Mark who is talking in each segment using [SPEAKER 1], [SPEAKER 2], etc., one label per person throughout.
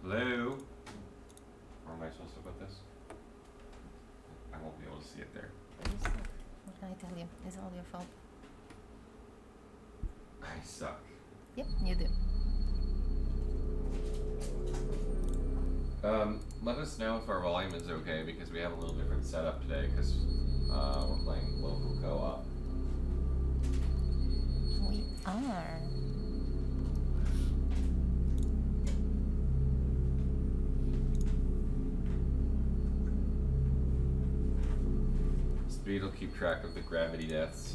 [SPEAKER 1] Hello? Where am I supposed to put this? I won't be able to see it there.
[SPEAKER 2] What can I tell you? It's all your fault.
[SPEAKER 1] I suck.
[SPEAKER 2] Yep, you do.
[SPEAKER 1] Let us know if our volume is okay because we have a little different setup today because we're playing local co-op.
[SPEAKER 2] We are.
[SPEAKER 1] Speed will keep track of the gravity deaths.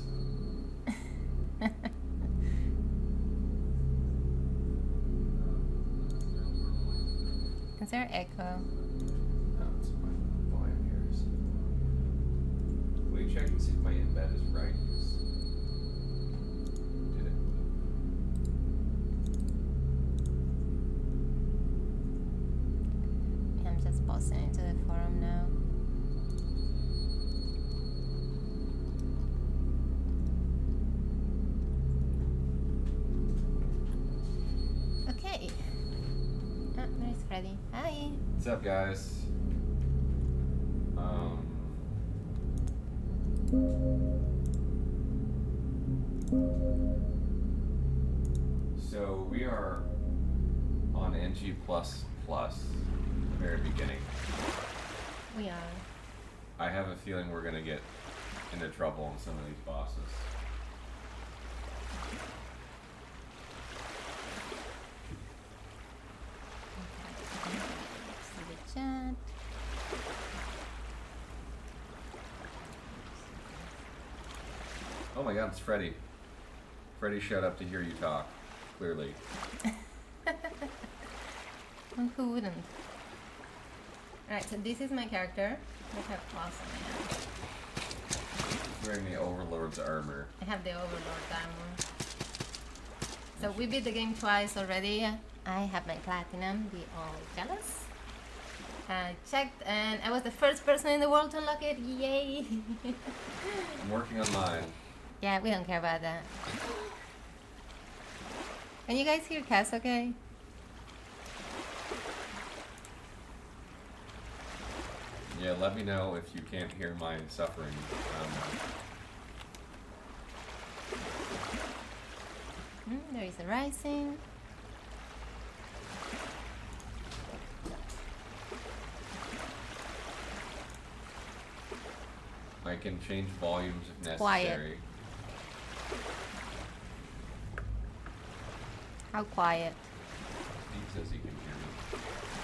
[SPEAKER 2] Is there echo?
[SPEAKER 1] No, it's my volume here. Will you check and see if my embed is right? Did it?
[SPEAKER 2] I'm just posting into the forum now. Okay. Ah, there's Freddy. Hi.
[SPEAKER 1] What's up, guys? So we are on NG++, the very beginning.
[SPEAKER 2] We are.
[SPEAKER 1] I have a feeling we're gonna get into trouble on some of these bosses.
[SPEAKER 2] See the chat.
[SPEAKER 1] Oh my god, it's Freddy. Freddy showed up to hear you talk, clearly.
[SPEAKER 2] And who wouldn't? Alright, so this is my character. Look how awesome I am.
[SPEAKER 1] Wearing the Overlord's armor.
[SPEAKER 2] I have the Overlord armor. So we beat the game twice already. I have my platinum, be all jealous. I checked and I was the first person in the world to unlock it. Yay!
[SPEAKER 1] I'm working on mine.
[SPEAKER 2] Yeah, we don't care about that. Can you guys hear Cass okay?
[SPEAKER 1] Yeah, let me know if you can't hear my suffering.
[SPEAKER 2] There is a rising.
[SPEAKER 1] I can change volumes if necessary.
[SPEAKER 2] Quiet. How quiet?
[SPEAKER 1] He says he can hear me.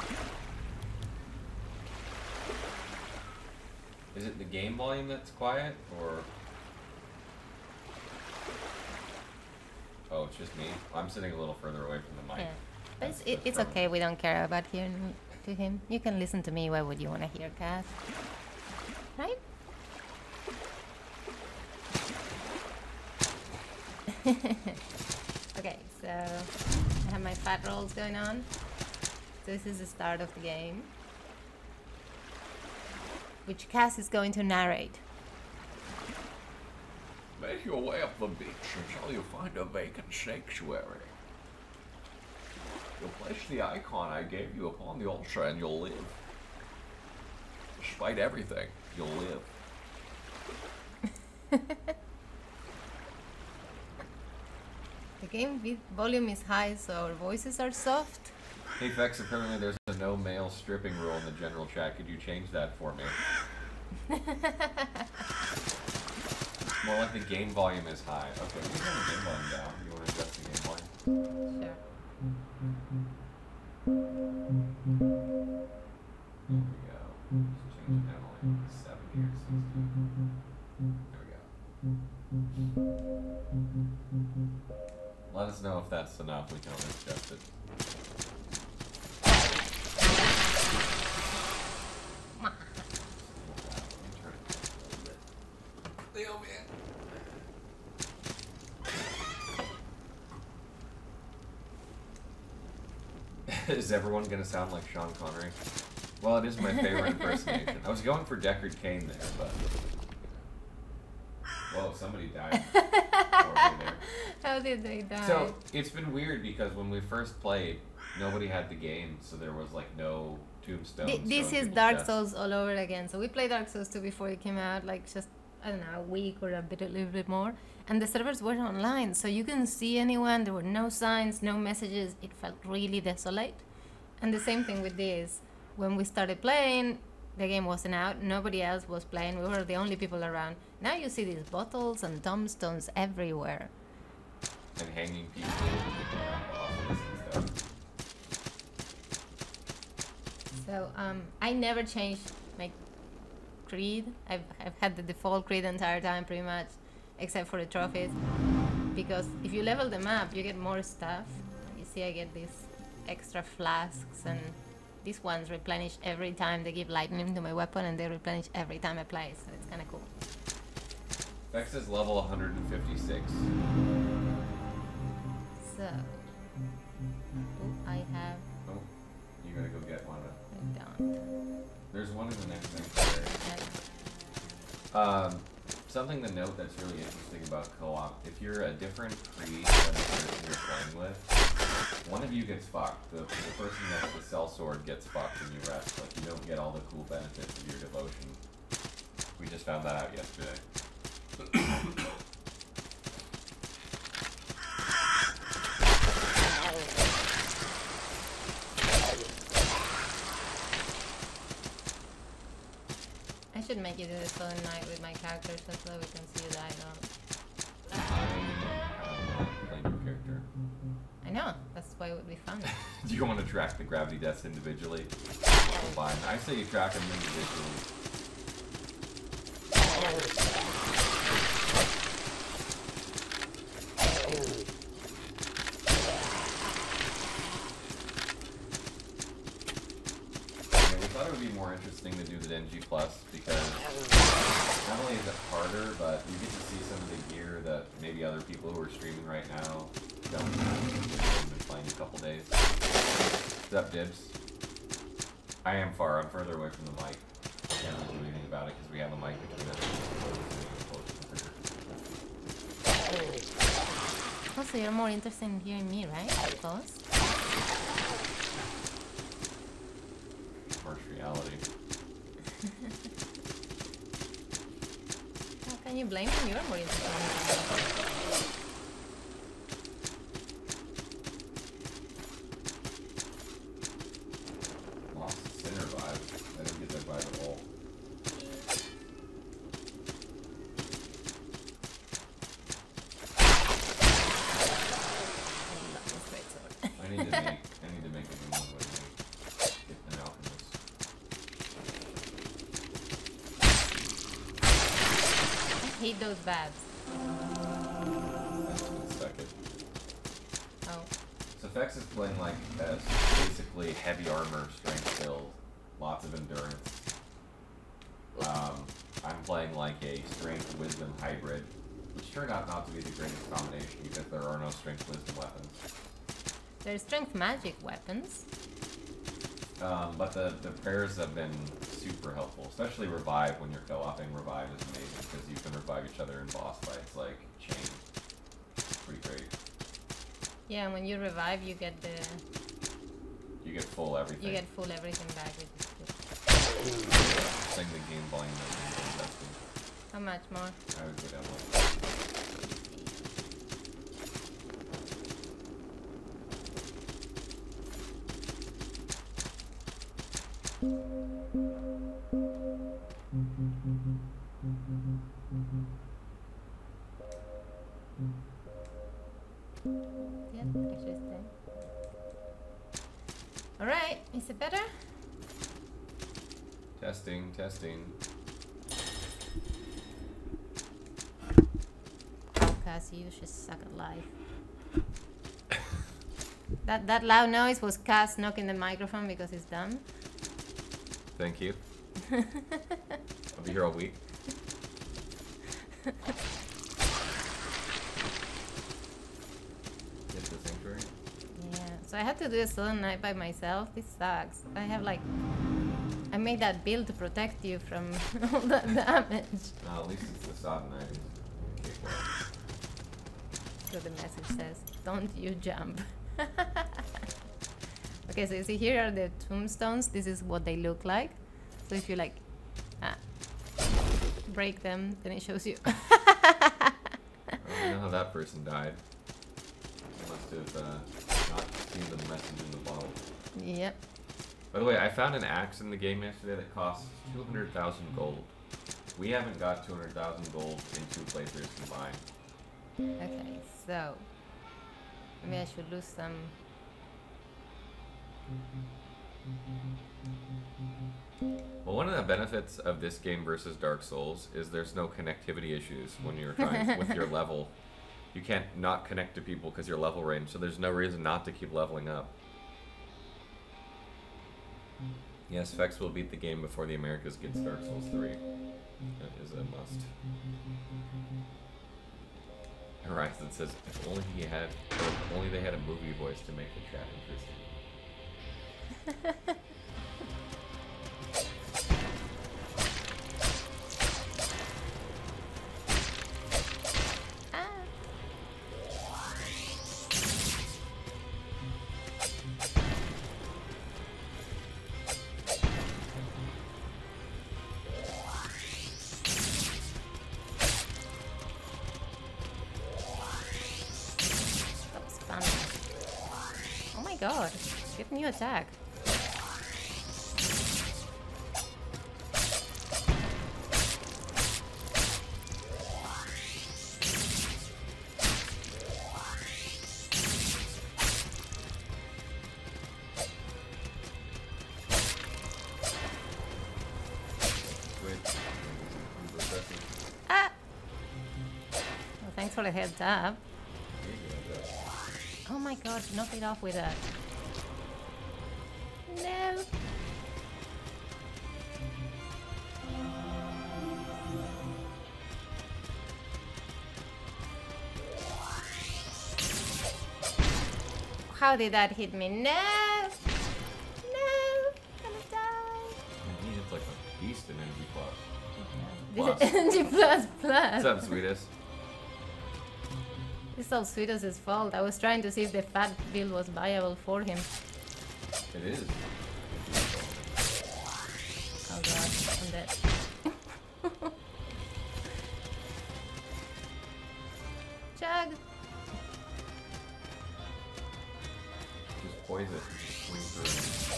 [SPEAKER 1] Is it the game volume that's quiet, or... Oh, it's just me? I'm sitting a little further away from the mic.
[SPEAKER 2] Yeah. But it's okay, we don't care about hearing to him. You can listen to me, why would you want to hear Cass? Right? Okay, so I have my fat rolls going on. So this is the start of the game, which Cass is going to narrate.
[SPEAKER 3] Make your way up the beach until you find a vacant sanctuary. You'll place the icon I gave you upon the altar and you'll live. Despite everything, you'll live.
[SPEAKER 2] The game volume is high, so our voices are soft.
[SPEAKER 1] Hey Vex, apparently there's a no male stripping rule in the general chat. Could you change that for me? More like the game volume is high. Okay, we turn the game volume down. You want to adjust the game volume?
[SPEAKER 2] Sure.
[SPEAKER 1] Here we go. Let's change it down to like 70 or 60. There we go. Let us know if that's enough. We can always adjust it. Is everyone gonna sound like Sean Connery? Well, it is my favorite impersonation. I was going for Deckard Cain there, but... Whoa, somebody died.
[SPEAKER 2] How did they die?
[SPEAKER 1] So, it's been weird because when we first played, nobody had the game, so there was like no tombstones.
[SPEAKER 2] This
[SPEAKER 1] showing
[SPEAKER 2] is
[SPEAKER 1] people's
[SPEAKER 2] Dark
[SPEAKER 1] deaths.
[SPEAKER 2] Souls all over again. So we played Dark Souls 2 before it came out, like just, I don't know, a week or a little bit more. And the servers were online, so you couldn't see anyone. There were no signs, no messages. It felt really desolate. And the same thing with this. When we started playing, the game wasn't out. Nobody else was playing. We were the only people around. Now you see these bottles and tombstones everywhere.
[SPEAKER 1] And hanging people around the office and stuff.
[SPEAKER 2] So I never changed my creed. I've had the default creed the entire time pretty much, except for the trophies. Because if you level them up, you get more stuff. You see I get these extra flasks, and these ones replenish every time. They give lightning to my weapon, and they replenish every time I play, so it's kind of cool.
[SPEAKER 1] Vex is level 156.
[SPEAKER 2] So, I have...
[SPEAKER 1] Oh, you gotta go get one.
[SPEAKER 2] I don't.
[SPEAKER 1] There's one in the next thing. Something to note that's really interesting about co-op, if you're a different creed than the person you're playing with, one of you gets fucked. The person that's the sellsword gets fucked when you rest. Like, you don't get all the cool benefits of your devotion. We just found that out yesterday.
[SPEAKER 2] I should make you do this all night with my characters so we can see you die though.
[SPEAKER 1] Playing your character.
[SPEAKER 2] I know, that's why it would be fun.
[SPEAKER 1] Do you want to track the gravity deaths individually? Fine. I say you track them individually. More interesting to do the Denji Plus because not only is it harder, but you get to see some of the gear that maybe other people who are streaming right now don't have. They've been playing a couple days. What's up, Dibs? I am far. I'm further away from the mic. I can't really do anything about it because we have a mic between us.
[SPEAKER 2] Also, you're more interested in hearing me, right? I suppose.
[SPEAKER 1] Harsh reality.
[SPEAKER 2] How can you blame him? You're more interested in me.
[SPEAKER 1] Lost Sinner vibe. I didn't get that vibe at all. I need to make a new one with me. Get an alchemist.
[SPEAKER 2] I hate those babs.
[SPEAKER 1] That's in a second.
[SPEAKER 2] Oh.
[SPEAKER 1] So Vex is playing like basically heavy armor, strength build, lots of endurance. I'm playing like a strength wisdom hybrid, which turned out not to be the greatest combination because there are no strength wisdom weapons.
[SPEAKER 2] There's strength magic weapons.
[SPEAKER 1] But the prayers have been super helpful, especially revive when you're co-oping. Revive is amazing because you can revive each other in boss fights like chain. Pretty great.
[SPEAKER 2] Yeah, when you revive, you get the...
[SPEAKER 1] You get full everything.
[SPEAKER 2] You get full everything back, which is good.
[SPEAKER 1] Sing the game volume that investing.
[SPEAKER 2] How much more?
[SPEAKER 1] I would go down one.
[SPEAKER 2] Yeah, actually it's there. Alright, is it better?
[SPEAKER 1] Testing, testing.
[SPEAKER 2] Cass, you should suck at life. That loud noise was Cass knocking the microphone because he's dumb.
[SPEAKER 1] Thank you. I'll be here all week. Get the sanctuary.
[SPEAKER 2] Yeah, so I had to do a solo night by myself. This sucks. I have like... I made that build to protect you from all that damage.
[SPEAKER 1] No, at least it's the sod knife. Okay, well.
[SPEAKER 2] So the message says, don't you jump. Okay, so you see here are the tombstones. This is what they look like. So if you like break them, then it shows you.
[SPEAKER 1] Oh, I know how that person died. They must have not seen the message in the bottle.
[SPEAKER 2] Yep.
[SPEAKER 1] By the way, I found an axe in the game yesterday that costs 200,000 gold. We haven't got 200,000 gold in 2 playthroughs combined.
[SPEAKER 2] Okay, so maybe I should lose some.
[SPEAKER 1] Well, one of the benefits of this game versus Dark Souls is there's no connectivity issues when you're trying with your level. You can't not connect to people because your level range, so there's no reason not to keep leveling up. Yes, Vex will beat the game before the Americas gets Dark Souls 3. That is a must. Horizon says, if only they had a movie voice to make the chat interesting.
[SPEAKER 2] God, get new attack. Ah! Well, thanks for the heads up. Oh my god, knock it off with that. No. How did that hit me? No! No! I'm gonna die.
[SPEAKER 1] He hits like a beast in Energy Plus.
[SPEAKER 2] This is Energy Plus Plus.
[SPEAKER 1] What's up, sweetest?
[SPEAKER 2] It's all Sweetest' fault. I was trying to see if the fat build was viable for him.
[SPEAKER 1] It is.
[SPEAKER 2] Oh god, I'm dead. Chug!
[SPEAKER 1] Just poison it. Swing through.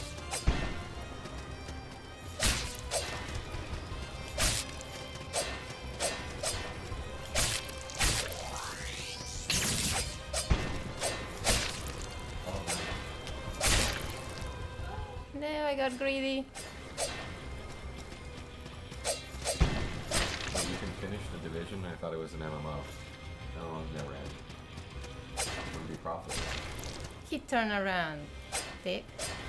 [SPEAKER 2] No, I got greedy.
[SPEAKER 1] Well, you can finish the division. I thought it was an MMO. No, never end. It would be profitable.
[SPEAKER 2] He turned around. Dick.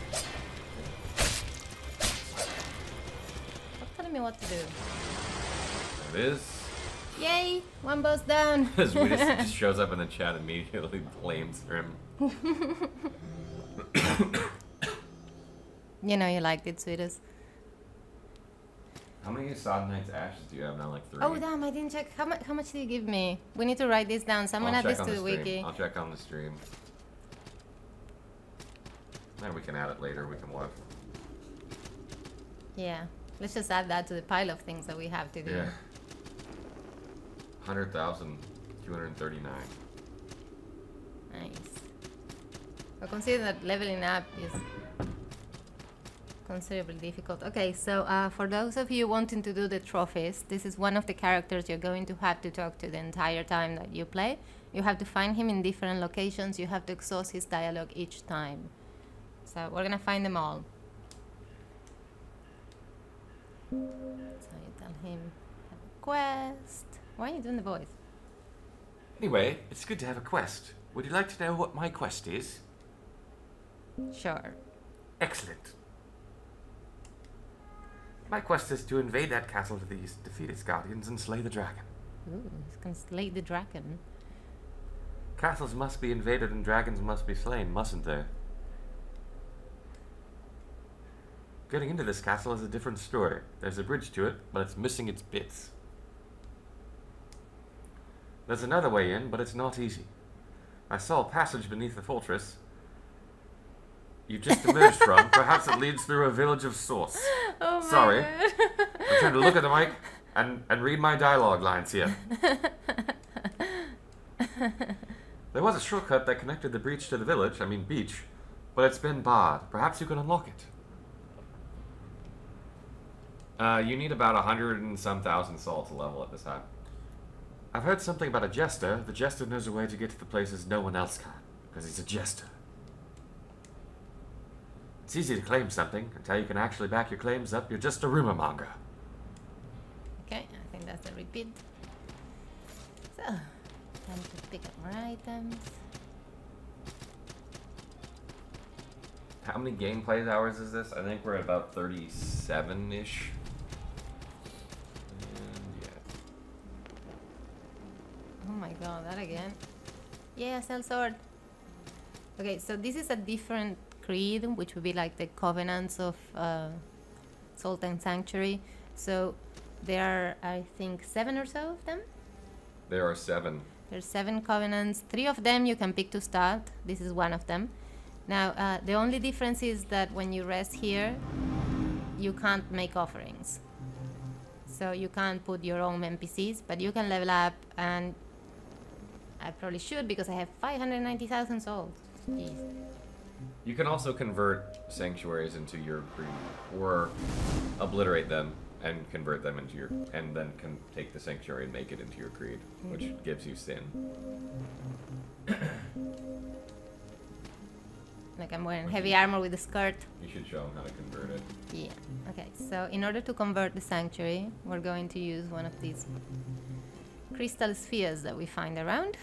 [SPEAKER 2] Stop telling me what to do.
[SPEAKER 1] There it is.
[SPEAKER 2] Yay! One boss down!
[SPEAKER 1] Sweetest just shows up in the chat immediately, blames him.
[SPEAKER 2] You know you liked it, Sweetest.
[SPEAKER 1] How many Sod Knight's ashes do you have now? Like 3?
[SPEAKER 2] Oh damn, I didn't check. How much did you give me? We need to write this down. Someone
[SPEAKER 1] I'll
[SPEAKER 2] add this
[SPEAKER 1] check
[SPEAKER 2] to
[SPEAKER 1] on
[SPEAKER 2] the
[SPEAKER 1] stream.
[SPEAKER 2] wiki.
[SPEAKER 1] I'll check on the stream. Then we can add it later. We can watch.
[SPEAKER 2] Yeah. Let's just add that to the pile of things that we have to do.
[SPEAKER 1] Yeah. 100,239.
[SPEAKER 2] Nice. But consider that leveling up is considerably difficult. Okay, so for those of you wanting to do the trophies, this is one of the characters you're going to have to talk to the entire time that you play. You have to find him in different locations. You have to exhaust his dialogue each time. So we're gonna find them all. So you tell him, have a quest. Why are you doing the voice?
[SPEAKER 3] Anyway, it's good to have a quest. Would you like to know what my quest is?
[SPEAKER 2] Sure.
[SPEAKER 3] Excellent. My quest is to invade that castle to the east, defeat its guardians, and slay the dragon.
[SPEAKER 2] Ooh, he's gonna slay the dragon.
[SPEAKER 3] Castles must be invaded and dragons must be slain, mustn't they? Getting into this castle is a different story. There's a bridge to it, but it's missing its bits. There's another way in, but it's not easy. I saw a passage beneath the fortress. you've just emerged from, perhaps it leads through a village of sorts.
[SPEAKER 2] Oh my
[SPEAKER 3] Sorry.
[SPEAKER 2] God.
[SPEAKER 3] I'm trying to look at the mic and read my dialogue lines here. There was a shortcut that connected the breach to the village, beach, but it's been barred. Perhaps you can unlock it.
[SPEAKER 1] You need about 100 and some thousand salt to level at this time.
[SPEAKER 3] I've heard something about a jester. The jester knows a way to get to the places no one else can, because he's a jester. It's easy to claim something. Until you can actually back your claims up, you're just a rumor monger.
[SPEAKER 2] Okay, I think that's a repeat. So, time to pick up more items.
[SPEAKER 1] How many gameplay hours is this? I think we're at about 37-ish. And yeah.
[SPEAKER 2] Oh my god, that again. Yeah, cell sword. Okay, so this is a different creed, which would be like the covenants of Salt and Sanctuary. So there are, I think, 7 or so of them.
[SPEAKER 1] There are 7.
[SPEAKER 2] There's 7 covenants. 3 of them you can pick to start. This is one of them. Now, the only difference is that when you rest here, you can't make offerings. So you can't put your own NPCs, but you can level up, and I probably should because I have 590,000 souls. Jeez.
[SPEAKER 1] You can also convert sanctuaries into your creed, or obliterate them and convert them into your, and then can take the sanctuary and make it into your creed, which gives you sin.
[SPEAKER 2] Like I'm wearing heavy armor with a skirt.
[SPEAKER 1] You should show them how to convert it.
[SPEAKER 2] Yeah. Okay, so in order to convert the sanctuary, we're going to use one of these crystal spheres that we find around.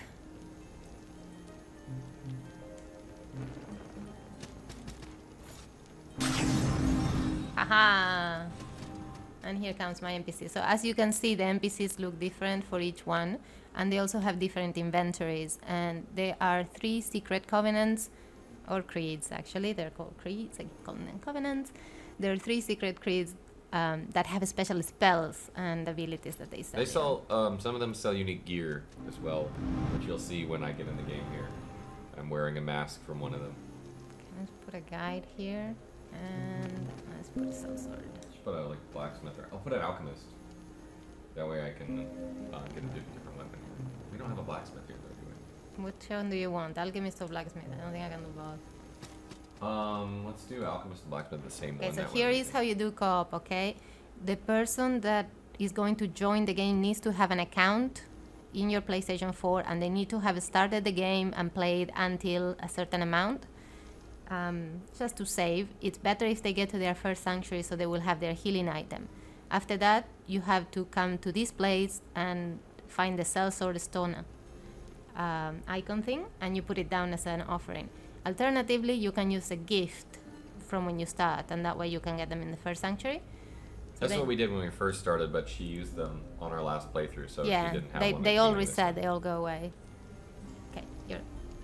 [SPEAKER 2] Haha! And here comes my NPC. So as you can see, the NPCs look different for each one, and they also have different inventories. And there are 3 secret covenants, or creeds actually. They're called creeds, I call them covenants. There are 3 secret creeds that have special spells and abilities that they sell.
[SPEAKER 1] They sell, some of them sell unique gear as well, which you'll see when I get in the game here. I'm wearing a mask from one of them.
[SPEAKER 2] Okay, let's put a guide here, and let's put a soul sword.
[SPEAKER 1] Just put a like blacksmith or I'll put an alchemist. That way I can get a different weapon. We don't have a blacksmith here though, do we?
[SPEAKER 2] Which one do you want? Alchemist or blacksmith? I don't think I can do both.
[SPEAKER 1] Let's do alchemist and blacksmith the same
[SPEAKER 2] Okay,
[SPEAKER 1] one.
[SPEAKER 2] so
[SPEAKER 1] that
[SPEAKER 2] here
[SPEAKER 1] way.
[SPEAKER 2] is how you do co-op, okay? The person that is going to join the game needs to have an account in your PlayStation 4, and they need to have started the game and played until a certain amount. Just to save. It's better if they get to their first sanctuary, so they will have their healing item. After that, you have to come to this place and find the cell sword stone icon thing, and you put it down as an offering. Alternatively, you can use a gift from when you start, and that way you can get them in the first sanctuary. So
[SPEAKER 1] That's what we did when we first started, but she used them on our last playthrough, so
[SPEAKER 2] yeah,
[SPEAKER 1] she didn't have one.
[SPEAKER 2] they
[SPEAKER 1] at
[SPEAKER 2] all
[SPEAKER 1] the beginning of this
[SPEAKER 2] reset,
[SPEAKER 1] one.
[SPEAKER 2] they all go away. Okay, you're...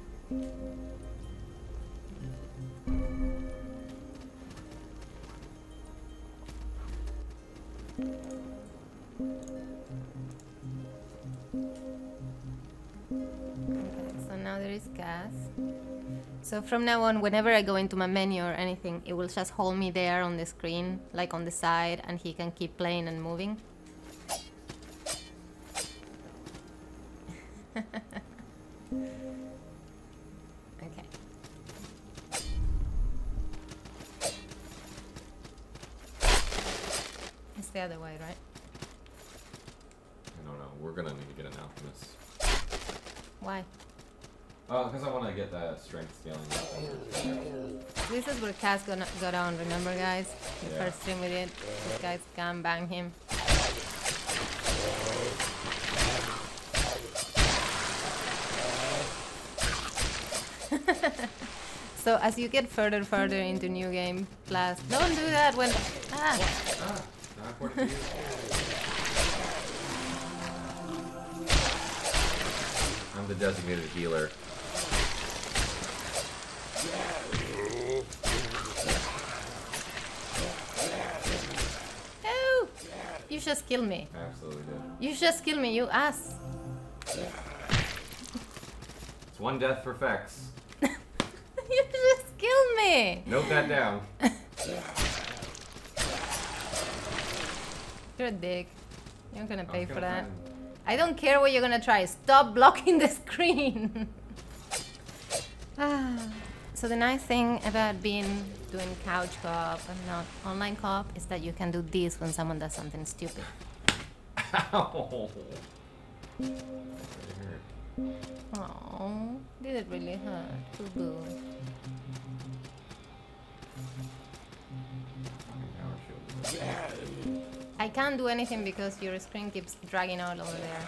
[SPEAKER 2] Okay, so now there is gas. So from now on, whenever I go into my menu or anything, it will just hold me there on the screen, like on the side, and he can keep playing and moving. Okay. It's the other way, right?
[SPEAKER 1] I don't know. We're gonna need to get an alchemist.
[SPEAKER 2] Why?
[SPEAKER 1] Because I want to get that strength scaling weapon.
[SPEAKER 2] This is where Cass go down, remember guys? The
[SPEAKER 1] Yeah.
[SPEAKER 2] first stream we did, these guys can bang him. So as you get further into New Game Plus, don't do that when... Ah!
[SPEAKER 1] Not according to you. I'm the designated healer.
[SPEAKER 2] Oh! You just kill me.
[SPEAKER 1] I absolutely did.
[SPEAKER 2] You just kill me, you ass.
[SPEAKER 1] It's one death for Fex.
[SPEAKER 2] You just killed me!
[SPEAKER 1] Note that down.
[SPEAKER 2] You're a dick. You're gonna pay
[SPEAKER 1] I was
[SPEAKER 2] for
[SPEAKER 1] gonna
[SPEAKER 2] that.
[SPEAKER 1] try
[SPEAKER 2] I don't care what you're gonna try. Stop blocking the screen. So the nice thing about doing couch co-op and not online co-op is that you can do this when someone does something stupid.
[SPEAKER 1] Ow.
[SPEAKER 2] Oh, did it really hurt? Boo-boo. I can't do anything because your screen keeps dragging all over there.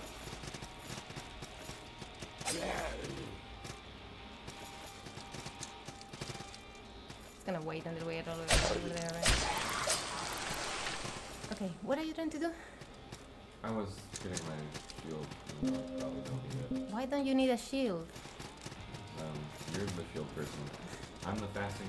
[SPEAKER 2] It's gonna wait until we get all over there, right? Okay, what are you trying to do?
[SPEAKER 1] I was getting my shield. Probably don't need it.
[SPEAKER 2] Why don't you need a shield?
[SPEAKER 1] You're the shield person. I'm the fast.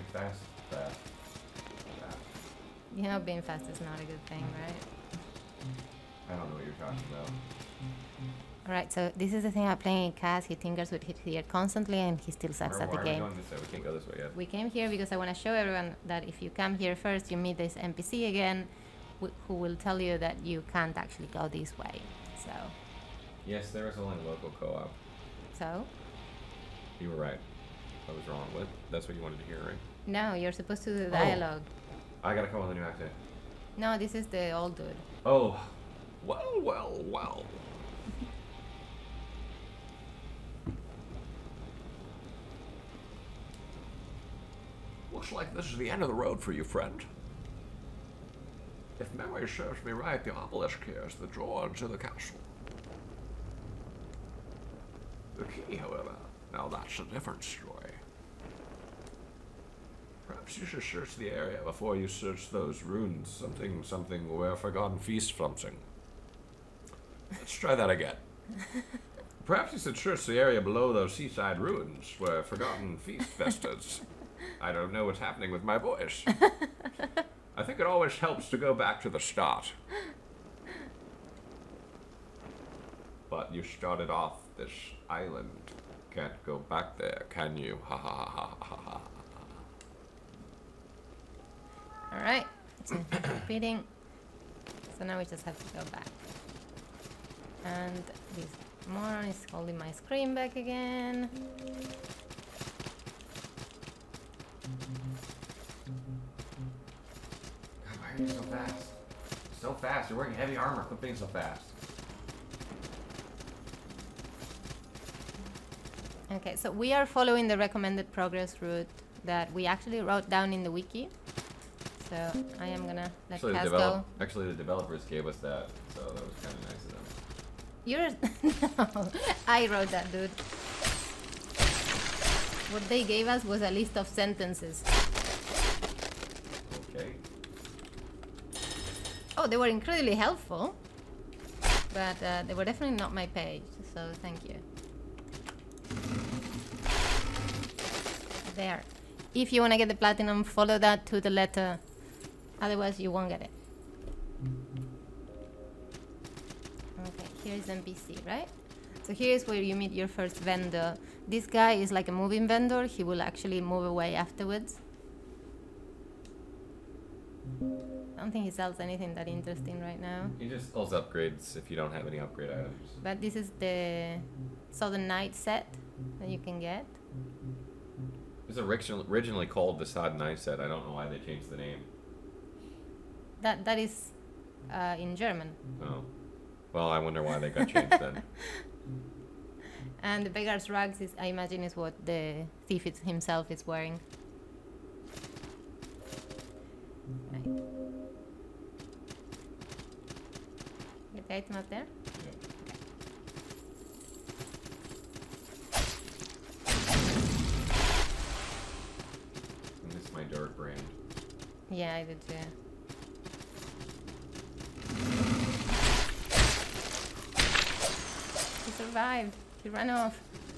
[SPEAKER 2] You know, being fast is not a good thing, right?
[SPEAKER 1] I don't know what you're talking about.
[SPEAKER 2] Alright, so this is the thing about playing in CAS. He tinkers with his ear constantly and he still sucks
[SPEAKER 1] Why
[SPEAKER 2] at the
[SPEAKER 1] are we
[SPEAKER 2] game.
[SPEAKER 1] going this way? We can't go this way yet.
[SPEAKER 2] We came here because I want to show everyone that if you come here first, you meet this NPC again, who will tell you that you can't actually go this way. So,
[SPEAKER 1] Yes, there is only local co-op.
[SPEAKER 2] so
[SPEAKER 1] You were right. I was wrong. What? That's what you wanted to hear, right?
[SPEAKER 2] no, you're supposed to do the
[SPEAKER 1] Oh.
[SPEAKER 2] dialogue.
[SPEAKER 1] I gotta come up with a new accent.
[SPEAKER 2] No, this is the old dude.
[SPEAKER 1] Oh. Well.
[SPEAKER 4] Looks like this is the end of the road for you, friend. If memory serves me right, the obelisk here is the door into the castle. The key, however, now that's a different story. Perhaps you should search the area before you search those runes. Something where forgotten feast something. Let's try that again. Perhaps you should search the area below those seaside ruins where forgotten feast festers. I don't know what's happening with my voice. I think it always helps to go back to the start. But you started off this island. Can't go back there, can you? Ha ha ha ha ha.
[SPEAKER 2] Alright, so repeating. So now we just have to go back. And this moron is holding my screen back again.
[SPEAKER 1] God, why are you so fast? So fast. You're wearing heavy armor. Quit being so fast.
[SPEAKER 2] Okay, so we are following the recommended progress route that we actually wrote down in the wiki. So I am gonna let Kaz go.
[SPEAKER 1] Actually, the developers gave us that, so that was kind of nice of them.
[SPEAKER 2] You're no, I wrote that, dude. What they gave us was a list of sentences.
[SPEAKER 1] Okay.
[SPEAKER 2] Oh, they were incredibly helpful, but they were definitely not my page. So thank you. There. If you want to get the platinum, follow that to the letter. Otherwise, you won't get it. Okay, here's NPC, right? So here's where you meet your first vendor. This guy is like a moving vendor. He will actually move away afterwards. I don't think he sells anything that interesting right now.
[SPEAKER 1] He just pulls upgrades if you don't have any upgrade items.
[SPEAKER 2] But this is the Southern Night set that you can get.
[SPEAKER 1] It was originally called the Sod Knife set. I don't know why they changed the name.
[SPEAKER 2] That is in German.
[SPEAKER 1] Oh. Well, I wonder why they got changed then.
[SPEAKER 2] And the beggar's rags is, I imagine, is what the thief himself is wearing. Right. Get the item up there?
[SPEAKER 1] And this is my dark brand.
[SPEAKER 2] Yeah, I did too. He survived. He ran off.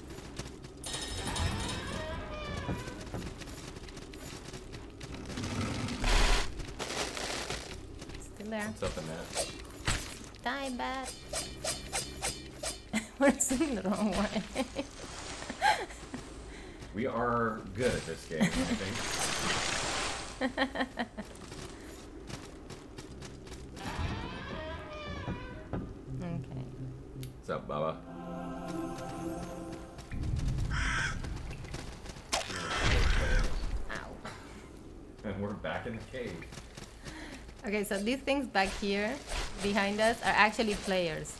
[SPEAKER 2] Still there.
[SPEAKER 1] What's up in that?
[SPEAKER 2] Die, bat. We're singing the wrong way.
[SPEAKER 1] We are good at this game, I think.
[SPEAKER 2] Okay.
[SPEAKER 1] What's up, Bubba?
[SPEAKER 2] Ow.
[SPEAKER 1] And we're back in the cave.
[SPEAKER 2] Okay, so these things back here, behind us, are actually players.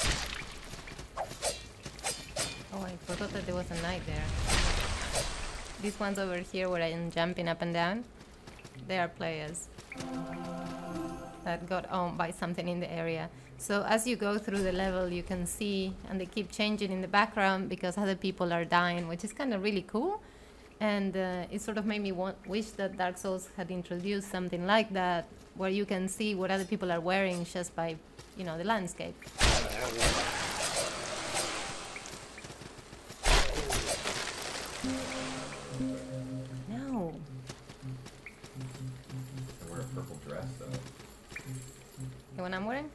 [SPEAKER 2] Oh, I forgot that there was a knight there. These ones over here where I am jumping up and down, they are players that got owned by something in the area. So as you go through the level, you can see, and they keep changing in the background because other people are dying, which is kind of really cool. And it sort of made me wish that Dark Souls had introduced something like that, where you can see what other people are wearing just by, you know, the landscape. No.
[SPEAKER 1] I wear a purple dress, though.
[SPEAKER 2] The one I'm wearing?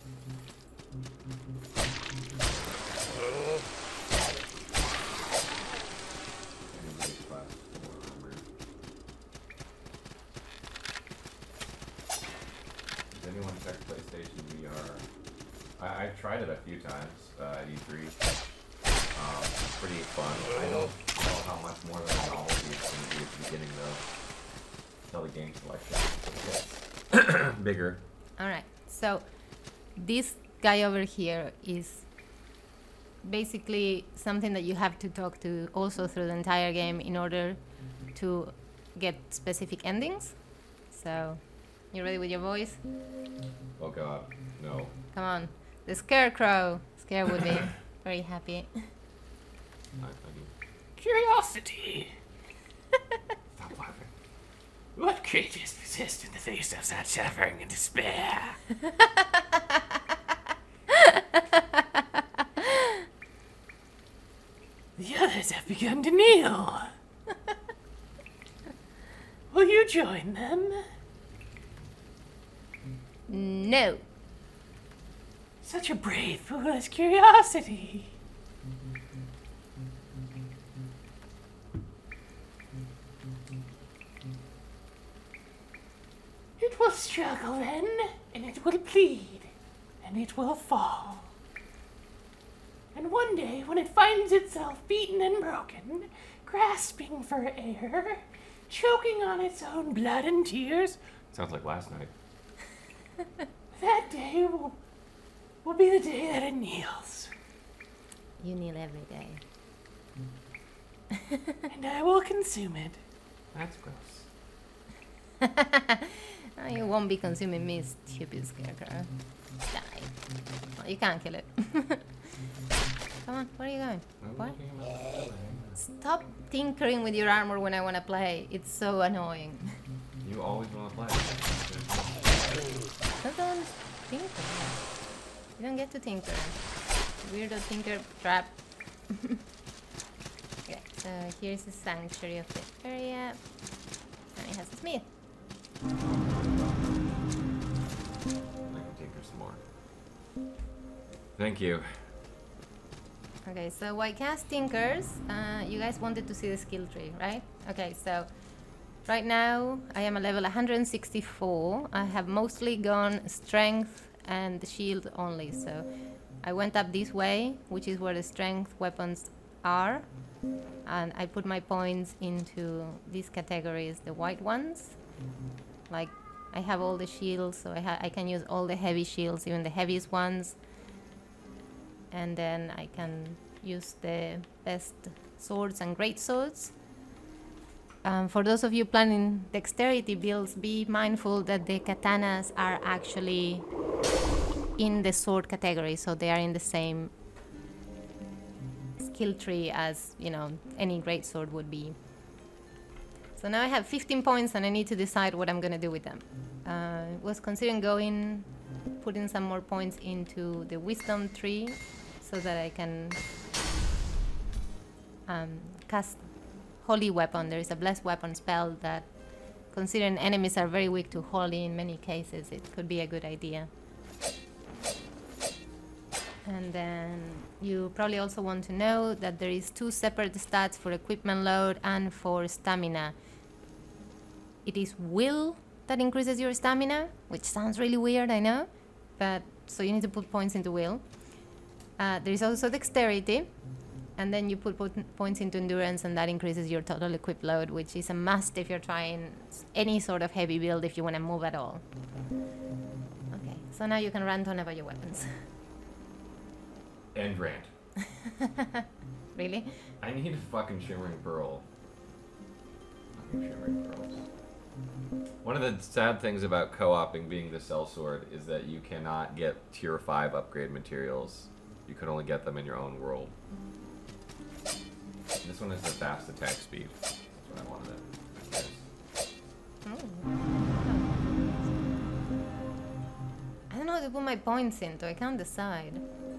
[SPEAKER 1] Does anyone check PlayStation VR? I've tried it a few times at E3. It's pretty fun. I don't know how much more of a novelty it's going to be at the beginning, though. Until the game selection gets bigger.
[SPEAKER 2] Alright, so this guy over here is basically something that you have to talk to also through the entire game in order to get specific endings. So, you ready with your voice?
[SPEAKER 1] Oh god, no.
[SPEAKER 2] Come on. The Scarecrow. Scare would be very happy.
[SPEAKER 1] Not funny.
[SPEAKER 5] Curiosity. Stop laughing. What creatures persist in the face of such suffering and despair? The others have begun to kneel. Will you join them?
[SPEAKER 2] No.
[SPEAKER 5] Such a brave, foolish curiosity. It will struggle then, and it will bleed, and it will fall. And one day, when it finds itself beaten and broken, grasping for air, choking on its own blood and tears,
[SPEAKER 1] Sounds like last night.
[SPEAKER 5] that day will be the day that it kneels.
[SPEAKER 2] You kneel every day.
[SPEAKER 5] And I will consume it.
[SPEAKER 1] That's gross.
[SPEAKER 2] Oh, you won't be consuming me, stupid Scarecrow. Die. Oh, you can't kill it. Come on, where are you going? What? Stop tinkering with your armor when I want to play. It's so annoying.
[SPEAKER 1] You always want to play.
[SPEAKER 2] Don't tinker. You don't get to tinker. Weirdo tinker trap. Okay, so here's the sanctuary of the area. And it has a smith.
[SPEAKER 1] I can tinker some more. Thank you.
[SPEAKER 2] Okay, so while cast tinkers, you guys wanted to see the skill tree, right? Okay, so right now I am a level 164. I have mostly gone strength and shield only, so I went up this way, which is where the strength weapons are, and I put my points into these categories, the white ones. Like, I have all the shields, so I can use all the heavy shields, even the heaviest ones. And then I can use the best swords and great swords. For those of you planning dexterity builds, be mindful that the katanas are actually in the sword category, so they are in the same skill tree as, you know, any great sword would be. So now I have 15 points and I need to decide what I'm gonna do with them. Was considering putting some more points into the wisdom tree so that I can cast holy weapon. There is a blessed weapon spell that, considering enemies are very weak to holy in many cases, it could be a good idea. And then you probably also want to know that there is 2 separate stats for equipment load and for stamina. It is will that increases your stamina, which sounds really weird, I know, but so you need to put points into will. There is also dexterity, and then you put points into endurance, and that increases your total equip load, which is a must if you're trying any sort of heavy build if you want to move at all. Okay, so now you can rant on about your weapons.
[SPEAKER 1] And rant.
[SPEAKER 2] Really?
[SPEAKER 1] I need a fucking Shimmering Pearl. Fucking Shimmering Pearls. One of the sad things about co-oping being the sellsword is that you cannot get tier 5 upgrade materials. You can only get them in your own world. This one is the fast attack speed. That's what I wanted it.
[SPEAKER 2] I don't know what to put my points into. I can't decide.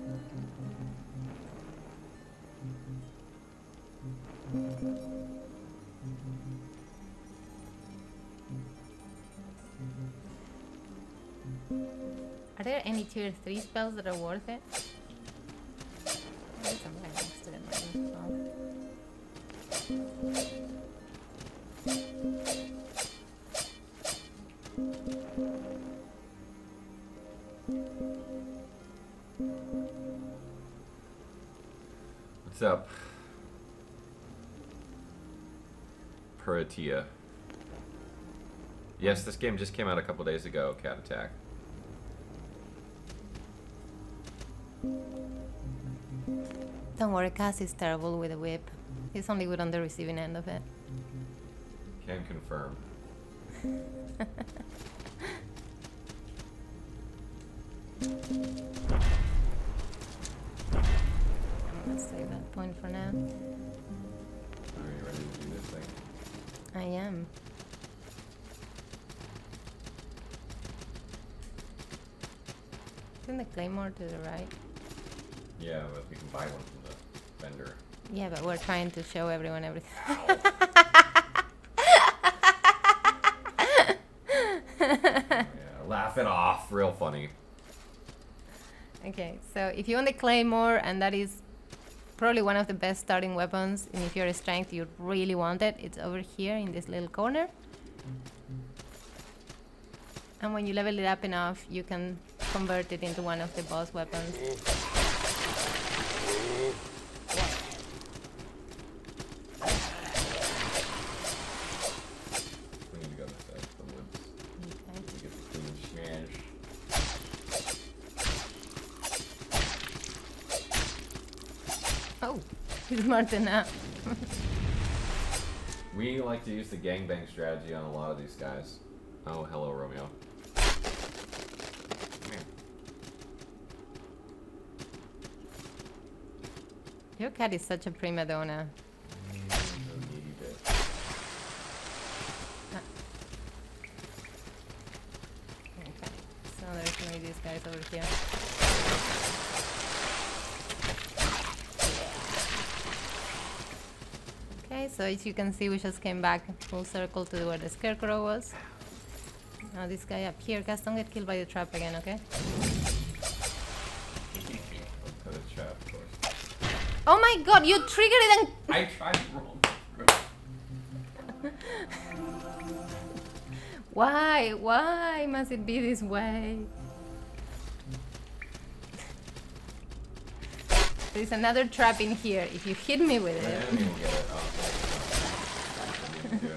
[SPEAKER 2] Are there any tier 3 spells that are worth it? Maybe some right next to them, I think
[SPEAKER 1] What's up? Puratia. Yes, this game just came out a couple days ago, Cat Attack.
[SPEAKER 2] Don't worry, Cass is terrible with a whip. He's only good on the receiving end of it.
[SPEAKER 1] Can confirm.
[SPEAKER 2] I'm gonna save that point for now.
[SPEAKER 1] Are you ready to do this thing?
[SPEAKER 2] I am. Isn't the claymore to the right?
[SPEAKER 1] Yeah, but we can buy one from the vendor.
[SPEAKER 2] Yeah, but we're trying to show everyone everything.
[SPEAKER 1] Yeah, laugh it off. Real funny.
[SPEAKER 2] Okay, so if you want the claymore, and that is probably one of the best starting weapons, and if you're a strength, you really want it, it's over here in this little corner. And when you level it up enough, you can convert it into one of the boss weapons.
[SPEAKER 1] We need to go this way, the woods.
[SPEAKER 2] Okay.
[SPEAKER 1] We get the clean smash.
[SPEAKER 2] Oh, he's smart enough.
[SPEAKER 1] We like to use the gangbang strategy on a lot of these guys. Oh, hello, Romeo. Come here.
[SPEAKER 2] Your cat is such a prima donna.
[SPEAKER 1] Little needy bit.
[SPEAKER 2] Okay, so there's maybe these guys over here. Okay, so as you can see, we just came back full circle to where the scarecrow was. Now this guy up here, guys, don't get killed by the trap again, okay?
[SPEAKER 1] Let's put a trap, of course.
[SPEAKER 2] Oh my god, you triggered it and...
[SPEAKER 1] I tried to roll.
[SPEAKER 2] Why? Why must it be this way? There's another trap in here. If you hit me with
[SPEAKER 1] The
[SPEAKER 2] it...
[SPEAKER 1] enemy will get it. Oh, okay. I didn't do it,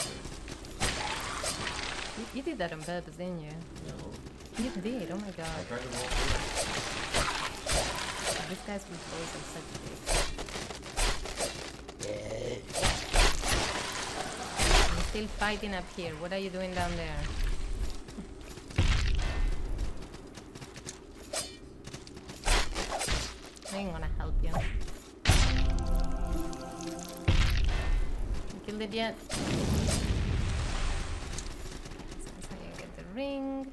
[SPEAKER 2] You did that on purpose, didn't you?
[SPEAKER 1] no.
[SPEAKER 2] You did, oh my
[SPEAKER 1] I
[SPEAKER 2] god.
[SPEAKER 1] tried to roll through
[SPEAKER 2] This guy's controls are such big. I'm still fighting up here. What are you doing down there? I ain't gonna help you. You killed it yet? Sounds like you get the ring.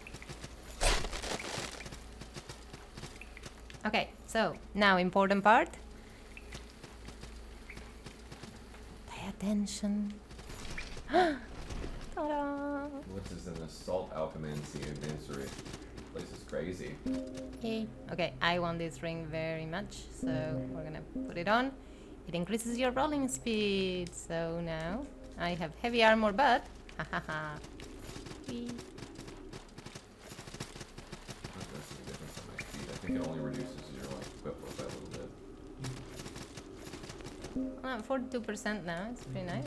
[SPEAKER 2] Okay, so now important part. Pay attention. Ta-da!
[SPEAKER 1] What is an assault alchemancy advancery? This place is crazy.
[SPEAKER 2] Yay. Okay, I want this ring very much, so we're gonna put it on. It increases your rolling speed, so now I have heavy armor, but ha ha ha. Whee.
[SPEAKER 1] That does make a difference on my speed. I think it only reduces your like whip load by a little bit.
[SPEAKER 2] Well, 42% now. It's pretty nice.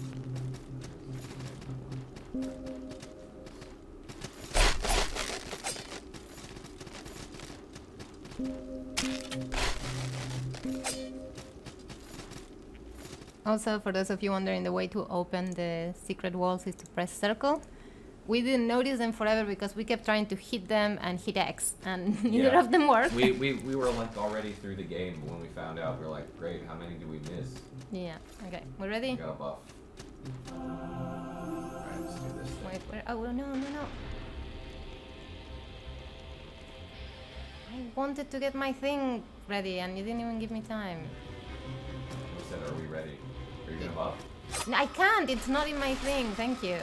[SPEAKER 2] Also, for those of you wondering, the way to open the secret walls is to press circle. We didn't notice them forever because we kept trying to hit them and hit X, and neither
[SPEAKER 1] Yeah.
[SPEAKER 2] of them worked.
[SPEAKER 1] We were like already through the game, but when we found out, we were like, great, how many do we miss?
[SPEAKER 2] Yeah. Okay, we're ready.
[SPEAKER 1] We got a buff. Alright, let's do this thing.
[SPEAKER 2] Wait, where? Oh no, no, no! I wanted to get my thing ready, and you didn't even give me time.
[SPEAKER 1] We said, are we ready? Are you gonna buff?
[SPEAKER 2] No, I can't. It's not in my thing. Thank you.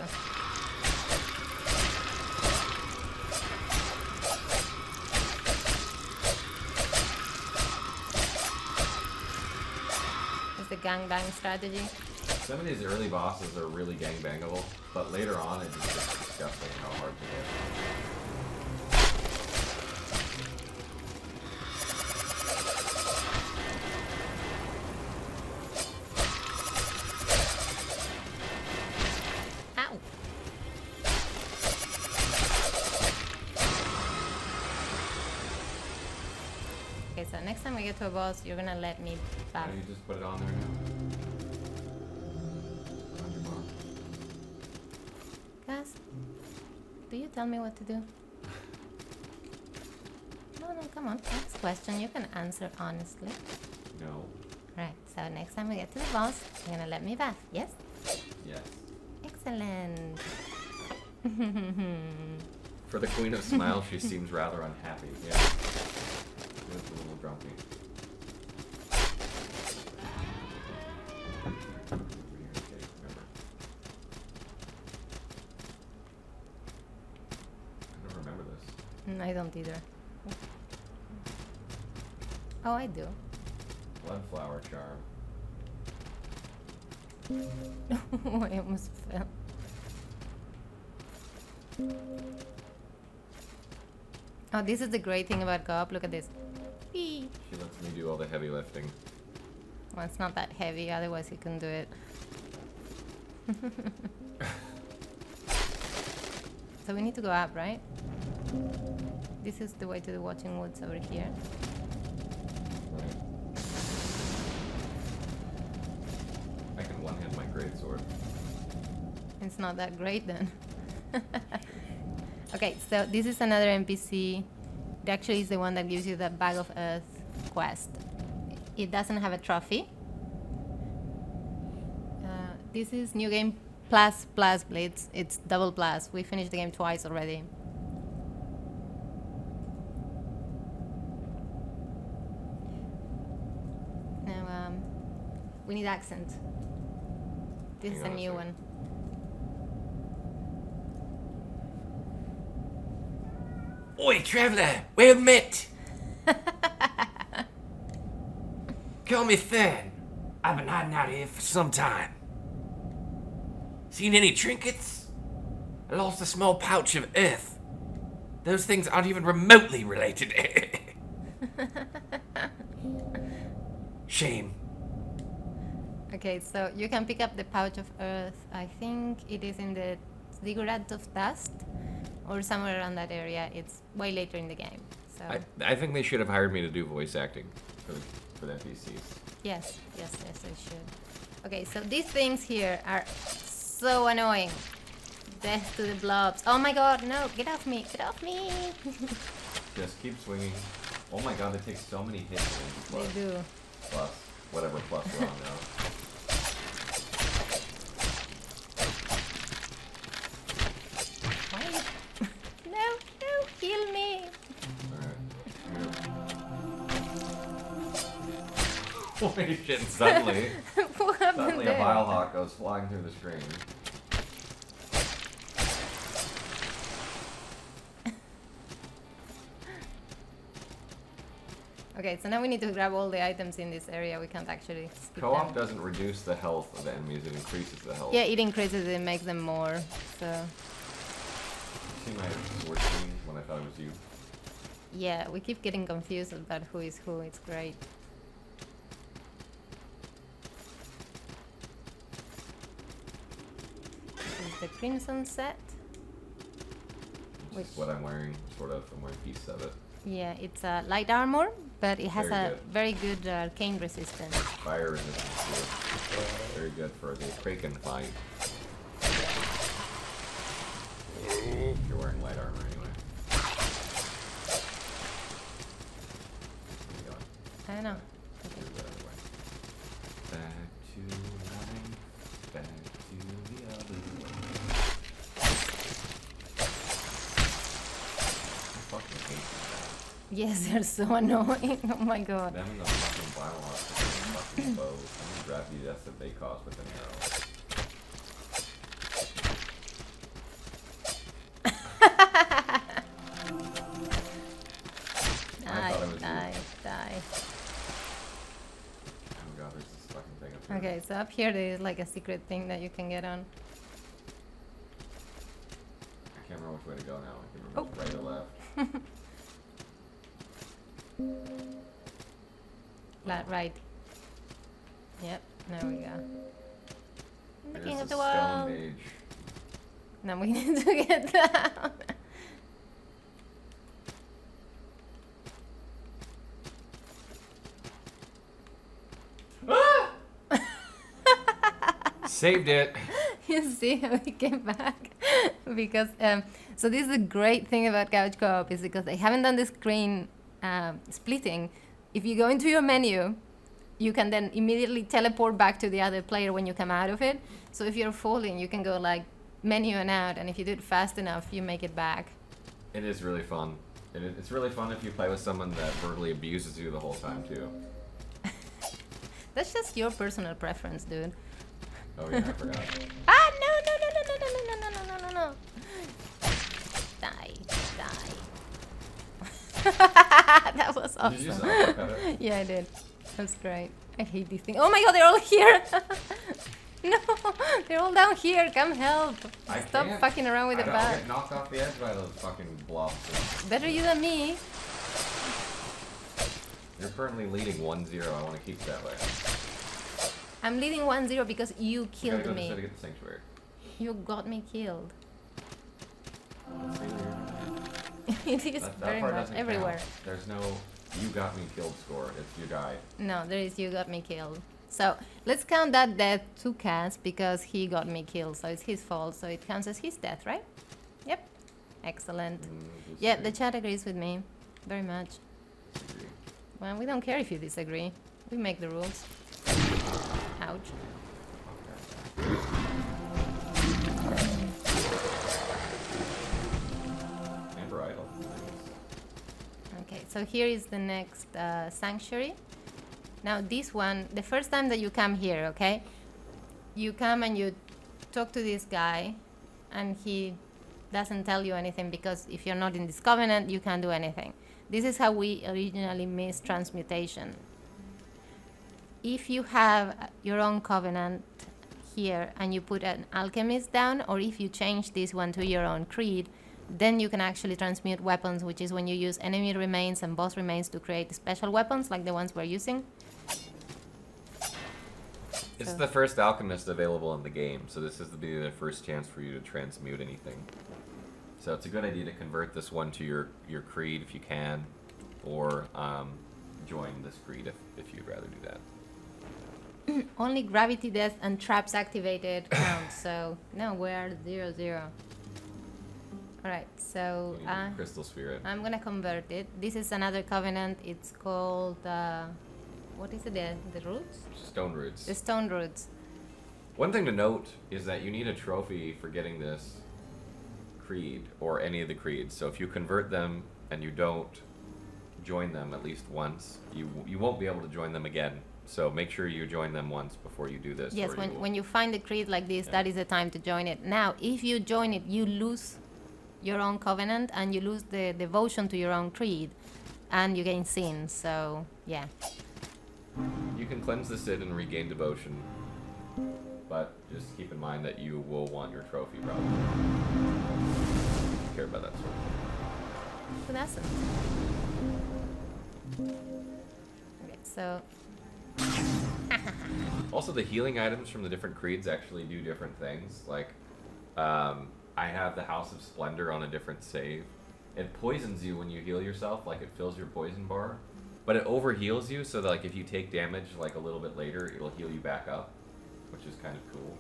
[SPEAKER 2] It's the gangbang strategy.
[SPEAKER 1] Some of these early bosses are really gangbangable, but later on it just gets disgusting how hard to hit.
[SPEAKER 2] Ow! Okay, so next time we get to a boss, you're gonna let me back.
[SPEAKER 1] Now you just put it on there now. On your mark.
[SPEAKER 2] Guys, do you tell me what to do? No, no, come on. Next question, you can answer honestly.
[SPEAKER 1] No.
[SPEAKER 2] Right, so next time we get to the boss, you're gonna let me back, yes?
[SPEAKER 1] Yes.
[SPEAKER 2] Excellent.
[SPEAKER 1] For the Queen of Smile, she seems rather unhappy. Yeah. She looks a little grumpy. Over here, okay, remember. I don't remember this.
[SPEAKER 2] I don't either. Oh, I do.
[SPEAKER 1] Bloodflower charm.
[SPEAKER 2] I almost fell. Oh, this is the great thing about co-op. Look at this. Whee!
[SPEAKER 1] She lets me do all the heavy lifting.
[SPEAKER 2] Well, it's not that heavy, otherwise you couldn't do it. So we need to go up, right? This is the way to the Watching Woods over here.
[SPEAKER 1] Right. I can one-hand my greatsword.
[SPEAKER 2] It's not that great then. Okay, so this is another NPC. It actually is the one that gives you the Bag of Earth quest. It doesn't have a trophy. This is New Game Plus Blitz. It's double plus. We finished the game twice already. Now, we need accent. This is a
[SPEAKER 1] Hang on a
[SPEAKER 2] new
[SPEAKER 1] sec.
[SPEAKER 2] one.
[SPEAKER 5] Oi, traveller, well met. Call me Fern. I've been hiding out here for some time. Seen any trinkets? I lost a small pouch of earth. Those things aren't even remotely related. Shame.
[SPEAKER 2] Okay, so you can pick up the pouch of earth. I think it is in the Ziggurat of Dust or somewhere around that area. It's way later in the game. So
[SPEAKER 1] I think they should have hired me to do voice acting for the NPCs.
[SPEAKER 2] yes, I should. Okay, so these things here are so annoying. Death to the blobs. Oh my god, no, get off me, get off me.
[SPEAKER 1] Just keep swinging. Oh my god, they take so many hits.
[SPEAKER 2] They
[SPEAKER 1] Plus,
[SPEAKER 2] do.
[SPEAKER 1] plus, whatever plus we're on now.
[SPEAKER 2] Why? No, no, heal me.
[SPEAKER 1] Holy shit, suddenly,
[SPEAKER 2] What happened
[SPEAKER 1] suddenly a
[SPEAKER 2] there?
[SPEAKER 1] Bilehawk goes flying through the screen.
[SPEAKER 2] Okay, so now we need to grab all the items in this area. We can't actually skip
[SPEAKER 1] Co-op
[SPEAKER 2] them.
[SPEAKER 1] doesn't reduce the health of enemies, it increases the health.
[SPEAKER 2] Yeah, it increases it, makes them more. So
[SPEAKER 1] See my sword screen when I thought it was you.
[SPEAKER 2] yeah, we keep getting confused about who is who. It's great. This is the Crimson set.
[SPEAKER 1] Which is what I'm wearing, sort of. I'm wearing pieces of it.
[SPEAKER 2] Yeah, it's a light armor, but it has
[SPEAKER 1] Very
[SPEAKER 2] a
[SPEAKER 1] good.
[SPEAKER 2] very good arcane resistance.
[SPEAKER 1] Fire resistance to it. Very good for the Kraken fight. You're wearing light armor anyway. Where you going?
[SPEAKER 2] I don't know.
[SPEAKER 1] Do the other way. Back to life. Back to the other way. I fucking hate these guys.
[SPEAKER 2] Yes, they're so annoying. Oh my god.
[SPEAKER 1] Them and the fucking violence and the fucking bows. How many gravity deaths that they cause with an arrow?
[SPEAKER 2] Die,
[SPEAKER 1] thought it was you.
[SPEAKER 2] die, die.
[SPEAKER 1] Oh god, there's this fucking thing up here.
[SPEAKER 2] Okay, so up here there is like a secret thing that you can get on.
[SPEAKER 1] I can't remember which way to go now. I can remember if it's right or left.
[SPEAKER 2] Right. Yep, there we go. Looking
[SPEAKER 1] There's
[SPEAKER 2] at
[SPEAKER 1] the
[SPEAKER 2] the wall.
[SPEAKER 1] stone mage.
[SPEAKER 2] Now we need to get down.
[SPEAKER 3] Saved it.
[SPEAKER 2] You see how we came back? Because, so this is the great thing about Couch Co-op is because they haven't done the screen splitting. If you go into your menu, you can then immediately teleport back to the other player when you come out of it. So if you're falling, you can go like menu and out, and if you do it fast enough, you make it back.
[SPEAKER 1] It is really fun. It's really fun if you play with someone that verbally abuses you the whole time too.
[SPEAKER 2] That's just your personal preference, dude.
[SPEAKER 1] Oh yeah, I forgot.
[SPEAKER 2] Ah, no, no, no, no, no, no, no, no, no, no, no. Die, die. That was awesome.
[SPEAKER 1] Did you just uppercut it?
[SPEAKER 2] Yeah, I did. That's great. I hate these things. Oh my god, they're all here! No, they're all down here. Come help.
[SPEAKER 1] I
[SPEAKER 2] Stop
[SPEAKER 1] can't.
[SPEAKER 2] fucking around with the
[SPEAKER 1] I'll
[SPEAKER 2] bag.
[SPEAKER 1] get knocked off the edge by those fucking blobs.
[SPEAKER 2] Better you than me.
[SPEAKER 1] You're currently leading 1-0. I want to keep it that way.
[SPEAKER 2] I'm leading 1-0 because you
[SPEAKER 1] We gotta
[SPEAKER 2] killed
[SPEAKER 1] go to
[SPEAKER 2] me.
[SPEAKER 1] the city to get the sanctuary.
[SPEAKER 2] You got me killed.
[SPEAKER 1] Let's see where
[SPEAKER 2] It is
[SPEAKER 1] that
[SPEAKER 2] very
[SPEAKER 1] part
[SPEAKER 2] much
[SPEAKER 1] doesn't
[SPEAKER 2] everywhere.
[SPEAKER 1] count. There's no you got me killed score. It's you died.
[SPEAKER 2] No, there is you got me killed. So let's count that death to Cass because he got me killed. So it's his fault. So it counts as his death, right? Yep. Excellent. Yeah, the chat agrees with me. Very much.
[SPEAKER 1] Disagree.
[SPEAKER 2] Well, we don't care if you disagree. We make the rules. Ouch.
[SPEAKER 1] Amber Idol.
[SPEAKER 2] Okay, so here is the next sanctuary. Now this one, the first time that you come here, okay? You come and you talk to this guy and he doesn't tell you anything because if you're not in this covenant, you can't do anything. This is how we originally missed transmutation. If you have your own covenant here and you put an alchemist down, or if you change this one to your own creed, then you can actually transmute weapons, which is when you use enemy remains and boss remains to create special weapons like the ones we're using.
[SPEAKER 1] It's the first alchemist available in the game, so this is the first chance for you to transmute anything. So it's a good idea to convert this one to your creed if you can, or join this creed if you'd rather do that.
[SPEAKER 2] Only gravity death and traps activated count, so no, we're 0-0. Alright, so
[SPEAKER 1] You need the crystal sphere.
[SPEAKER 2] I'm gonna convert it. This is another covenant. It's called what is it? The roots?
[SPEAKER 1] Stone roots.
[SPEAKER 2] The stone roots.
[SPEAKER 1] One thing to note is that you need a trophy for getting this creed, or any of the creeds. So if you convert them and you don't join them at least once, you won't be able to join them again. So make sure you join them once before you do this.
[SPEAKER 2] Yes,
[SPEAKER 1] or
[SPEAKER 2] when you find a creed like this, that is the time to join it. Now, if you join it, you lose your own covenant and you lose the devotion to your own creed. and you gain sin, so yeah.
[SPEAKER 1] You can cleanse the Sid and regain devotion, but just keep in mind that you will want your trophy probably. Care about that sword.
[SPEAKER 2] Who doesn't? Okay, so
[SPEAKER 1] Also, the healing items from the different creeds actually do different things. Like, I have the House of Splendor on a different save. It poisons you when you heal yourself, like it fills your poison bar. But it overheals you, so that like if you take damage like a little bit later, it'll heal you back up, which is kind of cool.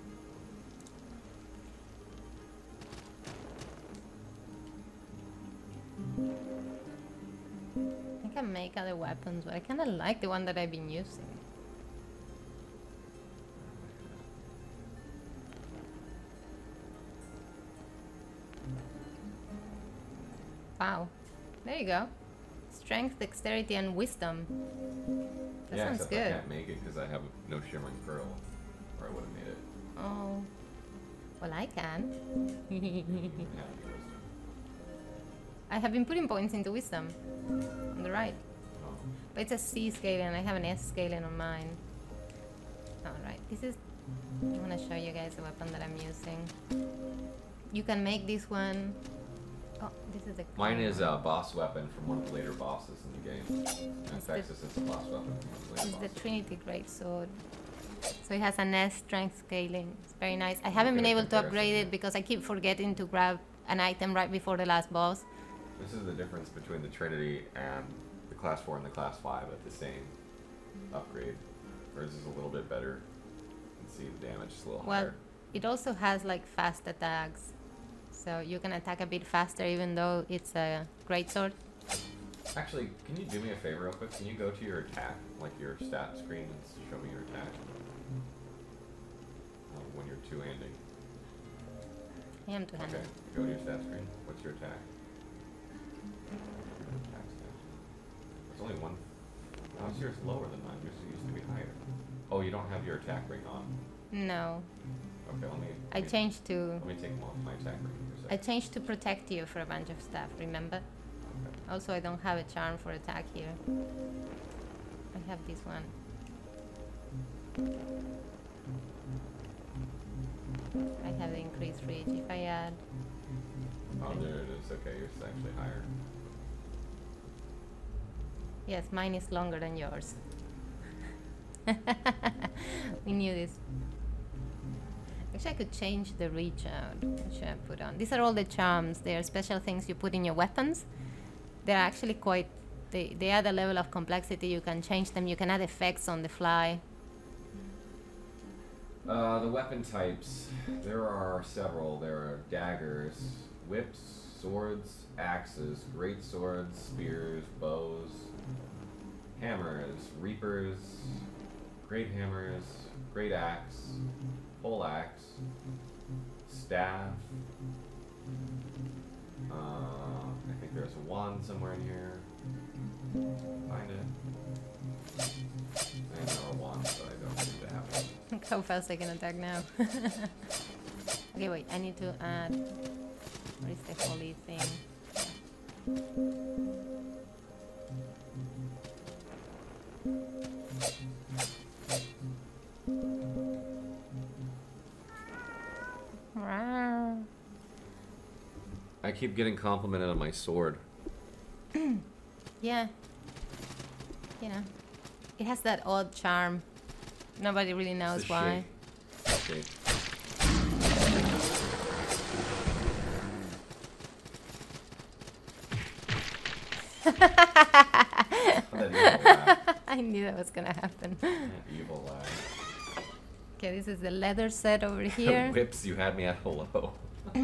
[SPEAKER 2] I can make other weapons, but I kind of like the one that I've been using. Wow. There you go. Strength, dexterity, and wisdom. That
[SPEAKER 1] Yeah,
[SPEAKER 2] sounds
[SPEAKER 1] except
[SPEAKER 2] good.
[SPEAKER 1] I can't make it because I have no Shimmering Pearl, or I would have made it.
[SPEAKER 2] Oh. Well, I can.
[SPEAKER 1] Yeah, wisdom.
[SPEAKER 2] I have been putting points into wisdom. On the right.
[SPEAKER 1] Oh.
[SPEAKER 2] But it's a C scaling, and I have an S scaling on mine. Alright, this is... I want to show you guys the weapon that I'm using. You can make this one... Oh, this is the...
[SPEAKER 1] Mine is a boss weapon from one of the later bosses in the game. And
[SPEAKER 2] It's
[SPEAKER 1] Texas is a boss weapon from one of the
[SPEAKER 2] This
[SPEAKER 1] later
[SPEAKER 2] is the
[SPEAKER 1] bosses.
[SPEAKER 2] Trinity Greatsword. So it has an S strength scaling. It's very nice. I haven't been
[SPEAKER 1] Okay,
[SPEAKER 2] able to
[SPEAKER 1] comparison,
[SPEAKER 2] upgrade
[SPEAKER 1] yeah.
[SPEAKER 2] it because I keep forgetting to grab an item right before the last boss.
[SPEAKER 1] This is the difference between the Trinity and the Class 4 and the Class 5 at the same upgrade. Hers is a little bit better. You can see the damage is a little
[SPEAKER 2] Well,
[SPEAKER 1] higher.
[SPEAKER 2] it also has like fast attacks. So you can attack a bit faster even though it's a greatsword.
[SPEAKER 1] Actually, can you do me a favor real quick? Can you go to your attack, like your stat screen, and show me your attack? When you're two-handing.
[SPEAKER 2] I am two-handed.
[SPEAKER 1] Okay, go to your stat screen. What's your attack? Attack stat. There's only one. Oh, yours is lower than mine. Yours used to be higher. Oh, you don't have your attack ring on.
[SPEAKER 2] No.
[SPEAKER 1] Okay,
[SPEAKER 2] I changed to...
[SPEAKER 1] Let me take off my attack ring for a
[SPEAKER 2] I
[SPEAKER 1] second.
[SPEAKER 2] changed to protect you for a bunch of stuff, remember?
[SPEAKER 1] Okay.
[SPEAKER 2] Also, I don't have a charm for attack here. I have this one. I have the increased reach. If I add...
[SPEAKER 1] Oh, there it is. Okay, yours is actually higher.
[SPEAKER 2] Yes, mine is longer than yours. We knew this. Actually, I could change the reach out. What should I put on? These are all the charms. They are special things you put in your weapons. They're actually quite... They add a level of complexity. You can change them. You can add effects on the fly.
[SPEAKER 1] The weapon types. There are several. There are daggers, whips, swords, axes, great swords, spears, bows, hammers, reapers, great hammers, great axe, pole axe, staff. I think there's a wand somewhere in here. Find it. I know a wand, but I don't seem to have it.
[SPEAKER 2] Look how fast I can attack now. Okay, wait. I need to add... Where is the holy thing? Rawr.
[SPEAKER 1] I keep getting complimented on my sword.
[SPEAKER 2] Yeah. You know. It has that odd charm. Nobody really knows
[SPEAKER 1] It's a
[SPEAKER 2] why.
[SPEAKER 1] shape.
[SPEAKER 2] I knew that was gonna happen.
[SPEAKER 1] Evil laugh.
[SPEAKER 2] Okay, this is the leather set over here.
[SPEAKER 1] Whips, you had me at hello.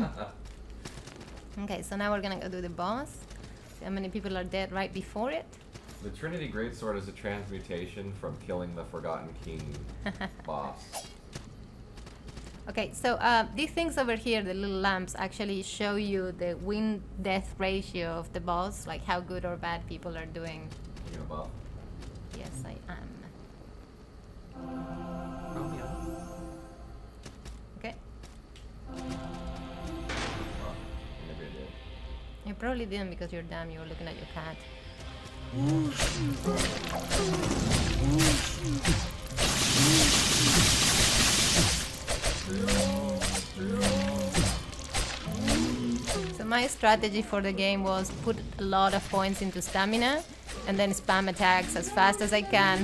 [SPEAKER 2] Okay, so now we're gonna go do the boss. See how many people are dead right before it.
[SPEAKER 1] The Trinity Greatsword is a transmutation from killing the Forgotten King boss.
[SPEAKER 2] Okay, so these things over here, the little lamps, actually show you the win-death ratio of the boss, like how good or bad people are doing.
[SPEAKER 1] You gonna buff?
[SPEAKER 2] Yes, I am.
[SPEAKER 1] Oh, yeah.
[SPEAKER 2] Okay.
[SPEAKER 1] Well, maybe I did.
[SPEAKER 2] You probably didn't because you're dumb, you were looking at your cat. So my strategy for the game was put a lot of points into stamina and then spam attacks as fast as I can.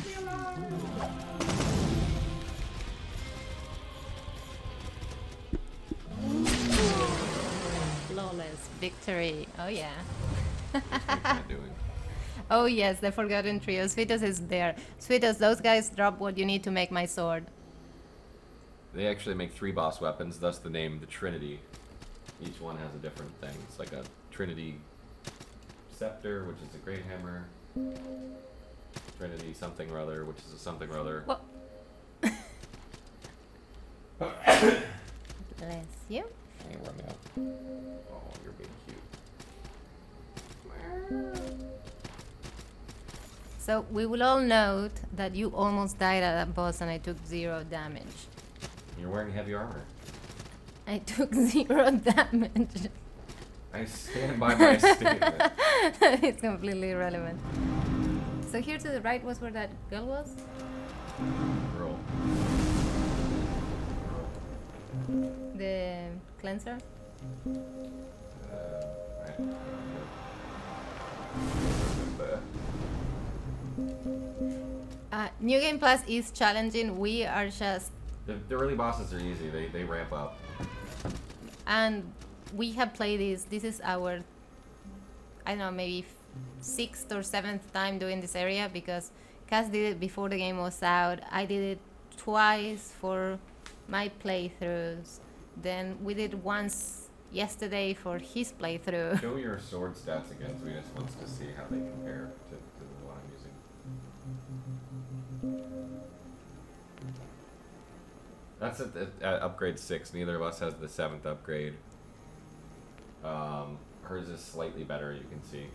[SPEAKER 2] Flawless victory. Oh yeah.
[SPEAKER 1] What's that doing?
[SPEAKER 2] Oh yes, the Forgotten Trio. Sweetos is there. Sweetos, those guys drop what you need to make my sword.
[SPEAKER 1] They actually make 3 boss weapons, thus the name the Trinity. Each one has a different thing. It's like a Trinity Scepter, which is a Great Hammer. Trinity something or other, which is a something or other.
[SPEAKER 2] What? Bless you.
[SPEAKER 1] Hang on, run out. Oh, you're being cute.
[SPEAKER 2] So we will all note that you almost died at that boss and I took 0 damage.
[SPEAKER 1] You're wearing heavy armor.
[SPEAKER 2] I took 0 damage.
[SPEAKER 1] I stand by my statement.
[SPEAKER 2] It's completely irrelevant. So here to the right was where that girl was?
[SPEAKER 1] Roll.
[SPEAKER 2] The cleanser?
[SPEAKER 1] Right.
[SPEAKER 2] New Game Plus is challenging. We are just...
[SPEAKER 1] The early bosses are easy. They ramp up.
[SPEAKER 2] And we have played this. This is our, I don't know, maybe 6th or 7th time doing this area because Cass did it before the game was out. I did it twice for my playthroughs. Then we did once yesterday for his playthrough.
[SPEAKER 1] Show your sword stats again. Sweetest wants to see how they compare to what I'm using. That's at upgrade 6. Neither of us has the 7th upgrade. Hers is slightly better, you can see.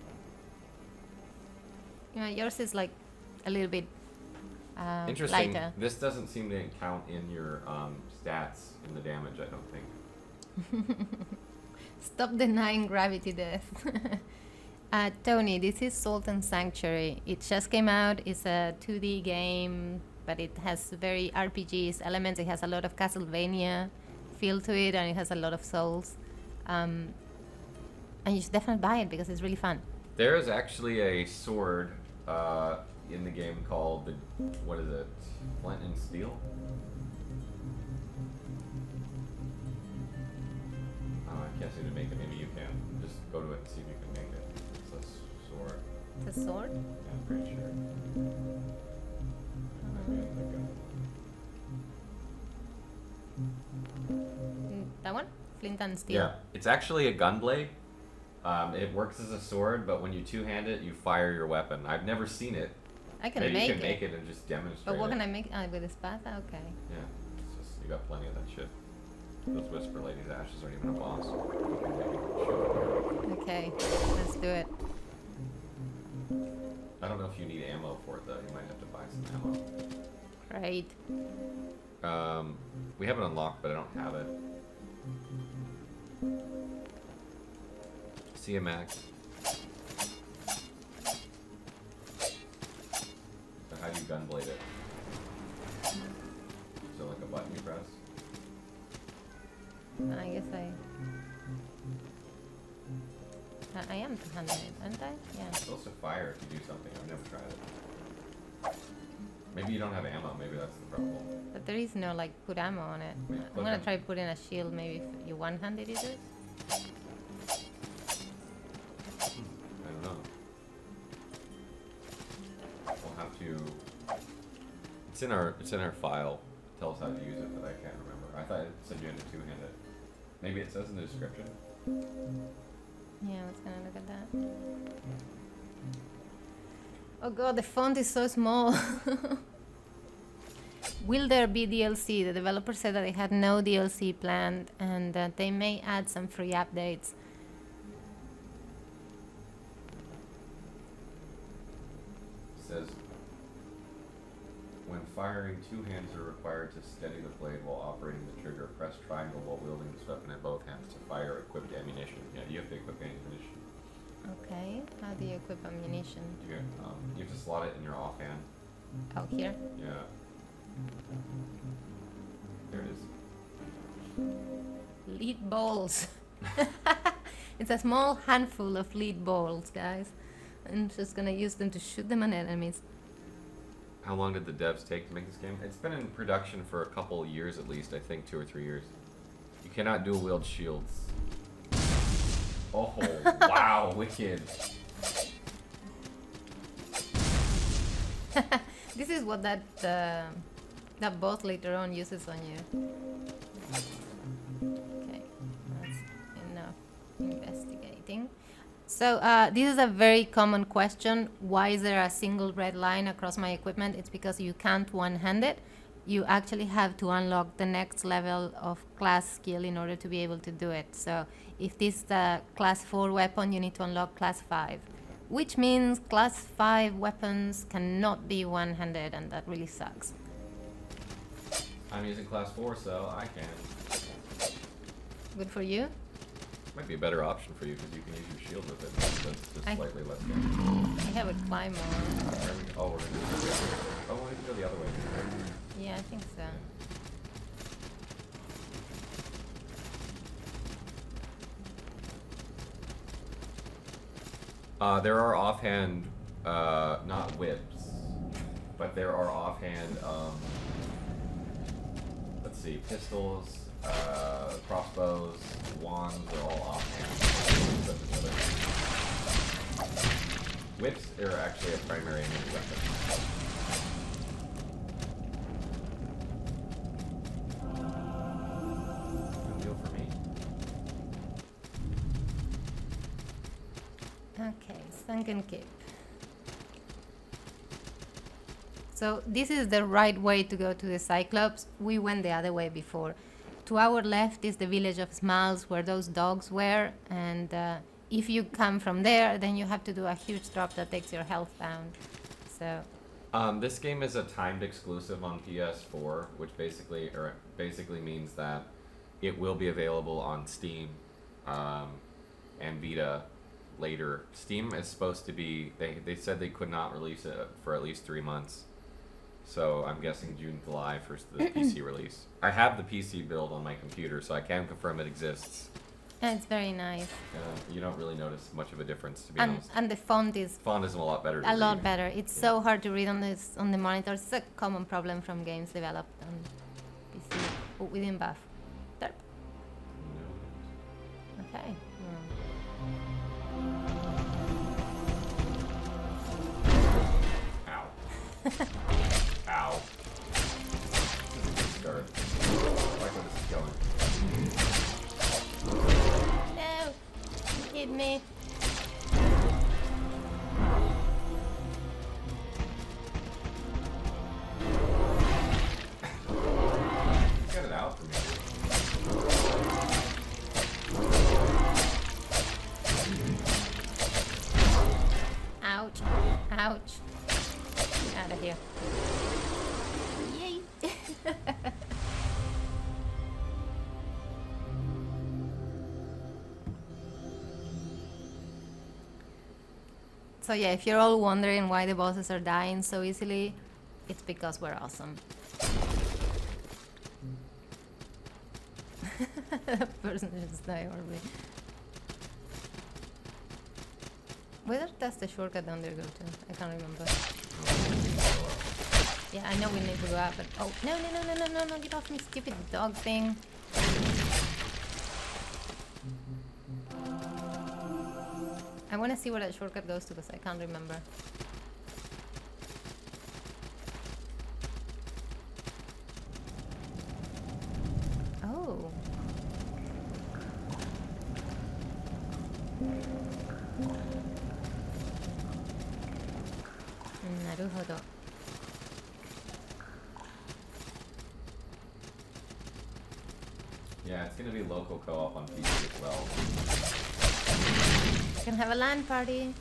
[SPEAKER 2] Yeah, yours is like a little bit
[SPEAKER 1] Interesting.
[SPEAKER 2] lighter.
[SPEAKER 1] This doesn't seem to count in your stats in the damage, I don't think.
[SPEAKER 2] Stop denying gravity death. Tony, this is Salt and Sanctuary. It just came out. It's a 2D game, but it has very RPGs elements. It has a lot of Castlevania feel to it, and it has a lot of souls. And you should definitely buy it because it's really fun.
[SPEAKER 1] There is actually a sword in the game called the, what is it? Flint and Steel? Oh, I can't seem to make it. Maybe you can. Just go to it and see if you can make it. It's a sword.
[SPEAKER 2] The sword?
[SPEAKER 1] Yeah, I'm pretty sure. Might be able to go.
[SPEAKER 2] That one? Flint and Steel.
[SPEAKER 1] Yeah, it's actually a gun blade. It works as a sword, but when you two-hand it, you fire your weapon. I've never seen it.
[SPEAKER 2] I can
[SPEAKER 1] Maybe
[SPEAKER 2] make
[SPEAKER 1] you can
[SPEAKER 2] it.
[SPEAKER 1] make it and just demonstrate
[SPEAKER 2] But what
[SPEAKER 1] it.
[SPEAKER 2] can I make with a spada? Okay.
[SPEAKER 1] Yeah, it's just, you got plenty of that shit. Those Whisper Ladies' ashes aren't even a boss. You can maybe show it.
[SPEAKER 2] Okay, let's do it.
[SPEAKER 1] I don't know if you need ammo for it though. You might have to buy some ammo.
[SPEAKER 2] Great.
[SPEAKER 1] We have it unlocked, but I don't have it. See you, Max. So how do you gunblade it? So like a button you press?
[SPEAKER 2] I guess I am two-handed, aren't I? Yeah.
[SPEAKER 1] It's supposed to fire if you do something. I've never tried it. Maybe you don't have ammo. Maybe that's the problem.
[SPEAKER 2] But there is no like put ammo on it.
[SPEAKER 1] Wait,
[SPEAKER 2] I'm gonna
[SPEAKER 1] okay.
[SPEAKER 2] try putting a shield. Maybe if you one-handed it.
[SPEAKER 1] I don't know. We'll have to. It's in our file. Tell us how to use it, but I can't remember. I thought it said you had to two-hand it. Maybe it says in the description.
[SPEAKER 2] Yeah, let's gonna look at that. Oh god, the font is so small. Will there be DLC? The developer said that they had no DLC planned and that they may add some free updates.
[SPEAKER 1] It says, when firing, two hands are required to steady the blade while operating the trigger. Press triangle while wielding this weapon in both hands to fire equipped ammunition. Yeah, you have to equip ammunition.
[SPEAKER 2] Okay, how do you equip ammunition?
[SPEAKER 1] You have to slot it in your offhand.
[SPEAKER 2] Oh, here?
[SPEAKER 1] Yeah. There it is.
[SPEAKER 2] Lead balls. It's a small handful of lead balls, guys. I'm just gonna use them to shoot them on enemies.
[SPEAKER 1] How long did the devs take to make this game? It's been in production for a couple years at least, I think 2 or 3 years. You cannot dual wield shields. Oh, wow, wicked.
[SPEAKER 2] This is what that boss later on uses on you. Okay, that's enough investigating. So this is a very common question. Why is there a single red line across my equipment? It's because you can't one-hand it. You actually have to unlock the next level of class skill in order to be able to do it. So if this is the class 4 weapon, you need to unlock class 5. Which means class 5 weapons cannot be one-handed, and that really sucks.
[SPEAKER 1] I'm using class 4, so I can.
[SPEAKER 2] Good for you.
[SPEAKER 1] Might be a better option for you because you can use your shield with it. That's
[SPEAKER 2] I-
[SPEAKER 1] slightly less damage.
[SPEAKER 2] I have a climb on.
[SPEAKER 1] Oh, we're gonna go the other way. Oh, we can go the other way.
[SPEAKER 2] Yeah, I think so.
[SPEAKER 1] There are offhand, not whips, but there are offhand, let's see, pistols, crossbows, wands are all offhand. Whips are actually a primary enemy weapon. Good deal for me.
[SPEAKER 2] Okay, sunken cape. So this is the right way to go to the Cyclops. We went the other way before. To our left is the village of Smiles where those dogs were, and if you come from there, then you have to do a huge drop that takes your health down. So
[SPEAKER 1] This game is a timed exclusive on PS4, which basically means that it will be available on Steam and Vita later. Steam is supposed to be, they said they could not release it for at least 3 months. So I'm guessing June, July for the PC release. I have the PC build on my computer, so I can confirm it exists.
[SPEAKER 2] and it's very nice.
[SPEAKER 1] You don't really notice much of a difference, to be
[SPEAKER 2] And,
[SPEAKER 1] honest.
[SPEAKER 2] and the font is
[SPEAKER 1] Font is a lot better. to
[SPEAKER 2] a lot
[SPEAKER 1] read.
[SPEAKER 2] better. It's so hard to read on the monitor. It's a common problem from games developed on PC. Oh, we didn't buff. Derp. Okay.
[SPEAKER 1] Ow. Ow. Start. I like where this is going.
[SPEAKER 2] No! You hit me.
[SPEAKER 1] Get it out for me.
[SPEAKER 2] Ouch. Ouch. Out of here. Yay! So yeah, if you're all wondering why the bosses are dying so easily, it's because we're awesome. That person just died horribly. Where does the shortcut down there go to? I can't remember. Yeah, I know we need to go up, but oh no no no no no no no! Get off me, stupid dog thing! I want to see where that shortcut goes to because I can't remember. Oh. Naruhodo.
[SPEAKER 1] Yeah, it's gonna be local co-op on PC as well.
[SPEAKER 2] I can have a LAN party.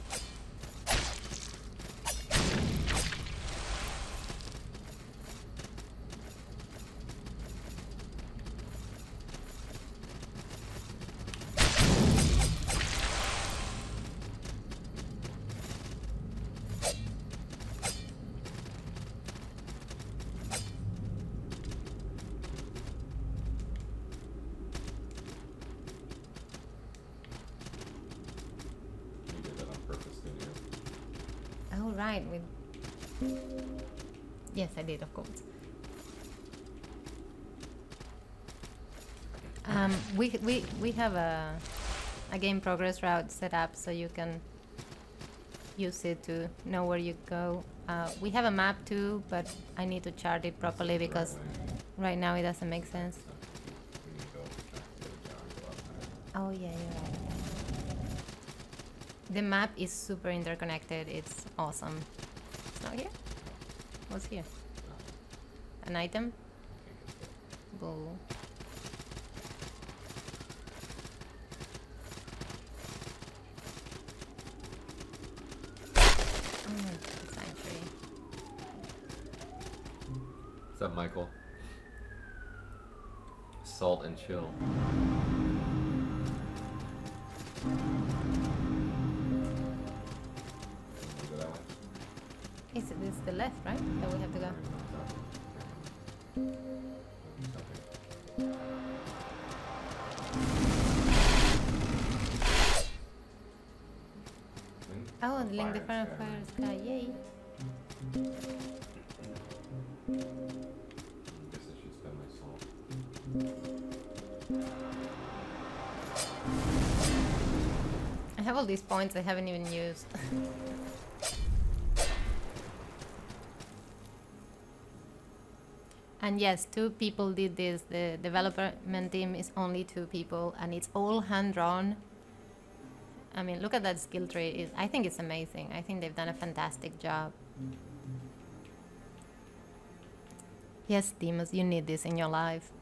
[SPEAKER 2] right. With yes, I did, of course. We have a game progress route set up so you can use it to know where you go. We have a map too, but I need to chart it properly because right now it doesn't make sense.
[SPEAKER 1] We need to go check the tower and go up there.
[SPEAKER 2] Oh yeah, you're right. The map is super interconnected. It's awesome. It's not here? What's here? An item? Bull. Sanctuary.
[SPEAKER 1] What's up, Michael? Salt and chill. Go that way.
[SPEAKER 2] Is this the left, right? That we have to go. Oh, the link the fire sky, yay.
[SPEAKER 1] Guess I should spend my salt.
[SPEAKER 2] I have all these points I haven't even used. And yes, 2 people did this. The development team is only 2 people and it's all hand-drawn. I mean, look at that skill tree. I think it's amazing. I think they've done a fantastic job. Yes, Demas, you need this in your life.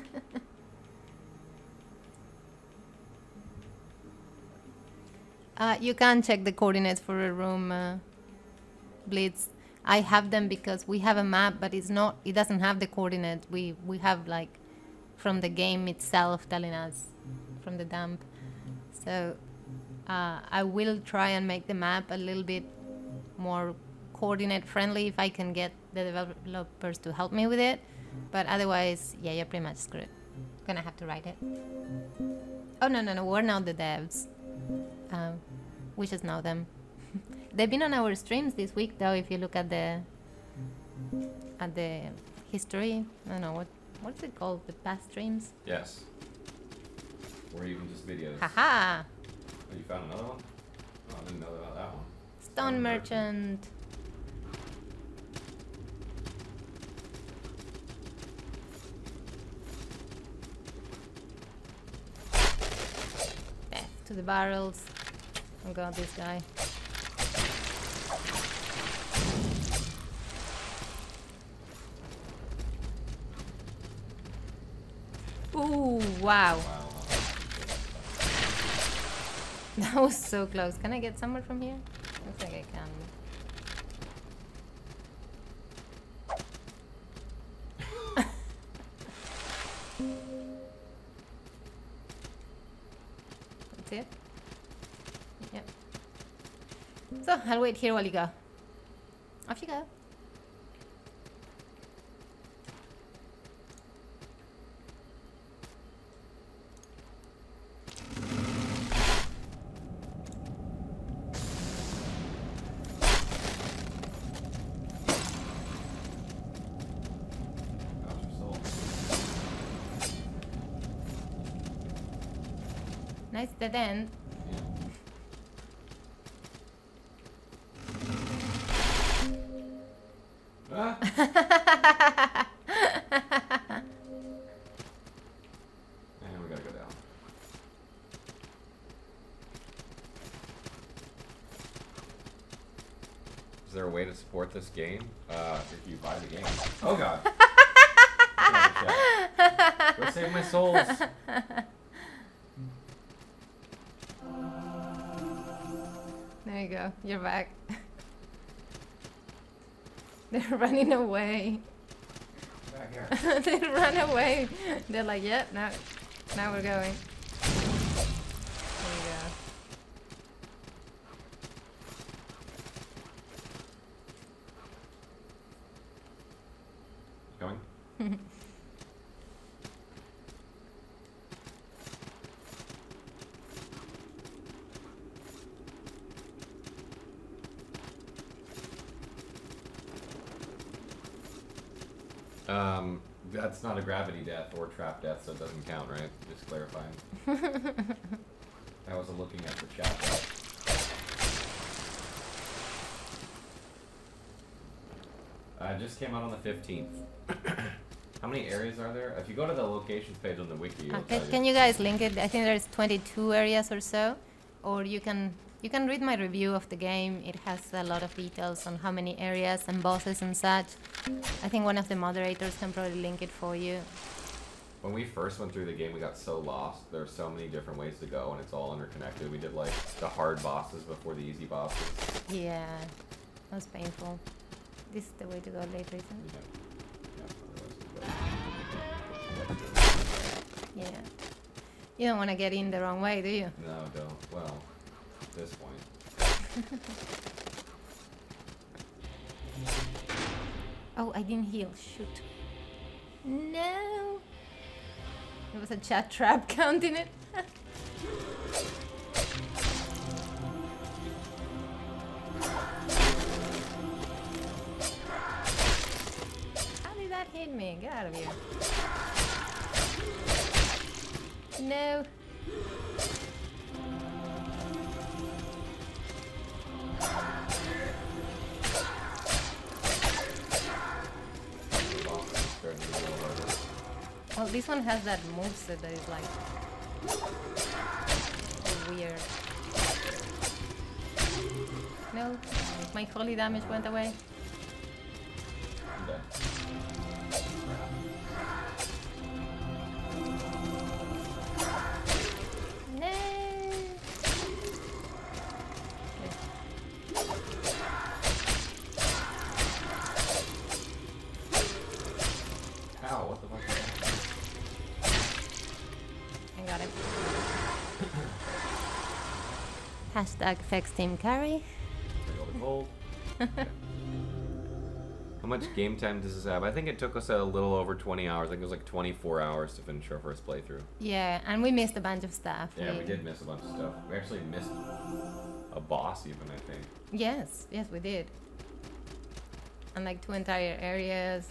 [SPEAKER 2] You can check the coordinates for a room, Blitz. I have them because we have a map, but it doesn't have the coordinates. We have like from the game itself telling us from the dump. So I will try and make the map a little bit more coordinate friendly if I can get the developers to help me with it. But otherwise, yeah, you're pretty much screwed. Gonna have to write it. Oh no, we're not the devs. We just know them. They've been on our streams this week, though. If you look at the history, I don't know what's it called, the past streams.
[SPEAKER 1] Yes. Or even just videos.
[SPEAKER 2] Haha!
[SPEAKER 1] Oh, you found another one? Oh, I didn't know about that one.
[SPEAKER 2] Stone merchant. Death to the barrels. Oh god, this guy. Ooh, wow. That was so close. Can I get somewhere from here? Looks like I can. That's it? Yep. So, I'll wait here while you go. Off you go. Nice dead end.
[SPEAKER 1] Ah. And we gotta go down. Is there a way to support this game? If you buy the game. Oh god. Go save my souls.
[SPEAKER 2] There you go. You're back. They're running away.
[SPEAKER 1] Back here.
[SPEAKER 2] They run away. They're like, yep, now we're going. There you
[SPEAKER 1] Going?
[SPEAKER 2] go.
[SPEAKER 1] That's not a gravity death or trap death, so it doesn't count, right? Just clarifying. I wasn't looking at the chat. Just came out on the 15th. How many areas are there? If you go to the locations page on the wiki, it'll tell you.
[SPEAKER 2] Can you guys link it? I think there's 22 areas or so, or you can read my review of the game. It has a lot of details on how many areas and bosses and such. I think one of the moderators can probably link it for you.
[SPEAKER 1] When we first went through the game, we got so lost. There are so many different ways to go, and it's all interconnected. We did like the hard bosses before the easy bosses.
[SPEAKER 2] Yeah, that was painful. This is the way to go later, isn't it? Yeah. You don't want to get in the wrong way, do you?
[SPEAKER 1] No, don't. Well, at this point.
[SPEAKER 2] Oh, I didn't heal. Shoot. No. There was a chat trap counting it. How did that hit me? Get out of here. No. Well, this one has that moveset that is like weird. No, my holy damage went away.
[SPEAKER 1] Okay.
[SPEAKER 2] No.
[SPEAKER 1] Ow, what the fuck is that?
[SPEAKER 2] I got it. Hashtag Fex Team Carry.
[SPEAKER 1] Gold. How much game time does this have? I think it took us a little over 20 hours. I think it was like 24 hours to finish our first playthrough.
[SPEAKER 2] Yeah, and we missed a bunch of stuff.
[SPEAKER 1] Yeah, we did miss a bunch of stuff. We actually missed a boss even, I think.
[SPEAKER 2] Yes, we did. And like 2 entire areas.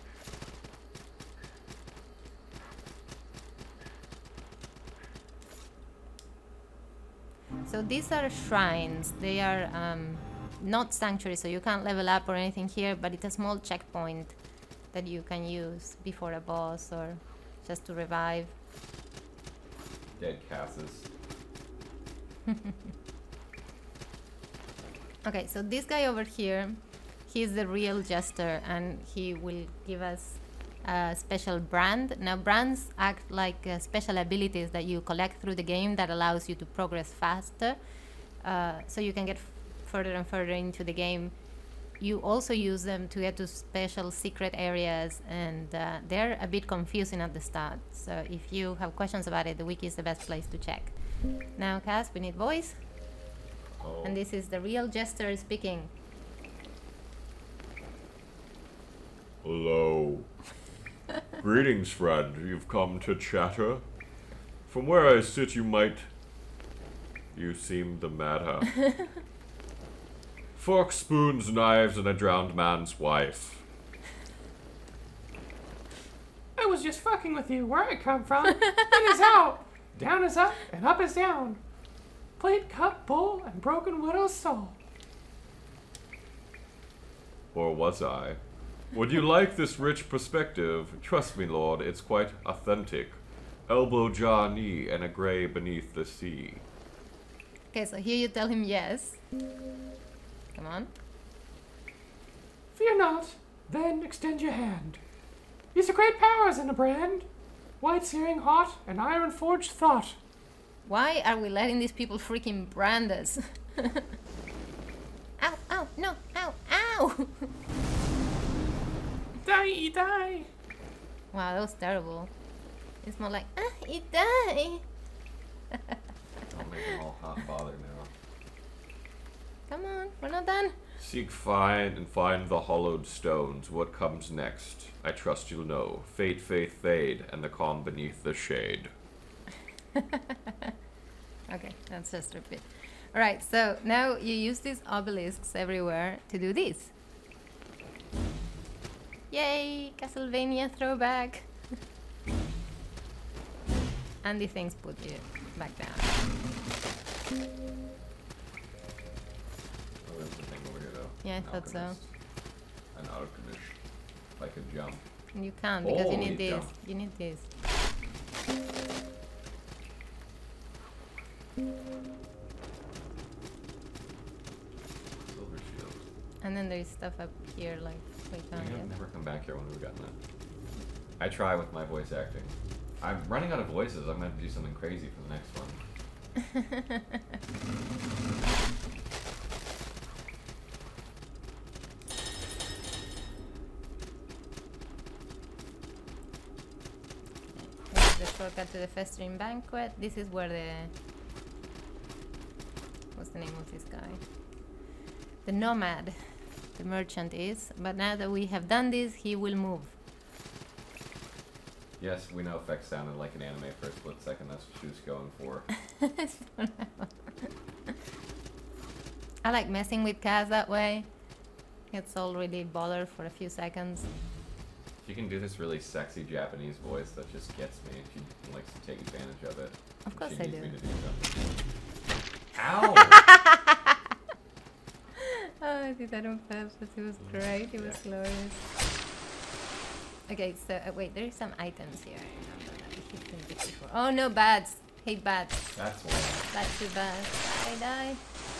[SPEAKER 2] So these are shrines. They are not sanctuaries, so you can't level up or anything here, but it's a small checkpoint that you can use before a boss or just to revive.
[SPEAKER 1] Dead Casses.
[SPEAKER 2] Okay, so this guy over here, he's the real jester, and he will give us a special brand. Now, brands act like special abilities that you collect through the game that allows you to progress faster, so you can get further and further into the game. You also use them to get to special secret areas, and they're a bit confusing at the start. So if you have questions about it, the wiki is the best place to check. Now, Cass, we need voice.
[SPEAKER 1] Oh.
[SPEAKER 2] And this is the real jester speaking.
[SPEAKER 4] Hello. Greetings, friend. You've come to chatter. From where I sit, you seem the matter. Forks, spoons, knives, and a drowned man's wife.
[SPEAKER 5] I was just fucking with you. Where I come from, in is out, down is up, and up is down. Plate, cup, bowl, and broken widow's soul.
[SPEAKER 4] Or was I? Would you like this rich perspective? Trust me, Lord, it's quite authentic. Elbow, jaw, knee, and a grey beneath the sea.
[SPEAKER 2] Okay, so here you tell him yes. Come on.
[SPEAKER 5] Fear not, then extend your hand. These are great powers in a brand. White searing hot, and iron forged thought.
[SPEAKER 2] Why are we letting these people freaking brand us? Ow, ow, no, ow, ow!
[SPEAKER 5] Die, die.
[SPEAKER 2] Wow, that was terrible. It's more like, it die!
[SPEAKER 1] Don't make them all hot and bothered now.
[SPEAKER 2] Come on, we're not done.
[SPEAKER 4] Seek, find, and find the hollowed stones. What comes next? I trust you'll know. Fate, faith, fade, and the calm beneath the shade.
[SPEAKER 2] Okay, that's just repeat. Alright, so now you use these obelisks everywhere to do this. Yay! Castlevania throwback. Andy things put you back down.
[SPEAKER 1] Oh, there's the thing over here though.
[SPEAKER 2] Yeah, I thought so.
[SPEAKER 1] Alchemist. An alchemist. Like a jump.
[SPEAKER 2] You can't because you
[SPEAKER 1] Oh,
[SPEAKER 2] need
[SPEAKER 1] you
[SPEAKER 2] this.
[SPEAKER 1] don't.
[SPEAKER 2] You need this.
[SPEAKER 1] Silver shield.
[SPEAKER 2] And then there's stuff up here like we
[SPEAKER 1] We
[SPEAKER 2] can't
[SPEAKER 1] have
[SPEAKER 2] get.
[SPEAKER 1] never come back here when we've gotten that. I try with my voice acting. I'm running out of voices. I'm going to do something crazy for the next one.
[SPEAKER 2] This is the shortcut to the Festering Banquet. This is where the... What's the name of this guy? The Nomad, the merchant is. But now that we have done this, he will move.
[SPEAKER 1] Yes, we know effects sounded like an anime for a split second. That's what she was going for.
[SPEAKER 2] I like messing with Kaz that way. It's all really bothered for a few seconds.
[SPEAKER 1] She can do this really sexy Japanese voice that just gets me. She likes to take advantage of it.
[SPEAKER 2] Of course
[SPEAKER 1] she
[SPEAKER 2] I
[SPEAKER 1] needs
[SPEAKER 2] do.
[SPEAKER 1] me to do something. Ow!
[SPEAKER 2] Oh, I did that on purpose. It was great. It was glorious. Okay, so wait, there are some items here. I remember that we hit them before. Oh no, bats! Hate bats.
[SPEAKER 1] That's one.
[SPEAKER 2] Bats too bad. Die.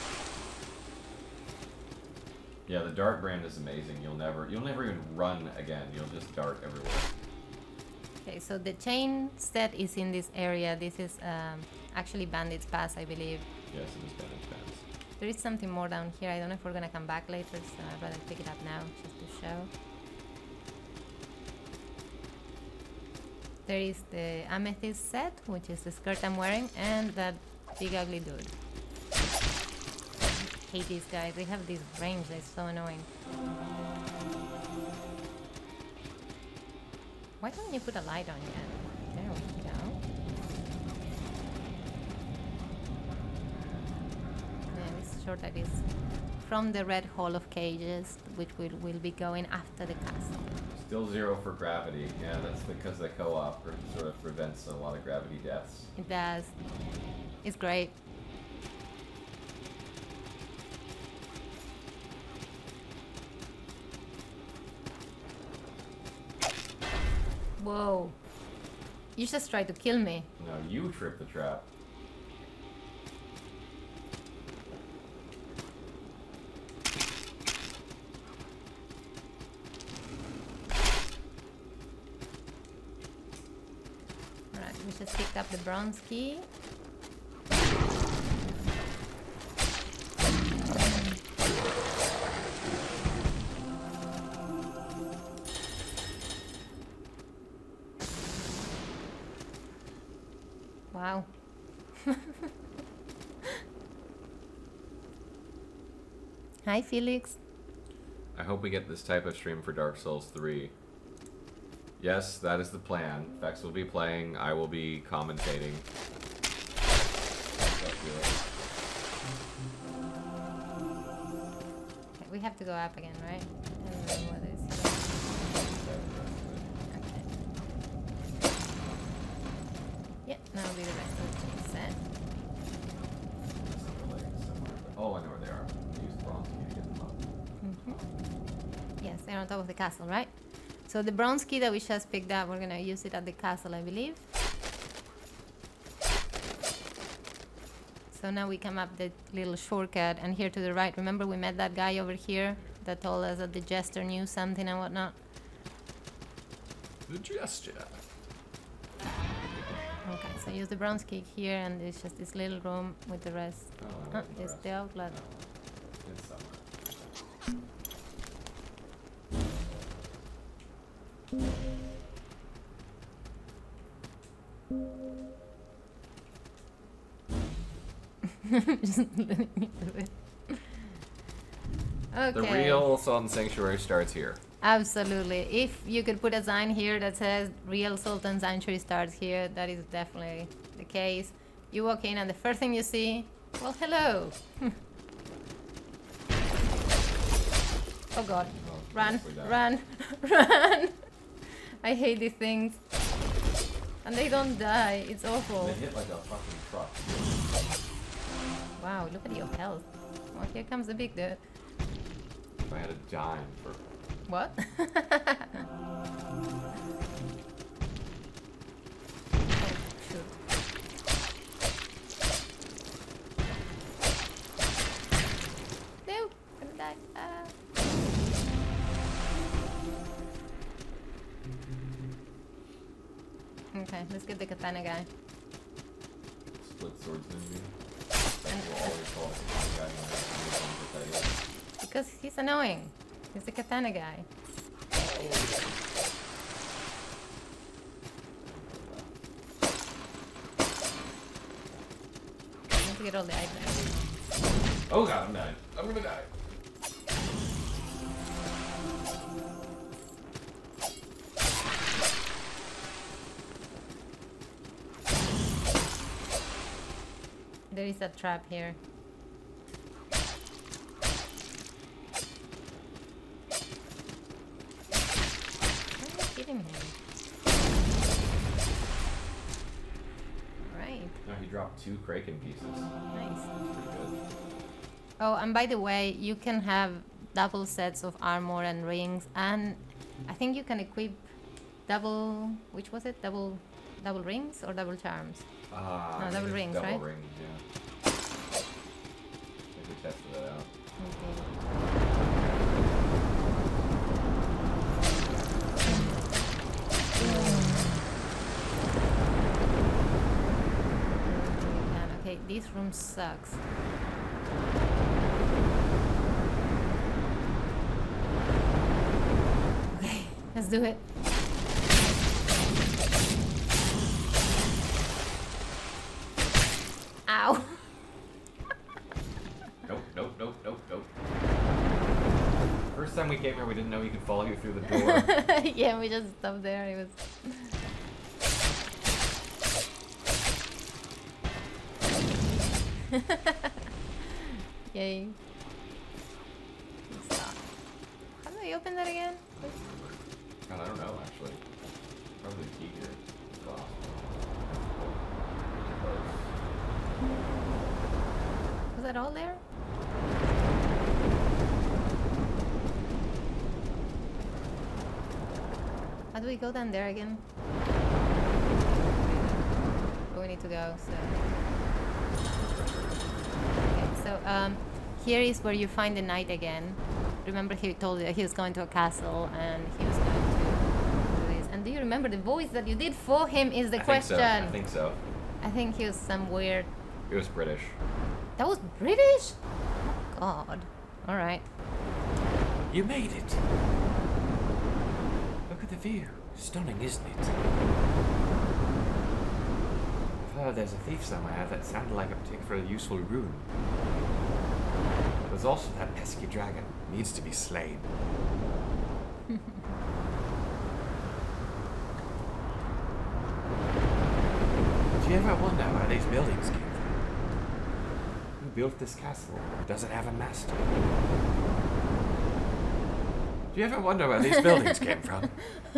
[SPEAKER 1] Yeah, the dart brand is amazing. You'll never even run again. You'll just dart everywhere.
[SPEAKER 2] Okay, so the chain set is in this area. This is actually Bandit's Pass, I believe.
[SPEAKER 1] Yes, it is Bandit's Pass.
[SPEAKER 2] There is something more down here. I don't know if we're gonna come back later, so I'd rather pick it up now just to show. There is the amethyst set, which is the skirt I'm wearing, and that big ugly dude. I hate these guys. They have this range that's so annoying. Why don't you put a light on yet? There we go. Yeah, this shortcut is from the Red Hall of Cages, which will be going after the castle.
[SPEAKER 1] Still 0 for gravity. Yeah, that's because the co-op sort of prevents a lot of gravity deaths.
[SPEAKER 2] It does. It's great. Whoa. You just tried to kill me.
[SPEAKER 1] No, you tripped the trap.
[SPEAKER 2] Alright, we just picked up the bronze key. Wow. Hi, Felix.
[SPEAKER 1] I hope we get this type of stream for Dark Souls 3. Yes, that is the plan. Vex will be playing, I will be commentating.
[SPEAKER 2] Okay, we have to go up again, right? I don't know what is here. Okay. Yeah, now will be the rest of the chain set.
[SPEAKER 1] Oh, I know where they are. Use bronze key to get them up.
[SPEAKER 2] Yes, they're on top of the castle, right? So the bronze key that we just picked up, we're gonna use it at the castle, I believe. So now we come up the little shortcut, and here to the right, remember we met that guy over here that told us that the jester knew something and whatnot?
[SPEAKER 4] The gesture.
[SPEAKER 2] Okay, so use the bronze key here, and there's just this little room with the rest.
[SPEAKER 1] Oh, I know
[SPEAKER 2] Oh,
[SPEAKER 1] where the
[SPEAKER 2] there's
[SPEAKER 1] rest-
[SPEAKER 2] the outlet.
[SPEAKER 1] No, it's somewhere.
[SPEAKER 2] Just letting me do it. Okay.
[SPEAKER 1] The real Sultan Sanctuary starts here.
[SPEAKER 2] Absolutely. If you could put a sign here that says real Sultan Sanctuary starts here, that is definitely the case. You walk in and the first thing you see, well, hello. Oh god.
[SPEAKER 1] Oh,
[SPEAKER 2] Run,
[SPEAKER 1] yes, we died.
[SPEAKER 2] run. Run! I hate these things. And they don't die. It's awful.
[SPEAKER 1] They hit like a fucking truck.
[SPEAKER 2] Wow, look at your health. Well, here comes the big dude.
[SPEAKER 1] If I had a dime for...
[SPEAKER 2] What? Oh, shoot. No! Gonna die. Ah. Okay, let's get the katana guy.
[SPEAKER 1] Split swordsman dude. That's what all they call it. Guy in the
[SPEAKER 2] Because he's annoying. He's the katana guy. I need to get all the items.
[SPEAKER 1] Oh god, I'm dying. I'm gonna die.
[SPEAKER 2] There is a trap here. Why am I hitting him? Right,
[SPEAKER 1] No, he dropped 2 Kraken pieces.
[SPEAKER 2] nice.
[SPEAKER 1] Pretty good.
[SPEAKER 2] Oh, and by the way, you can have double sets of armor and rings, and I think you can equip double. Which was it? Double rings or double charms? No, double rings,
[SPEAKER 1] double
[SPEAKER 2] right?
[SPEAKER 1] rings, yeah. I think we tested that out.
[SPEAKER 2] Okay. Okay, this room sucks. Okay, let's do it. Ow.
[SPEAKER 1] Nope, nope, nope, nope, nope. First time we came here, we didn't know you could follow you through the door.
[SPEAKER 2] Yeah, we just stopped there. It was. Yay. Stop. How do I open that again?
[SPEAKER 1] God, I don't know, actually. Probably the key here. Wow.
[SPEAKER 2] Was that all there? How do we go down there again? Oh, we need to go, so... Okay, so, here is where you find the knight again. Remember he told you that he was going to a castle and he was going to do this. And do you remember the voice that you did for him is the question?
[SPEAKER 1] I think so.
[SPEAKER 2] I think he was some weird...
[SPEAKER 1] It was British.
[SPEAKER 2] That was British? Oh, God. Alright.
[SPEAKER 4] You made it. Look at the view. Stunning, isn't it? I've heard there's a thief somewhere that sounded like a particularly useful rune. There's also that pesky dragon. Needs to be slain. Do you ever wonder where these buildings came from? Who built this castle? Does it have a master? Do you ever wonder where these buildings came from?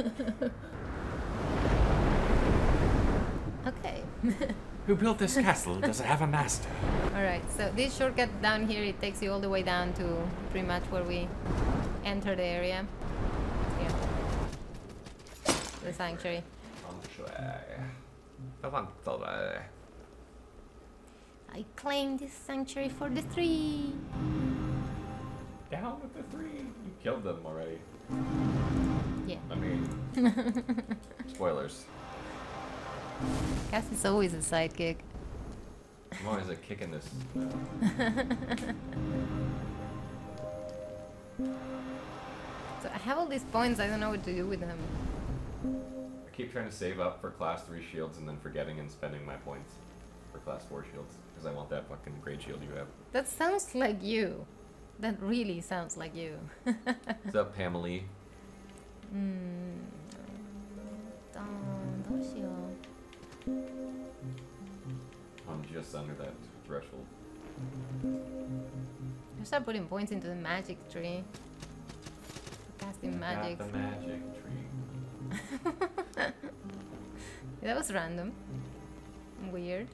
[SPEAKER 2] Okay.
[SPEAKER 4] Who built this castle? Does it have a master?
[SPEAKER 2] Alright, so this shortcut down here, it takes you all the way down to pretty much where we enter the area. Here. The sanctuary. I claim this sanctuary for the 3.
[SPEAKER 1] Down with the 3. You killed them already.
[SPEAKER 2] Yeah.
[SPEAKER 1] I mean, spoilers.
[SPEAKER 2] Cass is always a sidekick.
[SPEAKER 1] I'm always a kick in this.
[SPEAKER 2] So I have all these points, I don't know what to do with them.
[SPEAKER 1] I keep trying to save up for class 3 shields and then forgetting and spending my points for class 4 shields. Because I want that fucking great shield you have.
[SPEAKER 2] That sounds like you. That really sounds like you.
[SPEAKER 1] What's up, Pamela? I'm just under that threshold.
[SPEAKER 2] You start putting points into the magic tree. Cass casting magic.
[SPEAKER 1] Got the magic tree.
[SPEAKER 2] That was random. Weird.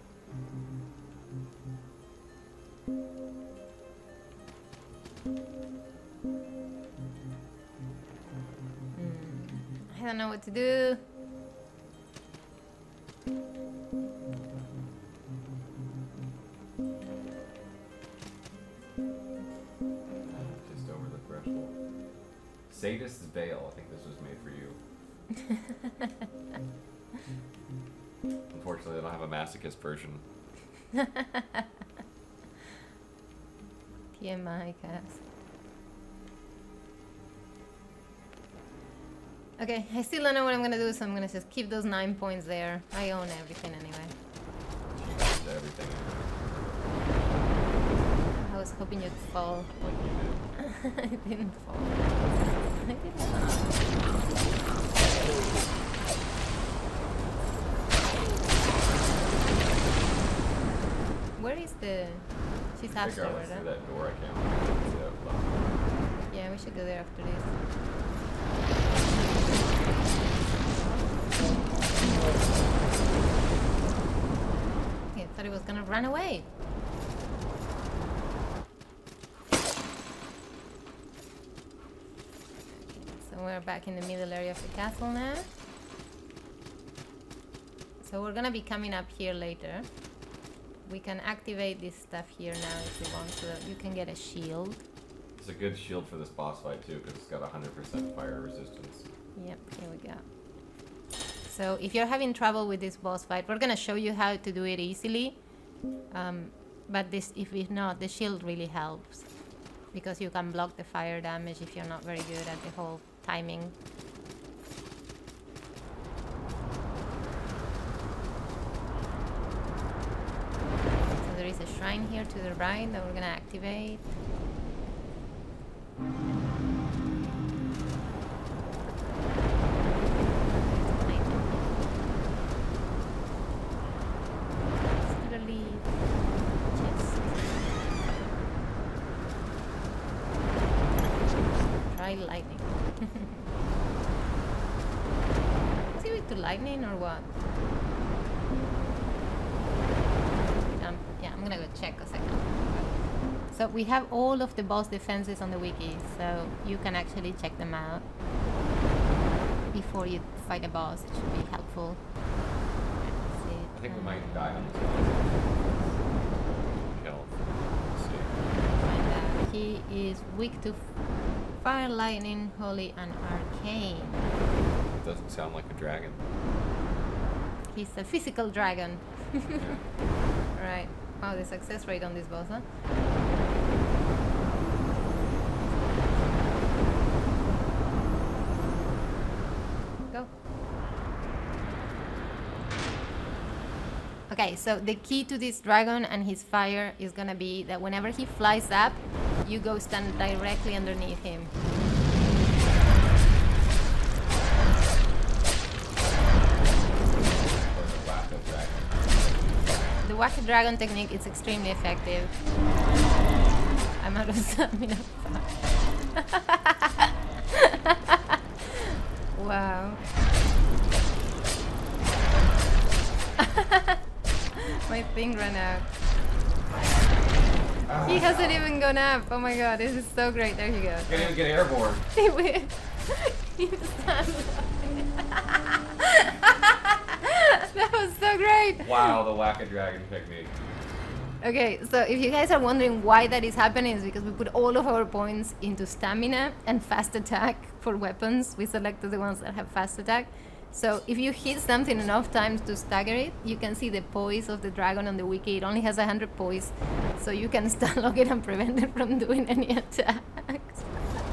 [SPEAKER 2] I don't know what to do.
[SPEAKER 1] Just over the threshold. Sadist's Veil. I think this was made for you. Unfortunately, I don't have a masochist version.
[SPEAKER 2] TMI cast. Okay, I still don't know what I'm gonna do, so I'm gonna just keep those 9 points there. I own everything anyway.
[SPEAKER 1] She got to everything
[SPEAKER 2] I was hoping you'd fall.
[SPEAKER 1] like you did.
[SPEAKER 2] I didn't fall. I did not. Where is the... She's after,
[SPEAKER 1] Regardless
[SPEAKER 2] right?
[SPEAKER 1] through that door, I can't see that button.
[SPEAKER 2] Yeah, we should go there after this. Okay, I thought it was gonna run away. So we're back in the middle area of the castle now. So we're gonna be coming up here later. We can activate this stuff here now if we want, so that you can get a shield.
[SPEAKER 1] It's a good shield for this boss fight too, because it's got 100% fire resistance.
[SPEAKER 2] Yep, here we go. So if you're having trouble with this boss fight, we're gonna show you how to do it easily. But this, if not, the shield really helps, because you can block the fire damage if you're not very good at the whole timing. So there is a shrine here to the right that we're gonna activate. Literally chest. Try lightning. Is it weak to lightning or what? Yeah, I'm gonna go check a second. So we have all of the boss defenses on the wiki, so you can actually check them out before you fight a boss. It should be helpful. Let's see.
[SPEAKER 1] I think we might die on this one. Health. Let's see.
[SPEAKER 2] Find out. He is weak to fire, lightning, holy, and arcane.
[SPEAKER 1] Doesn't sound like a dragon.
[SPEAKER 2] He's a physical dragon. Right. Wow, the success rate on this boss, huh? Go. Okay, so the key to this dragon and his fire is gonna be that whenever he flies up, you go stand directly underneath him.
[SPEAKER 1] Or the Whack of Dragon.
[SPEAKER 2] The Whack a Dragon technique is extremely effective. I'm out of stamina. Wow. My thing ran out. He hasn't even gone up. Oh my god, this is so great. There he goes.
[SPEAKER 1] Can't even get airborne.
[SPEAKER 2] That was so great.
[SPEAKER 1] Wow, the Whack a Dragon technique.
[SPEAKER 2] Okay, so if you guys are wondering why that is happening, is because we put all of our points into stamina and fast attack for weapons. We selected the ones that have fast attack. So if you hit something enough times to stagger it, you can see the poise of the dragon on the wiki. It only has 100 poise, so you can stun lock it and prevent it from doing any attacks.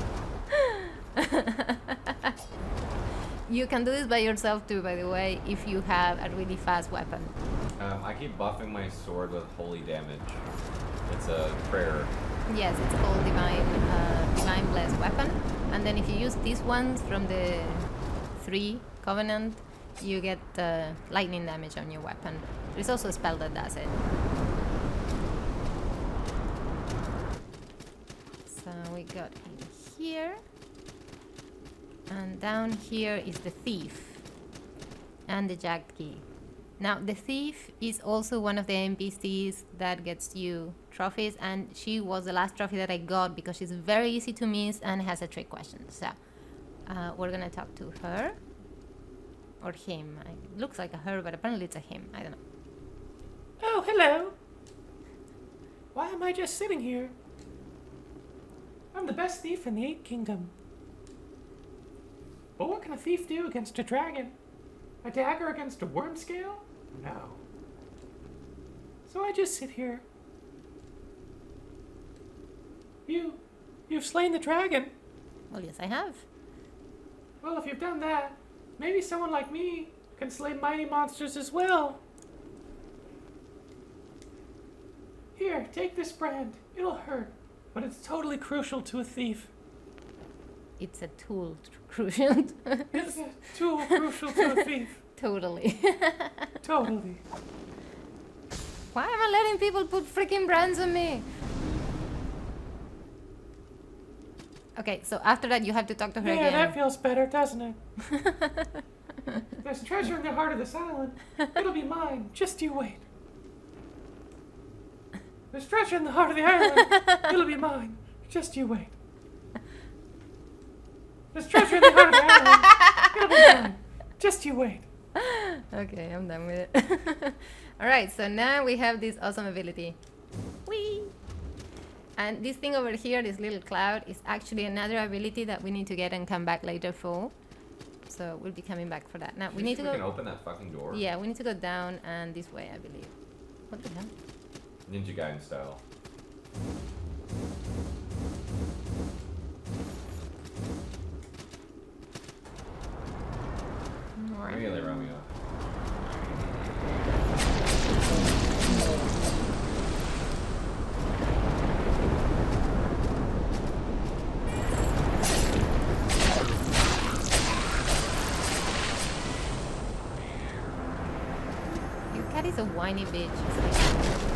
[SPEAKER 2] You can do this by yourself too, by the way, if you have a really fast weapon.
[SPEAKER 1] I keep buffing my sword with holy damage. It's a prayer.
[SPEAKER 2] Yes, it's called Divine Blessed Weapon. And then if you use these ones from the 3 Covenant, you get lightning damage on your weapon. There's also a spell that does it. So we got him here. And down here is the thief and the jacked key. Now the thief is also one of the NPCs that gets you trophies, and she was the last trophy that I got because she's very easy to miss and has a trick question. So we're gonna talk to her or him. It looks like a her, but apparently it's a him. I don't know.
[SPEAKER 5] Oh, hello. Why am I just sitting here? I'm the best thief in the 8 Kingdom. But what can a thief do against a dragon? A dagger against a worm scale? No. So I just sit here. You've slain the dragon.
[SPEAKER 2] Well, yes, I have.
[SPEAKER 5] Well, if you've done that, maybe someone like me can slay mighty monsters as well. Here, take this brand. It'll hurt, but it's totally crucial to a thief.
[SPEAKER 2] It's a tool crucial.
[SPEAKER 5] It's a tool crucial to a thief.
[SPEAKER 2] Totally.
[SPEAKER 5] Totally.
[SPEAKER 2] Why am I letting people put freaking brands on me? Okay, so after that you have to talk to her
[SPEAKER 5] Yeah,
[SPEAKER 2] again.
[SPEAKER 5] that feels better, doesn't it? There's treasure in the heart of this island. It'll be mine. Just you wait. There's treasure in the heart of the island. It'll be mine. Just you wait. There's treasure in the heart of the island. It'll be mine. Just you wait.
[SPEAKER 2] Okay, I'm done with it. Alright, so now we have this awesome ability. Whee! And this thing over here, this little cloud, is actually another ability that we need to get and come back later for. So we'll be coming back for that. Now we need to
[SPEAKER 1] We can
[SPEAKER 2] go...
[SPEAKER 1] open that fucking door.
[SPEAKER 2] Yeah, we need to go down and this way, I believe. What the hell?
[SPEAKER 1] Ninja Gaiden style. Really, Romeo.
[SPEAKER 2] Your cat is a whiny bitch. It's like-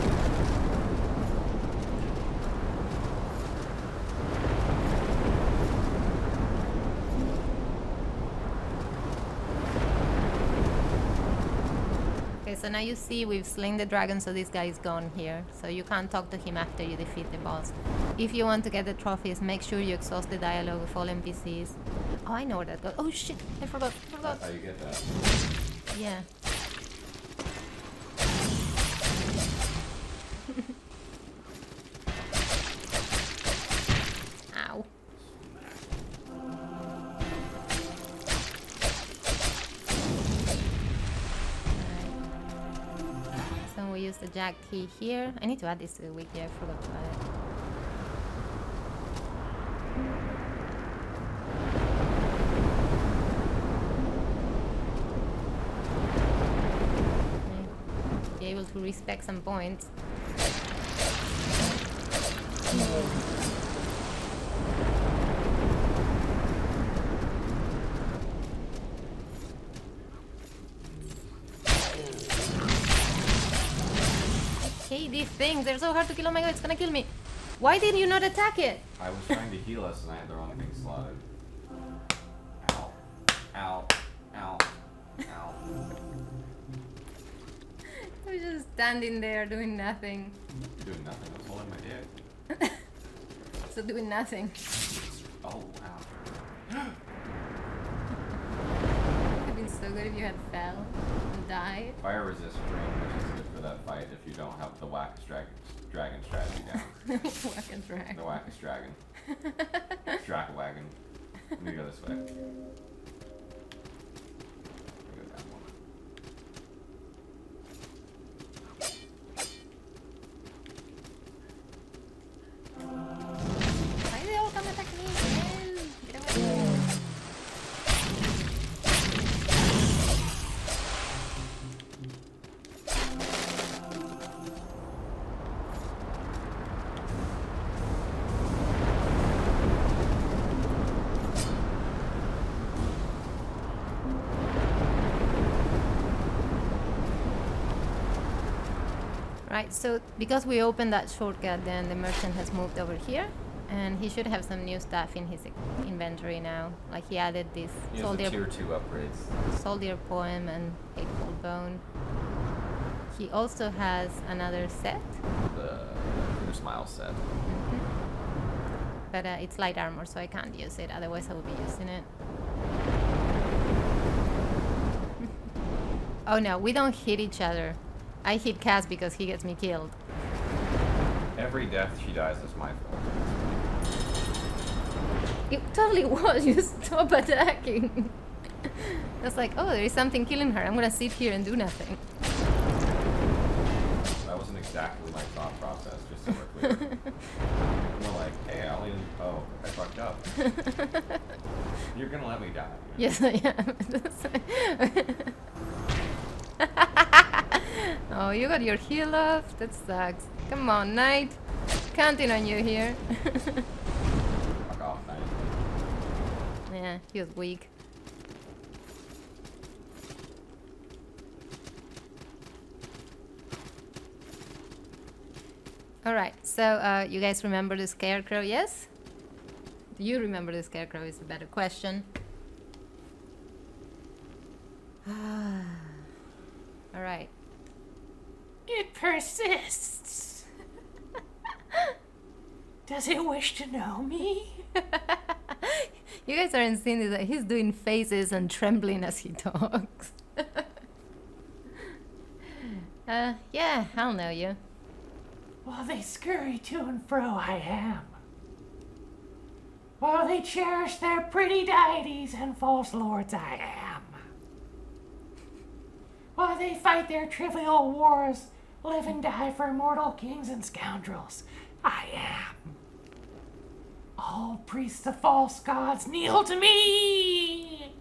[SPEAKER 2] Okay, so now you see we've slain the dragon, so this guy is gone here. So you can't talk to him after you defeat the boss. If you want to get the trophies, make sure you exhaust the dialogue with all NPCs. Oh, I know where that goes. Oh shit, I forgot.
[SPEAKER 1] That's how you get that.
[SPEAKER 2] Yeah. Ow. Alright. So we use the jack key here. I need to add this to the wiki, I forgot to add it. Okay. Be able to respec some points. Okay, these things, they're so hard to kill. Oh my god, it's gonna kill me. Why did you not attack it?
[SPEAKER 1] I was trying to heal us and I had the wrong thing slotted. Ow. Ow. Ow. Ow.
[SPEAKER 2] I was just standing there doing nothing.
[SPEAKER 1] Doing nothing. I was holding my dick.
[SPEAKER 2] So doing nothing.
[SPEAKER 1] Oh, wow.
[SPEAKER 2] It would have been so good if you had fell and died.
[SPEAKER 1] Fire resist ring, which is good for that fight if you don't have the wackest dragon strategy down.
[SPEAKER 2] Whack and drag.
[SPEAKER 1] The wackest dragon. Drac-wagon. Let me go this way. Let me go down one.
[SPEAKER 2] Why do they all come attack me? No! Get away. Right, so because we opened that shortcut, then the merchant has moved over here, And he should have some new stuff in his inventory now. Like he added this
[SPEAKER 1] He has the tier 2 upgrades.
[SPEAKER 2] Soldier Poem and Hateful Bone. He also has another set.
[SPEAKER 1] The Smile set.
[SPEAKER 2] But it's light armor, so I can't use it. Otherwise, I would be using it. Oh no, we don't hit each other. I hit Cass because he gets me killed.
[SPEAKER 1] Every death she dies is my fault.
[SPEAKER 2] It totally was. You stop attacking. It's like, oh, there is something killing her. I'm gonna sit here and do nothing.
[SPEAKER 1] That wasn't exactly my thought process, just so we're clear. More like, hey, I only... Oh, I fucked up. You're gonna let me die.
[SPEAKER 2] Yes, I am. Oh, you got your heal off? That sucks. Come on, Knight. Counting on you here.
[SPEAKER 1] Fuck off, Knight.
[SPEAKER 2] Yeah, he was weak. Alright, so you guys remember the Scarecrow, yes? Do you remember the Scarecrow is a better question. Alright.
[SPEAKER 5] It persists. Does it wish to know me?
[SPEAKER 2] You guys aren't seeing this, he's doing faces and trembling as he talks. Yeah, I'll know you.
[SPEAKER 5] While they scurry to and fro, I am. While they cherish their pretty deities and false lords, I am. While they fight their trivial wars, live and die for mortal kings and scoundrels, I am. All priests of false gods kneel to me!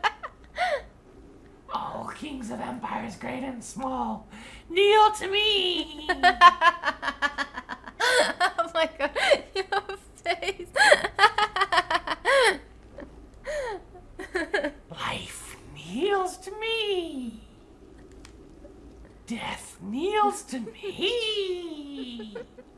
[SPEAKER 5] All kings of empires great and small kneel to me!
[SPEAKER 2] Oh my god, your face!
[SPEAKER 5] Life kneels to me! Death kneels to me!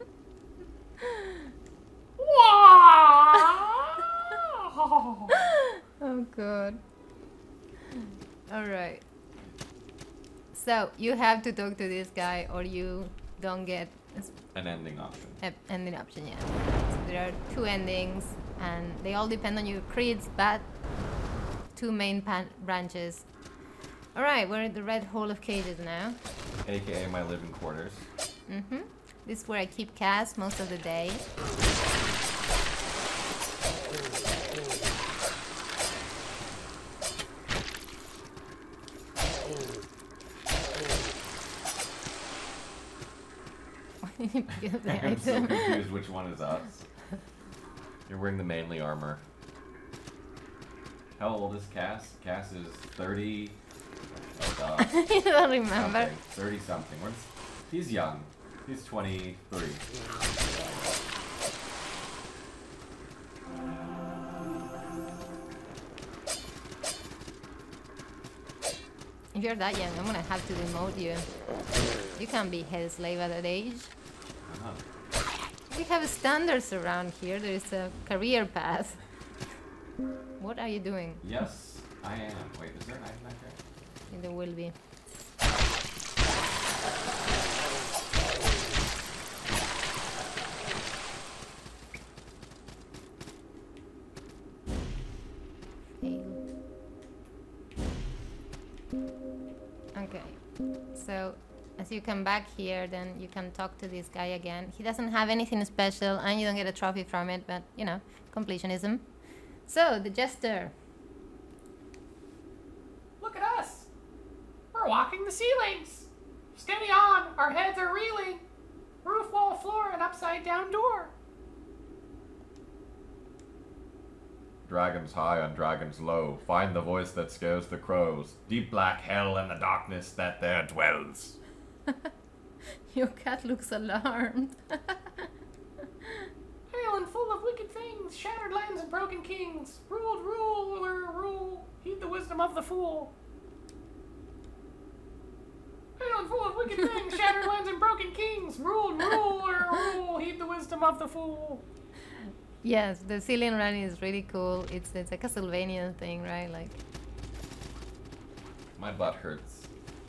[SPEAKER 5] Wow!
[SPEAKER 2] Oh god. Alright. So, you have to talk to this guy or you don't get
[SPEAKER 1] An ending option.
[SPEAKER 2] an ending option yet. So there are 2 endings and they all depend on your creeds, but 2 main branches. Alright, we're at the Red Hole of Cages now.
[SPEAKER 1] AKA my living quarters.
[SPEAKER 2] This is where I keep Cass most of the day. Because the
[SPEAKER 1] I'm so
[SPEAKER 2] item.
[SPEAKER 1] confused which one is us. You're wearing the manly armor. How old is Cass? Cass is 30... Oh god.
[SPEAKER 2] You don't remember.
[SPEAKER 1] 30 something. He's young. He's 23.
[SPEAKER 2] If you're that young, I'm gonna have to demote you. You can't be head slave at that age. We have standards around here. There is a career path. What are you doing?
[SPEAKER 1] Yes, I am. Wait, is there an item back there?
[SPEAKER 2] There will be. Okay, so as you come back here, then you can talk to this guy again. He doesn't have anything special and you don't get a trophy from it, but you know, completionism. So, the Jester.
[SPEAKER 5] Look at us! We're walking the ceilings! Steady on, our heads are reeling! Roof, wall, floor, and upside down door!
[SPEAKER 1] Dragons high on dragons low, find the voice that scares the crows. Deep black hell and the darkness that there dwells.
[SPEAKER 2] Your cat looks alarmed.
[SPEAKER 5] Hail and full of wicked things, shattered lands and broken kings. Ruled, ruler, rule, heed the wisdom of the fool. Hail and full of wicked things, shattered lands and broken kings. Ruled, ruler, rule, heed the wisdom of the fool.
[SPEAKER 2] Yes, the ceiling run is really cool. It's a Castlevania thing, right? Like.
[SPEAKER 1] My butt hurts.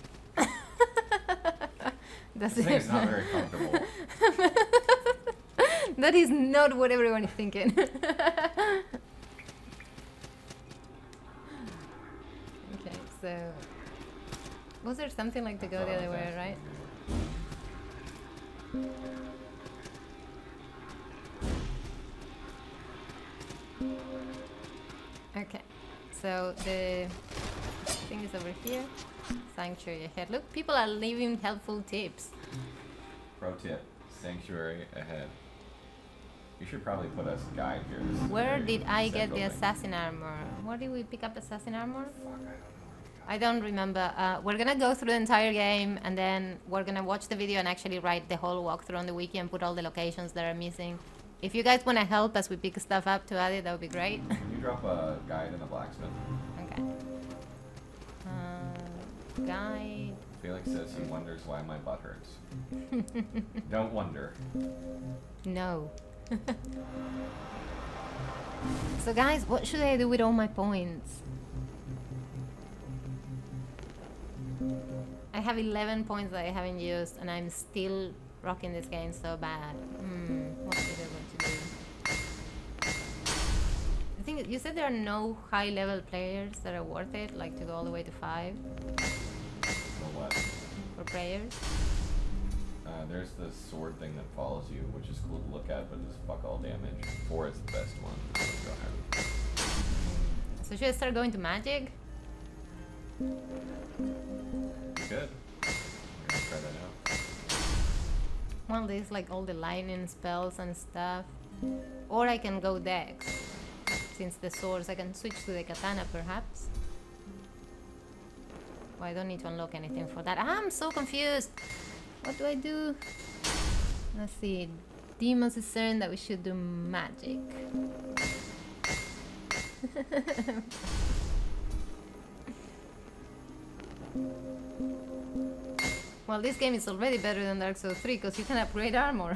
[SPEAKER 2] That's
[SPEAKER 1] This thing is
[SPEAKER 2] it.
[SPEAKER 1] not very comfortable.
[SPEAKER 2] That is not what everyone is thinking. Okay, so was there something like to go the other way, right? Okay, so the thing is over here. Sanctuary ahead. Look, people are leaving helpful tips.
[SPEAKER 1] Pro tip: sanctuary ahead. You should probably put a guide here. This is a
[SPEAKER 2] Where
[SPEAKER 1] very
[SPEAKER 2] did I get the
[SPEAKER 1] central thing.
[SPEAKER 2] assassin armor? Where did we pick up assassin armor? I don't remember. We're gonna go through the entire game and then we're gonna watch the video and actually write the whole walkthrough on the wiki and put all the locations that are missing. If you guys wanna help as we pick stuff up to add it, that would be great.
[SPEAKER 1] Can you drop a guide in the blacksmith?
[SPEAKER 2] Okay. Guide.
[SPEAKER 1] Felix says he wonders why my butt hurts. Don't wonder.
[SPEAKER 2] No. So guys, what should I do with all my points? I have 11 points that I haven't used and I'm still rocking this game so bad. What should I want to do? I think you said there are no high level players that are worth it, like to go all the way to 5
[SPEAKER 1] So what?
[SPEAKER 2] for players.
[SPEAKER 1] There's the sword thing that follows you, which is cool to look at, but does fuck all damage. 4 is the best one.
[SPEAKER 2] So should I start going to magic?
[SPEAKER 1] You could. We're gonna try that out.
[SPEAKER 2] Well, there's like all the lightning spells and stuff. Or I can go dex. Since the swords, I can switch to the katana perhaps. Well, I don't need to unlock anything for that. I'm so confused. What do I do? Let's see. Demons is saying that we should do magic. Well, this game is already better than Dark Souls 3 because you can upgrade armor.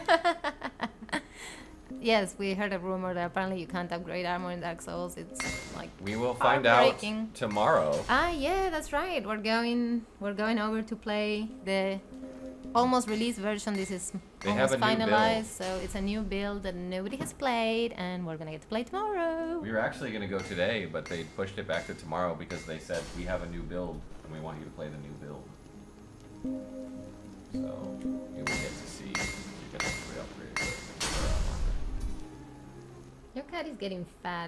[SPEAKER 2] Yes, we heard a rumor that apparently you can't upgrade armor in Dark Souls. It's like
[SPEAKER 1] We will find out
[SPEAKER 2] heartbreaking.
[SPEAKER 1] tomorrow.
[SPEAKER 2] Ah, yeah, that's right. We're going over to play the almost released version. This is
[SPEAKER 1] They have
[SPEAKER 2] almost
[SPEAKER 1] a new build.
[SPEAKER 2] finalized, so it's a new build that nobody has played, and we're gonna get to play tomorrow.
[SPEAKER 1] We were actually going to go today, but they pushed it back to tomorrow because they said we have a new build and we want you to play the new build. So you will get to see if you can actually upgrade it.
[SPEAKER 2] Your cat is getting fat.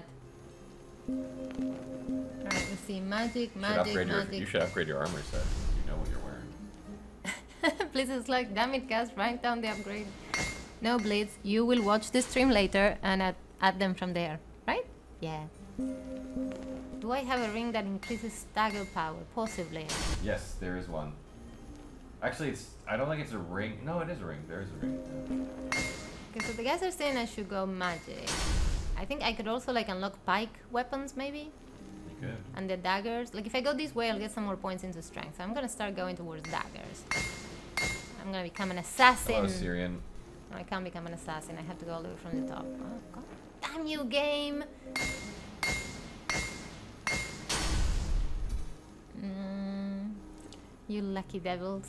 [SPEAKER 2] Alright, let's see. Magic.
[SPEAKER 1] You should upgrade your armor set. You know what you're wearing.
[SPEAKER 2] Blitz is like, damn it, guys, write down the upgrade. No, Blitz, you will watch the stream later and add them from there, right? Yeah. Do I have a ring that increases stagger power? Possibly.
[SPEAKER 1] Yes, there is one. Actually, I don't think it's a ring. No, it is a ring. There is a ring.
[SPEAKER 2] Okay, so the guys are saying I should go magic. I think I could also like unlock pike weapons maybe?
[SPEAKER 1] You could.
[SPEAKER 2] And the daggers. Like if I go this way, I'll get some more points into strength. So I'm gonna start going towards daggers. I'm gonna become an assassin.
[SPEAKER 1] Hello, Syrian.
[SPEAKER 2] No, I can't become an assassin. I have to go all the way from the top. Oh, God damn you, game! You lucky devils.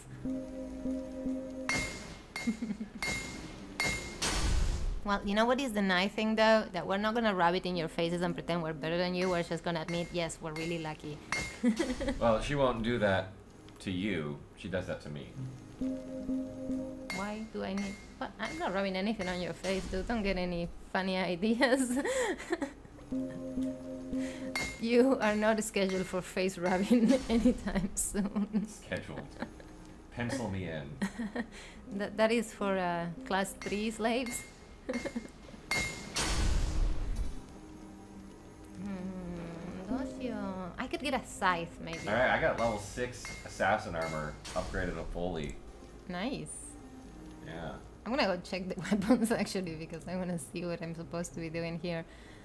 [SPEAKER 2] Well, you know what is the nice thing though? That we're not gonna rub it in your faces and pretend we're better than you. We're just gonna admit, yes, we're really lucky.
[SPEAKER 1] Well, she won't do that to you. She does that to me.
[SPEAKER 2] Why do I need... But I'm not rubbing anything on your face, dude. Don't get any funny ideas. You are not scheduled for face rubbing anytime soon.
[SPEAKER 1] Scheduled. Pencil me in.
[SPEAKER 2] That is for class 3 slaves. I could get a scythe, maybe.
[SPEAKER 1] Alright, I got level 6 assassin armor upgraded to fully.
[SPEAKER 2] Nice.
[SPEAKER 1] Yeah.
[SPEAKER 2] I'm gonna go check the weapons actually because I wanna see what I'm supposed to be doing here.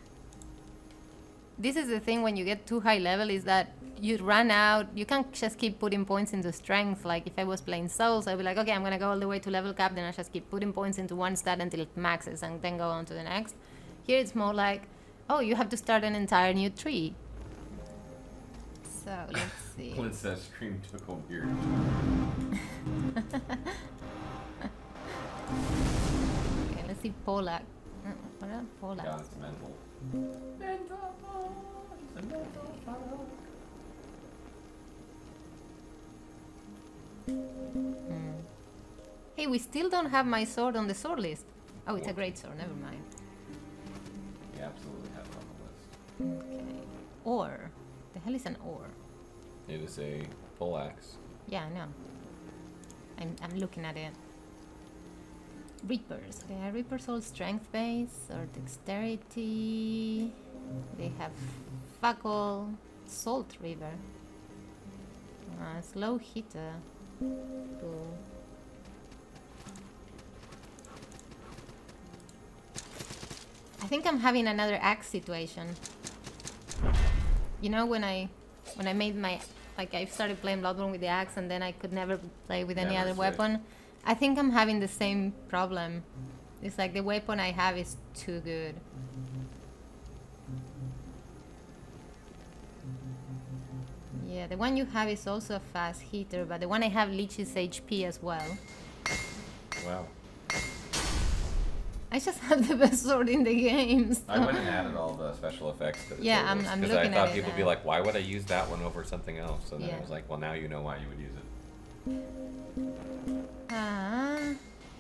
[SPEAKER 2] This is the thing when you get too high level is that you run out. You can't just keep putting points into strength. Like if I was playing Souls, I'd be like, okay, I'm gonna go all the way to level cap, then I just keep putting points into one stat until it maxes and then go on to the next. Here it's more like, oh, you have to start an entire new tree. So let's see.
[SPEAKER 1] Well, it says Scream took a weird.
[SPEAKER 2] Okay, let's see Polak. What are Polak?
[SPEAKER 1] Yeah, it's mental.
[SPEAKER 2] Hey, we still don't have my sword on the sword list. Oh, it's a great sword. Never mind.
[SPEAKER 1] You absolutely have it on the list.
[SPEAKER 2] Okay. Ore. The hell is an ore?
[SPEAKER 1] It is a poleaxe.
[SPEAKER 2] Yeah, I know. I'm looking at it. Reapers. Okay, Reapers all strength base or dexterity. They have Fackel, Salt River. Slow hitter. Cool. I think I'm having another axe situation. You know, when I made my, like, I started playing Bloodborne with the axe and then I could never play with any
[SPEAKER 1] Never
[SPEAKER 2] other
[SPEAKER 1] switch.
[SPEAKER 2] weapon. I think I'm having the same problem. It's like the weapon I have is too good. Yeah, the one you have is also a fast hitter, but the one I have leeches HP as well.
[SPEAKER 1] Wow.
[SPEAKER 2] I just have the best sword in the game. So.
[SPEAKER 1] I went and added all the special effects to the
[SPEAKER 2] Yeah,
[SPEAKER 1] tables,
[SPEAKER 2] I'm
[SPEAKER 1] 'cause
[SPEAKER 2] looking
[SPEAKER 1] I thought
[SPEAKER 2] at it
[SPEAKER 1] people would be
[SPEAKER 2] now.
[SPEAKER 1] like, why would I use that one over something else? So then
[SPEAKER 2] Yeah.
[SPEAKER 1] I was like, well, now you know why you would use it.
[SPEAKER 2] Ah.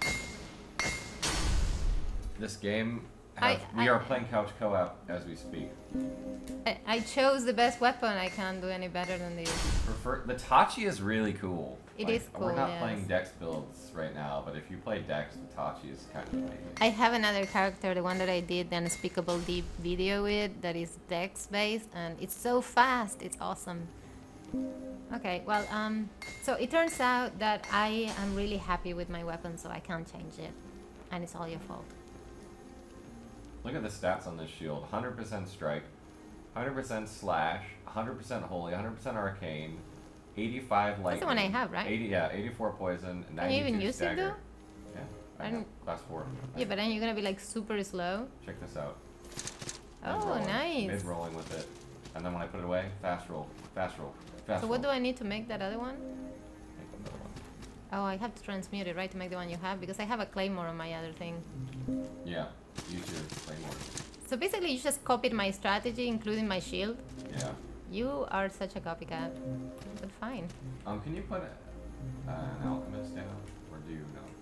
[SPEAKER 1] This game, we
[SPEAKER 2] I-
[SPEAKER 1] are playing couch co-op as we speak.
[SPEAKER 2] I chose the best weapon. I can't do any better than this.
[SPEAKER 1] The Tachi is really cool.
[SPEAKER 2] It
[SPEAKER 1] Like,
[SPEAKER 2] is
[SPEAKER 1] We're
[SPEAKER 2] cool,
[SPEAKER 1] not
[SPEAKER 2] yes.
[SPEAKER 1] playing Dex builds right now, but if you play Dex, the Tachi is kind of amazing.
[SPEAKER 2] I have another character, the one that I did the Unspeakable Deep video with, that is Dex based, and it's so fast. It's awesome. Okay, well, so it turns out that I am really happy with my weapon, so I can't change it, and it's all your fault.
[SPEAKER 1] Look at the stats on this shield. 100% strike, 100% slash, 100% holy, 100% arcane, 85 lightning.
[SPEAKER 2] That's the one I have, right?
[SPEAKER 1] 84 poison, 92
[SPEAKER 2] Can you even use it,
[SPEAKER 1] stagger.
[SPEAKER 2] though?
[SPEAKER 1] Yeah,
[SPEAKER 2] I
[SPEAKER 1] I have
[SPEAKER 2] don't-
[SPEAKER 1] class 4.
[SPEAKER 2] Yeah, but then you're gonna be like super slow.
[SPEAKER 1] Check this out.
[SPEAKER 2] Oh,
[SPEAKER 1] Mid-rolling,
[SPEAKER 2] nice.
[SPEAKER 1] Mid-rolling with it. And then when I put it away, fast roll, fast roll, fast
[SPEAKER 2] So
[SPEAKER 1] roll.
[SPEAKER 2] what do I need to make that other one?
[SPEAKER 1] Make another one.
[SPEAKER 2] Oh, I have to transmute it, right, to make the one you have, because I have a claymore on my other thing.
[SPEAKER 1] Yeah, use your claymore.
[SPEAKER 2] So basically, you just copied my strategy, including my shield.
[SPEAKER 1] Yeah.
[SPEAKER 2] You are such a copycat. But fine.
[SPEAKER 1] Can you put an alchemist down, or do you know?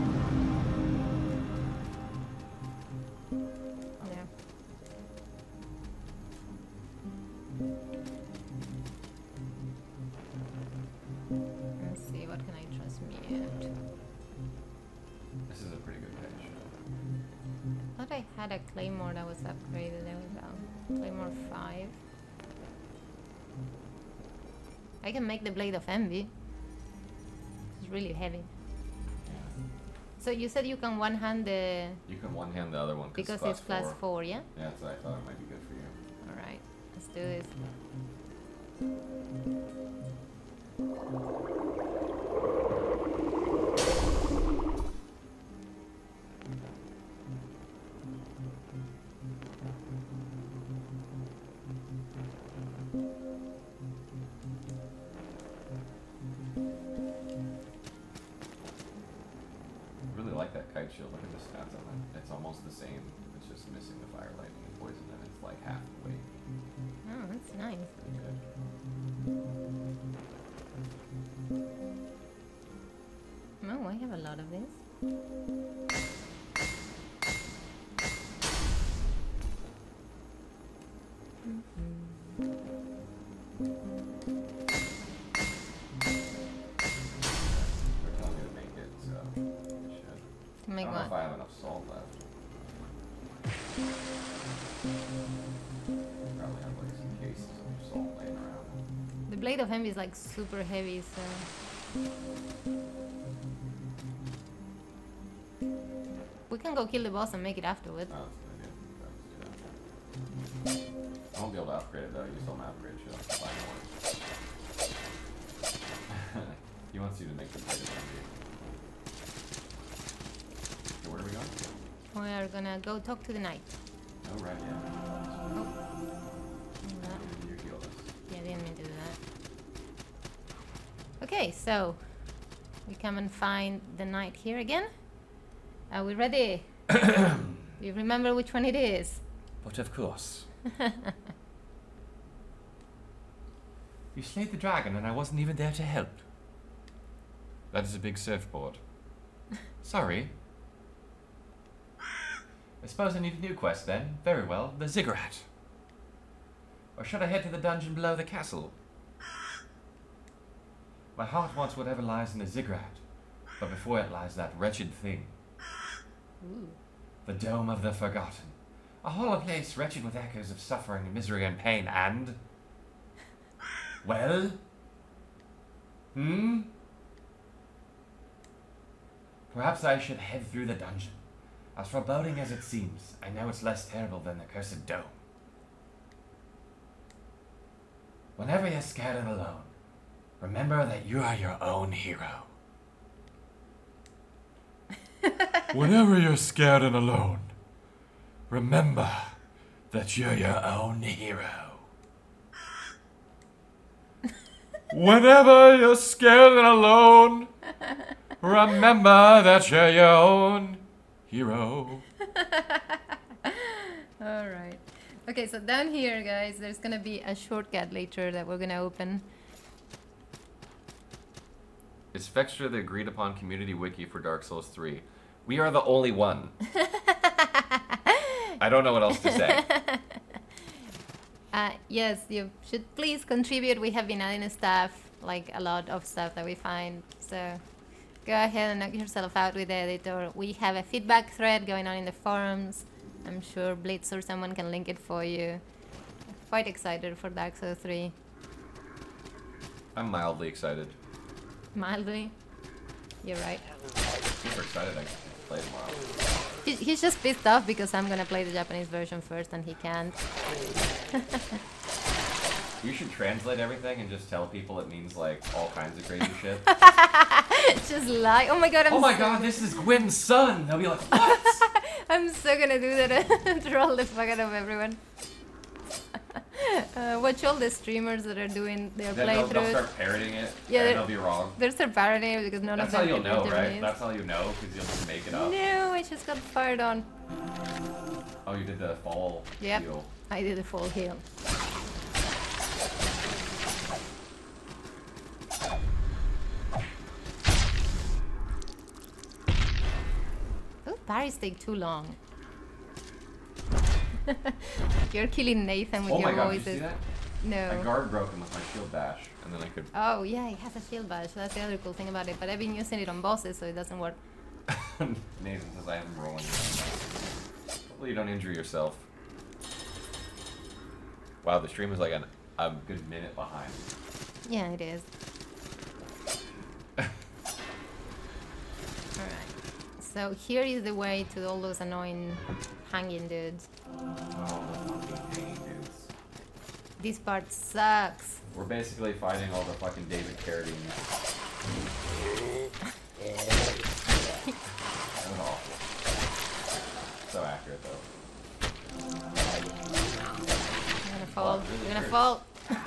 [SPEAKER 2] Yeah. Let's see, what can I transmute?
[SPEAKER 1] This is a pretty good page.
[SPEAKER 2] I thought I had a claymore that was upgraded. There we go. Claymore 5. I can make the Blade of Envy. It's really heavy. So you said you can one-hand the...
[SPEAKER 1] You can one-hand the other one
[SPEAKER 2] Because it's class 4, yeah?
[SPEAKER 1] Yeah, that's what I thought it might be good for you.
[SPEAKER 2] Alright, let's do this.
[SPEAKER 1] I really like that kite shield. Look at the stats on it. It's almost the same. It's just missing the fire, lightning, and poison, and it's like half the weight.
[SPEAKER 2] Oh, that's nice.
[SPEAKER 1] Pretty good.
[SPEAKER 2] Oh, I have a lot of this.
[SPEAKER 1] They're telling me to make it, so I should.
[SPEAKER 2] Make
[SPEAKER 1] I don't know if
[SPEAKER 2] what?
[SPEAKER 1] I have enough salt left. Probably have like some cases of salt laying around.
[SPEAKER 2] The Blade of Envy is like super heavy, so... We can go kill the boss and make it afterwards.
[SPEAKER 1] Oh, that's a good idea. Let's do that. I won't be able to upgrade it though. You still have upgrade shit. I'll buy more. He wants you to make the blade of envy. Okay, where are we going?
[SPEAKER 2] We are gonna go talk to the knight.
[SPEAKER 1] Oh, right, yeah. You healed us.
[SPEAKER 2] Yeah, I didn't mean to do that. Okay, so we come and find the knight here again. Are we ready? Do you remember which one it is?
[SPEAKER 1] But of course. You slayed the dragon and I wasn't even there to help. That is a big surfboard. Sorry. I suppose I need a new quest then. Very well, the ziggurat. Or should I head to the dungeon below the castle? My heart wants whatever lies in the ziggurat, but before it lies that wretched thing.
[SPEAKER 2] Ooh.
[SPEAKER 1] The Dome of the Forgotten. A hollow place wretched with echoes of suffering, misery, and pain, and... Well? Perhaps I should head through the dungeon. As foreboding as it seems, I know it's less terrible than the cursed dome. Whenever you're scared and alone, remember that you are your own hero. Whenever you're scared and alone, remember that you're your own hero. Whenever you're scared and alone, remember that you're your own hero.
[SPEAKER 2] Alright. Okay, so down here, guys, there's gonna be a shortcut later that we're gonna open.
[SPEAKER 3] Is Vextra the agreed upon community wiki for Dark Souls 3? We are the only one. I don't know what else to say.
[SPEAKER 2] Yes, you should please contribute. We have been adding stuff, like a lot of stuff that we find. So go ahead and knock yourself out with the editor. We have a feedback thread going on in the forums. I'm sure Blitz or someone can link it for you. Quite excited for Dark Souls 3.
[SPEAKER 3] I'm mildly excited.
[SPEAKER 2] Mildly. You're right.
[SPEAKER 1] Super excited I can play tomorrow.
[SPEAKER 2] He's just pissed off because I'm gonna play the Japanese version first and he can't.
[SPEAKER 1] You should translate everything and just tell people it means like all kinds of crazy shit.
[SPEAKER 2] Just lie. Oh my god,
[SPEAKER 1] Oh my god, this is Gwyn's son! They'll be like, what?
[SPEAKER 2] I'm so gonna do that. Troll the fuck out of everyone. Watch all the streamers that are doing their
[SPEAKER 1] Then
[SPEAKER 2] playthroughs.
[SPEAKER 1] they'll start parroting it,
[SPEAKER 2] Yeah,
[SPEAKER 1] and
[SPEAKER 2] they're-
[SPEAKER 1] they'll be wrong.
[SPEAKER 2] They're still parroting it because none
[SPEAKER 1] That's
[SPEAKER 2] of
[SPEAKER 1] how
[SPEAKER 2] them
[SPEAKER 1] you'll
[SPEAKER 2] can
[SPEAKER 1] know,
[SPEAKER 2] read
[SPEAKER 1] right?
[SPEAKER 2] Japanese.
[SPEAKER 1] That's how you know, because you'll just make it up.
[SPEAKER 2] No, I just got fired on.
[SPEAKER 1] Oh, you did the fall
[SPEAKER 2] Yep.
[SPEAKER 1] heal.
[SPEAKER 2] I did a full heal. Those parries take too long. You're killing Nathan with
[SPEAKER 1] Oh
[SPEAKER 2] your
[SPEAKER 1] my god, did you
[SPEAKER 2] voices.
[SPEAKER 1] see that?
[SPEAKER 2] No.
[SPEAKER 1] My guard broke him with my shield bash, and then I could...
[SPEAKER 2] Oh yeah, it has a shield bash. That's the other cool thing about it. But I've been using it on bosses, so it doesn't work.
[SPEAKER 1] Nathan says I have him rolling.
[SPEAKER 3] Hopefully you don't injure yourself.
[SPEAKER 1] Wow, the stream is like a good minute behind.
[SPEAKER 2] Yeah, it is. Alright. So here is the way to all those annoying hanging dudes.
[SPEAKER 1] Oh, the fucking hanging dudes.
[SPEAKER 2] This part sucks.
[SPEAKER 1] We're basically fighting all the fucking David Carradine. That was awful. So accurate, though.
[SPEAKER 2] You're gonna fall.
[SPEAKER 1] really
[SPEAKER 2] You're gonna
[SPEAKER 1] hurts.
[SPEAKER 2] fall.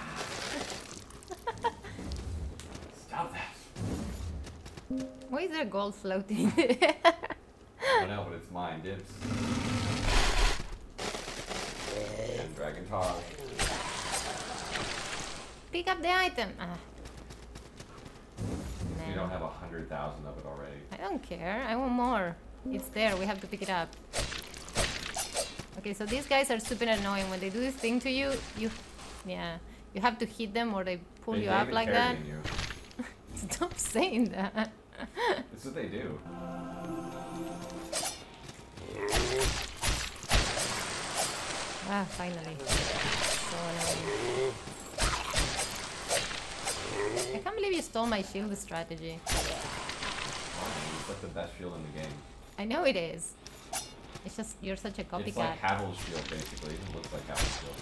[SPEAKER 1] Stop that.
[SPEAKER 2] Why is there gold floating in the air?
[SPEAKER 1] I know, but it's mine, dibs. And Dragon Tar.
[SPEAKER 2] Pick up the item. Ah.
[SPEAKER 1] You
[SPEAKER 2] Nah.
[SPEAKER 1] don't have 100,000 of it already.
[SPEAKER 2] I don't care. I want more. It's there. We have to pick it up. Okay, so these guys are super annoying. When they do this thing to you, you have to hit them or they pull
[SPEAKER 1] They
[SPEAKER 2] you up
[SPEAKER 1] David
[SPEAKER 2] like that.
[SPEAKER 1] Carradine you.
[SPEAKER 2] Stop saying that.
[SPEAKER 1] That's what they do.
[SPEAKER 2] Ah, finally. So annoying. I can't believe you stole my shield strategy.
[SPEAKER 1] It's like the best shield in the game.
[SPEAKER 2] I know it is. It's just you're such a copycat.
[SPEAKER 1] It's like Havel's shield, basically. It looks like Havel's shield.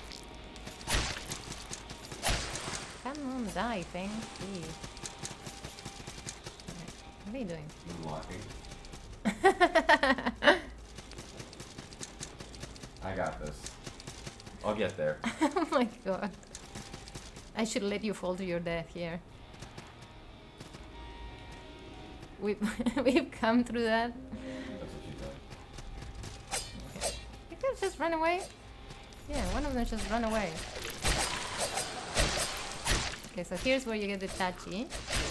[SPEAKER 2] Come on, die thing. Please. What are you doing?
[SPEAKER 1] Moonwalking. I got this. get there.
[SPEAKER 2] Oh my god. I should let you fall to your death here. We've come through that.
[SPEAKER 1] That's what she said.
[SPEAKER 2] You could have just run away. Yeah, one of them just run away. Okay, so here's where you get the Tachi.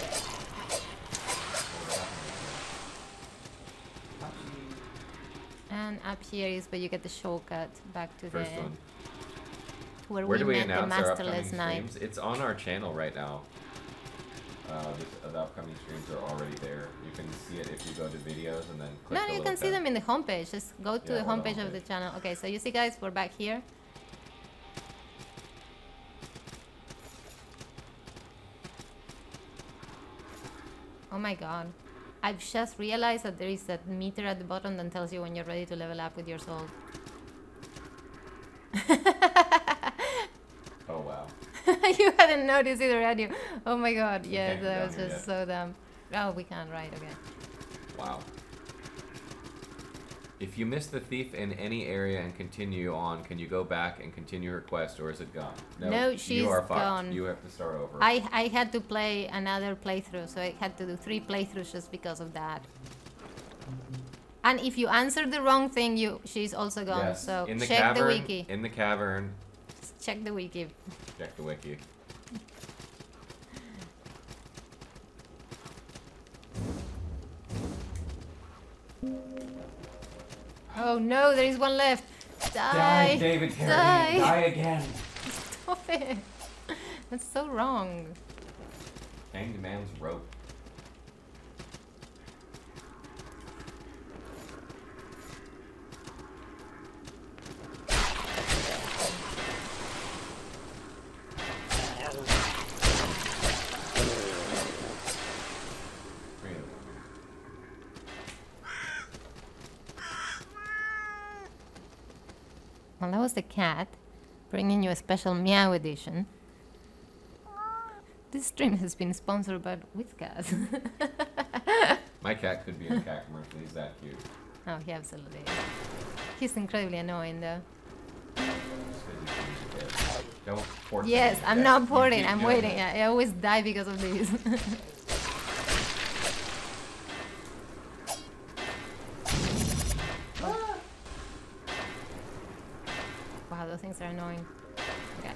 [SPEAKER 2] And up here is where you get the shortcut back to
[SPEAKER 1] First
[SPEAKER 2] the...
[SPEAKER 1] one.
[SPEAKER 2] Where
[SPEAKER 1] Where
[SPEAKER 2] we
[SPEAKER 1] do we
[SPEAKER 2] met the
[SPEAKER 1] announce our upcoming
[SPEAKER 2] Masterless Knight.
[SPEAKER 1] streams? It's on our channel right now. The upcoming streams are already there. You can see it if you go to videos and then click
[SPEAKER 2] No,
[SPEAKER 1] the
[SPEAKER 2] you
[SPEAKER 1] little
[SPEAKER 2] can see
[SPEAKER 1] pen.
[SPEAKER 2] them in the homepage. Just go to
[SPEAKER 1] Yeah,
[SPEAKER 2] the
[SPEAKER 1] or the
[SPEAKER 2] homepage of the
[SPEAKER 1] homepage.
[SPEAKER 2] channel. Okay, so you see guys, we're back here. Oh my god. I've just realized that there is that meter at the bottom that tells you when you're ready to level up with your soul.
[SPEAKER 1] Oh wow.
[SPEAKER 2] You hadn't noticed either, had you? Oh my god,
[SPEAKER 1] We
[SPEAKER 2] yeah,
[SPEAKER 1] can't go
[SPEAKER 2] that
[SPEAKER 1] down
[SPEAKER 2] was
[SPEAKER 1] here
[SPEAKER 2] just
[SPEAKER 1] yet.
[SPEAKER 2] so dumb. Oh, we can't, right, okay.
[SPEAKER 1] Wow. If you miss the thief in any area and continue on, can you go back and continue her quest, or is it gone?
[SPEAKER 2] No,
[SPEAKER 1] you
[SPEAKER 2] she's
[SPEAKER 1] are fucked.
[SPEAKER 2] gone.
[SPEAKER 1] You have to start over.
[SPEAKER 2] I had to play another playthrough, so I had to do 3 playthroughs just because of that. And if you answer the wrong thing, she's also gone.
[SPEAKER 1] Yes.
[SPEAKER 2] So
[SPEAKER 1] in the
[SPEAKER 2] check
[SPEAKER 1] cavern,
[SPEAKER 2] the wiki.
[SPEAKER 1] In the cavern.
[SPEAKER 2] Check the wiki.
[SPEAKER 1] Check the wiki.
[SPEAKER 2] Oh no, there is one left.
[SPEAKER 1] Die,
[SPEAKER 2] Die,
[SPEAKER 1] David Terry.
[SPEAKER 2] Die.
[SPEAKER 1] Die again.
[SPEAKER 2] Stop it. That's so wrong.
[SPEAKER 1] Hanged man's rope.
[SPEAKER 2] Well, that was the cat bringing you a special meow edition. This stream has been sponsored by Whiskas.
[SPEAKER 1] My cat could be in a cat commercial. He's that cute.
[SPEAKER 2] Oh, he absolutely is. He's incredibly annoying, though.
[SPEAKER 1] Just 'cause he's a kid. Don't port to
[SPEAKER 2] Yes,
[SPEAKER 1] me.
[SPEAKER 2] I'm
[SPEAKER 1] Yes,
[SPEAKER 2] not
[SPEAKER 1] you
[SPEAKER 2] porting.
[SPEAKER 1] keep
[SPEAKER 2] I'm
[SPEAKER 1] doing
[SPEAKER 2] waiting.
[SPEAKER 1] it.
[SPEAKER 2] I always die because of these. Wow, those things are annoying. Okay.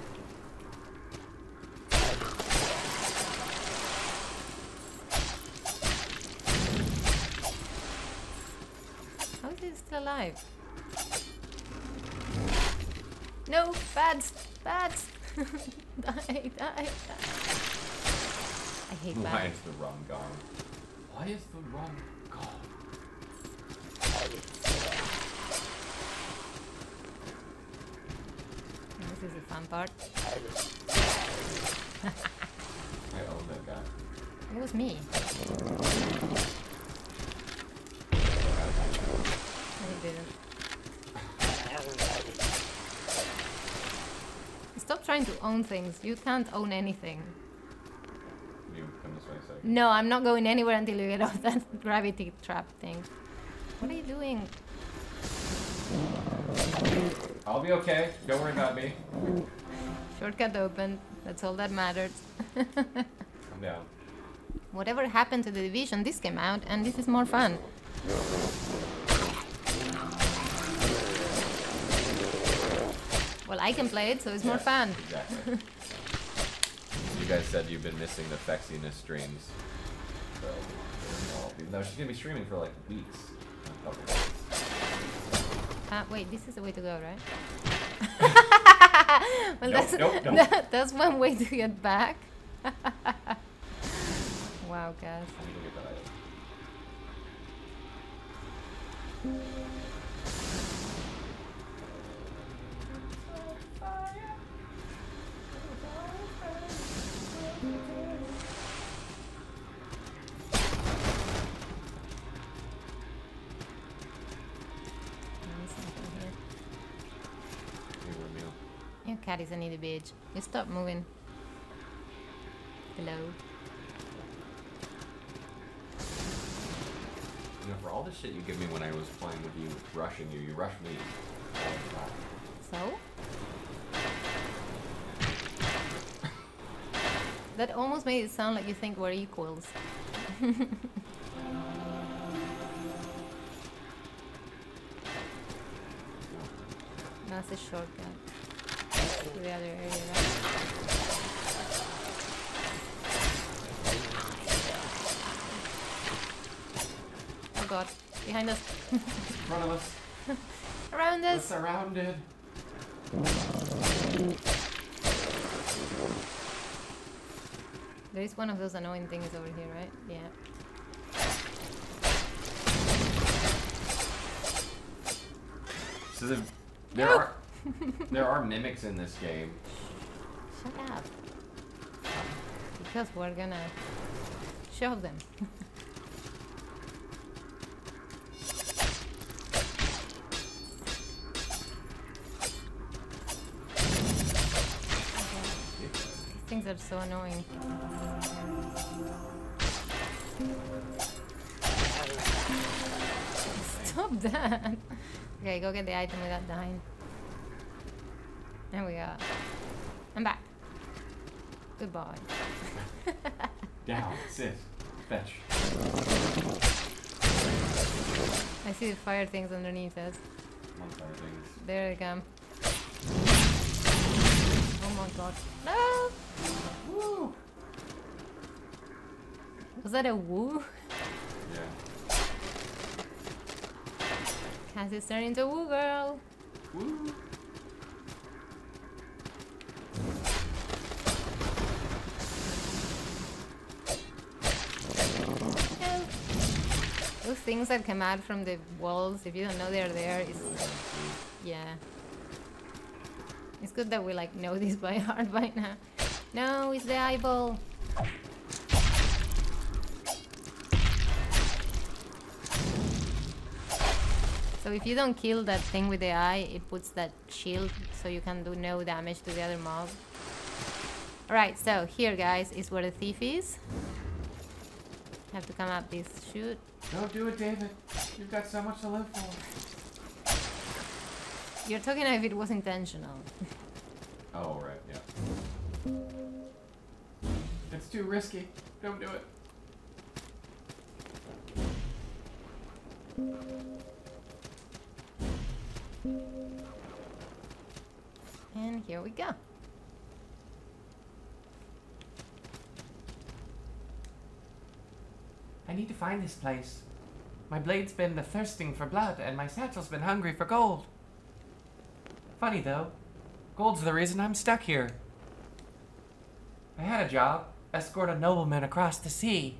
[SPEAKER 2] How is he still alive? No, bats! Bats! Die, die, die. I hate
[SPEAKER 1] Why
[SPEAKER 2] bats.
[SPEAKER 1] is the rum gone? Why is the rum gone?
[SPEAKER 2] This is the fun part.
[SPEAKER 1] I own that guy.
[SPEAKER 2] It was me. I didn't. Stop trying to own things. You can't own anything.
[SPEAKER 1] You come this way a second.
[SPEAKER 2] No, I'm not going anywhere until you get off that gravity trap thing. What are you doing?
[SPEAKER 1] I'll be okay. Don't worry about me.
[SPEAKER 2] Shortcut open. That's all that matters.
[SPEAKER 1] Come down.
[SPEAKER 2] Whatever happened to the Division, this came out, and this is more fun. Well, I can play it, so it's more
[SPEAKER 1] Yes,
[SPEAKER 2] fun.
[SPEAKER 1] Exactly. You guys said you've been missing the Fexiness streams. So, even though she's gonna be streaming for like weeks. A couple days.
[SPEAKER 2] Wait, this is the way to go, right? Well,
[SPEAKER 1] Nope,
[SPEAKER 2] that's,
[SPEAKER 1] nope, nope.
[SPEAKER 2] that's one way to get back. Wow, guys.
[SPEAKER 1] I need to get that item. Here, Romeo.
[SPEAKER 2] Your cat is an itty bitch. You stop moving. Hello.
[SPEAKER 1] You know, for all the shit you give me when I was playing with you, rushing you, you rushed me. all the time.
[SPEAKER 2] So? That almost made it sound like you think we're equals. That's a shortcut to the other area, right? Oh god, behind us.
[SPEAKER 1] In front of us.
[SPEAKER 2] Around
[SPEAKER 1] We're
[SPEAKER 2] us.
[SPEAKER 1] surrounded.
[SPEAKER 2] There is one of those annoying things over here, right? Yeah.
[SPEAKER 1] So there are mimics in this game.
[SPEAKER 2] Shut up. Because we're gonna show them. These things are so annoying. Stop that! Okay, go get the item without dying. There we go. I'm back. Goodbye.
[SPEAKER 1] Down, sit, fetch.
[SPEAKER 2] I see the fire things underneath us.
[SPEAKER 1] One fire things.
[SPEAKER 2] There they come. Oh my god. No!
[SPEAKER 1] Woo!
[SPEAKER 2] Was that a woo?
[SPEAKER 1] Yeah.
[SPEAKER 2] Cassie's turning into a woo girl.
[SPEAKER 1] Woo!
[SPEAKER 2] Those things that come out from the walls, if you don't know they're there, it's... Yeah. It's good that we like know this by heart by now. No, it's the eyeball. So if you don't kill that thing with the eye, it puts that shield so you can do no damage to the other mob. Alright, so here guys is where the thief is. Have to come up this chute.
[SPEAKER 1] Don't do it, David. You've got so much to live for.
[SPEAKER 2] You're talking as if it was intentional.
[SPEAKER 1] Oh, right, yeah. It's too risky. Don't do it.
[SPEAKER 2] And here we go.
[SPEAKER 5] I need to find this place. My blade's been thirsting for blood, and my satchel's been hungry for gold. Funny though, gold's the reason I'm stuck here. I had a job, escort a nobleman across the sea.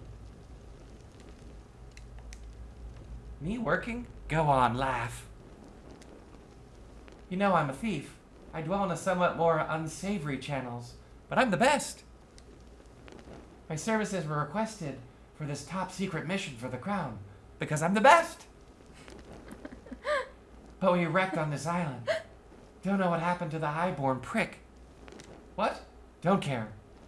[SPEAKER 5] Me working? Go on, laugh. You know I'm a thief. I dwell in a somewhat more unsavory channels, but I'm the best. My services were requested for this top secret mission for the crown, because I'm the best. But we wrecked on this island. Don't know what happened to the highborn prick. What? Don't care.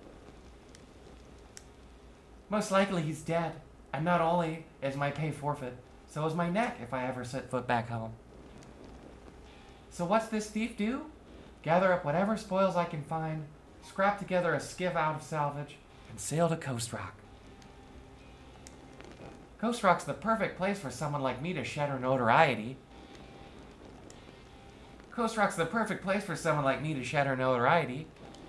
[SPEAKER 5] Most likely he's dead, and not only is my pay forfeit, so is my neck if I ever set foot back home. So what's this thief do? Gather up whatever spoils I can find, scrap together a skiff out of salvage, and sail to Coast Rock. Coast Rock's the perfect place for someone like me to shatter notoriety. Coast Rock's the perfect place for someone like me to shatter notoriety.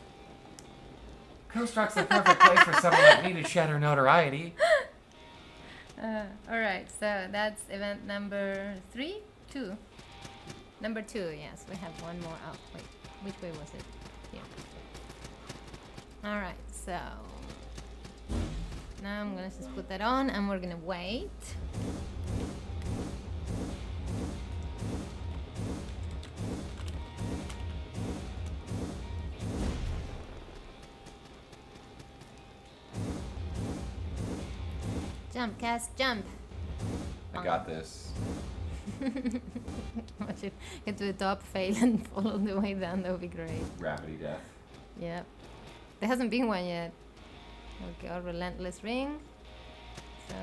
[SPEAKER 5] Coast Rock's the perfect place for someone like me to shatter notoriety.
[SPEAKER 2] Alright, so that's event number 3? 2? Number 2, yes, we have one more. Oh, wait, which way was it? Here. Alright, so now I'm gonna just put that on and we're gonna wait. Jump, Cass, jump!
[SPEAKER 1] I got this.
[SPEAKER 2] Watch it get to the top, fail, and fall all the way down. That would be great.
[SPEAKER 1] Rapidity death.
[SPEAKER 2] Yep. There hasn't been one yet. Okay, our relentless ring. So,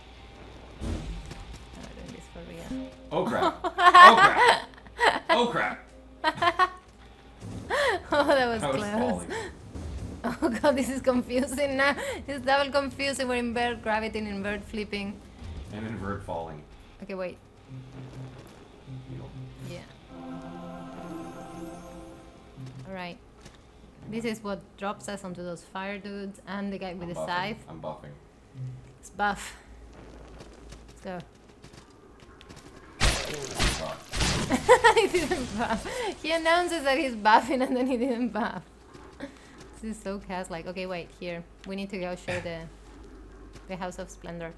[SPEAKER 2] I'm doing this for real.
[SPEAKER 1] Oh crap! Oh crap! Oh crap!
[SPEAKER 2] Oh, that was
[SPEAKER 1] I was
[SPEAKER 2] close.
[SPEAKER 1] falling.
[SPEAKER 2] Oh Oh god, this is confusing now. It's double confusing. We're invert gravity and invert flipping.
[SPEAKER 1] And invert falling.
[SPEAKER 2] Okay, wait.
[SPEAKER 1] Heal.
[SPEAKER 2] Yeah. Alright. This is what drops us onto those fire dudes and the guy with
[SPEAKER 1] I'm
[SPEAKER 2] the
[SPEAKER 1] buffing.
[SPEAKER 2] scythe.
[SPEAKER 1] I'm buffing.
[SPEAKER 2] It's buff. Let's go.
[SPEAKER 1] Buff.
[SPEAKER 2] He didn't buff. He announces that he's buffing and then he didn't buff. This is so cast-like. Okay, wait, here. We need to go show the House of Splendor.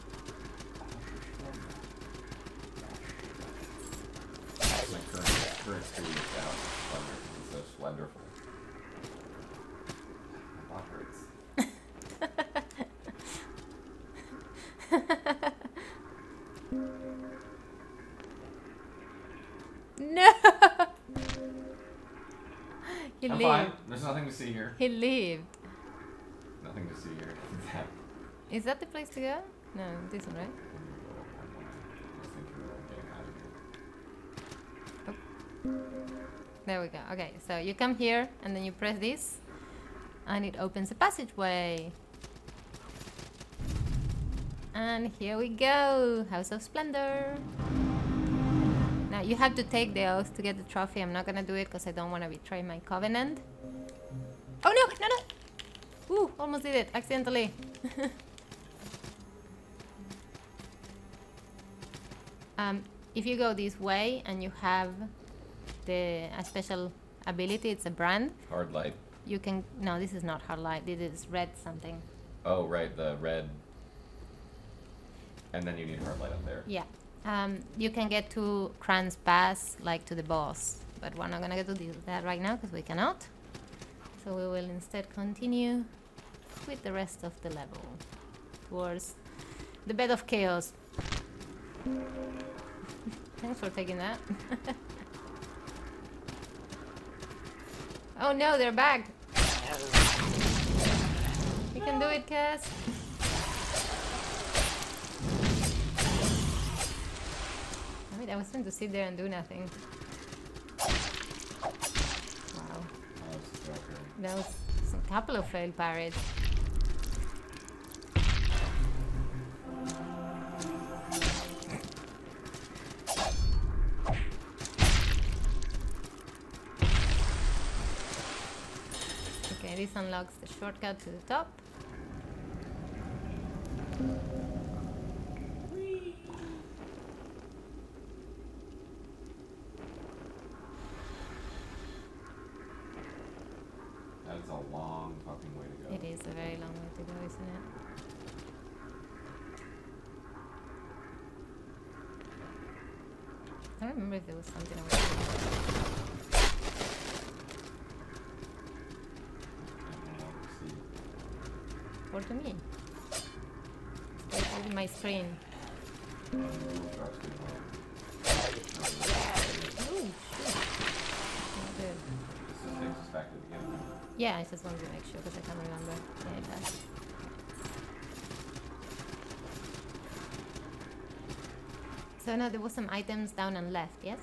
[SPEAKER 1] My current speed is down. Splendor. It's so splendorful. My butt hurts.
[SPEAKER 2] No! He
[SPEAKER 1] I'm
[SPEAKER 2] lived.
[SPEAKER 1] fine. There's nothing to see here.
[SPEAKER 2] He lived.
[SPEAKER 1] Nothing to see here.
[SPEAKER 2] Is that the place to go? No, this one, right? There we go. Okay, so you come here and then you press this and it opens a passageway. And here we go, House of Splendor. Now you have to take the oath to get the trophy. I'm not gonna do it because I don't want to betray my covenant. Oh no, no, no! Ooh, almost did it, accidentally. If you go this way and you have a special ability, it's a brand.
[SPEAKER 1] Hard light.
[SPEAKER 2] You can, no, this is not hard light, this is red something.
[SPEAKER 1] Oh, right, the red. And then you need hard light up there.
[SPEAKER 2] Yeah. You can get to Kran's Pass, like to the boss. But we're not gonna do that right now because we cannot. So we will instead continue with the rest of the level towards the bed of chaos. Thanks for taking that. Oh no, they're back! You can do it, Cass! I mean, I was trying to sit there and do nothing. Wow. That was a couple of failed parries. Okay, this unlocks the shortcut to the top.
[SPEAKER 1] That's a long fucking way to go.
[SPEAKER 2] It is a very long way to go, isn't it? I don't remember if there was something over there. Or to me. It's over my screen. Oh, shit. Not good.
[SPEAKER 1] This takes us back to the beginning.
[SPEAKER 2] Yeah, I just wanted to make sure because I can't remember. Yeah, it does. So now there was some items down and left, yes?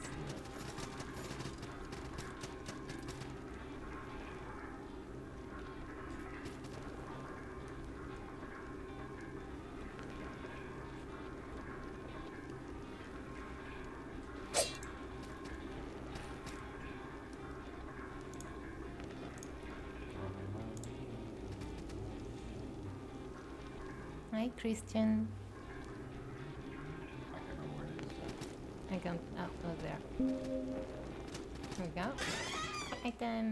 [SPEAKER 2] Hi, Christian.
[SPEAKER 1] I can't remember where it is.
[SPEAKER 2] I can't. Oh, look there. There we go. Item.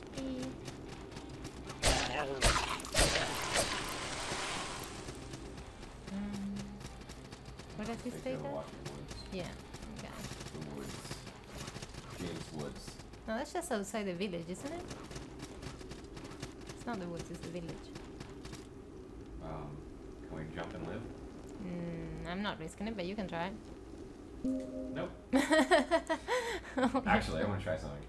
[SPEAKER 2] What does this
[SPEAKER 1] Right
[SPEAKER 2] say
[SPEAKER 1] there,
[SPEAKER 2] there?
[SPEAKER 1] Washington Woods.
[SPEAKER 2] Yeah. Okay.
[SPEAKER 1] The woods. James Woods.
[SPEAKER 2] No, that's just outside the village, isn't it? It's not the woods, it's the village.
[SPEAKER 1] Can we jump and live?
[SPEAKER 2] I'm not risking it, but you can try.
[SPEAKER 1] Nope. Actually, I want to try something.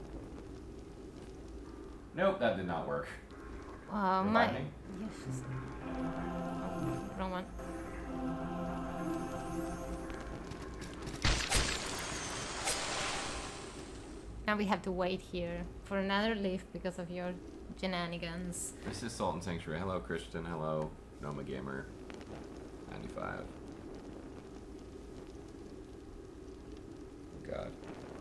[SPEAKER 1] Nope, that did not work.
[SPEAKER 2] My.
[SPEAKER 1] Reviving?
[SPEAKER 2] Yes. Wrong one. Now we have to wait here for another lift because of your shenanigans.
[SPEAKER 1] This is Sultan Sanctuary. Hello, Christian. Hello, Noma Gamer. 95. God.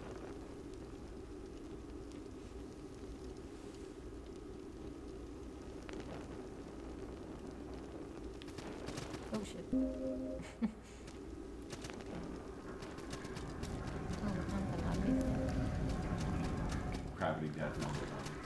[SPEAKER 2] Oh shit. Oh,
[SPEAKER 1] Gravity death number.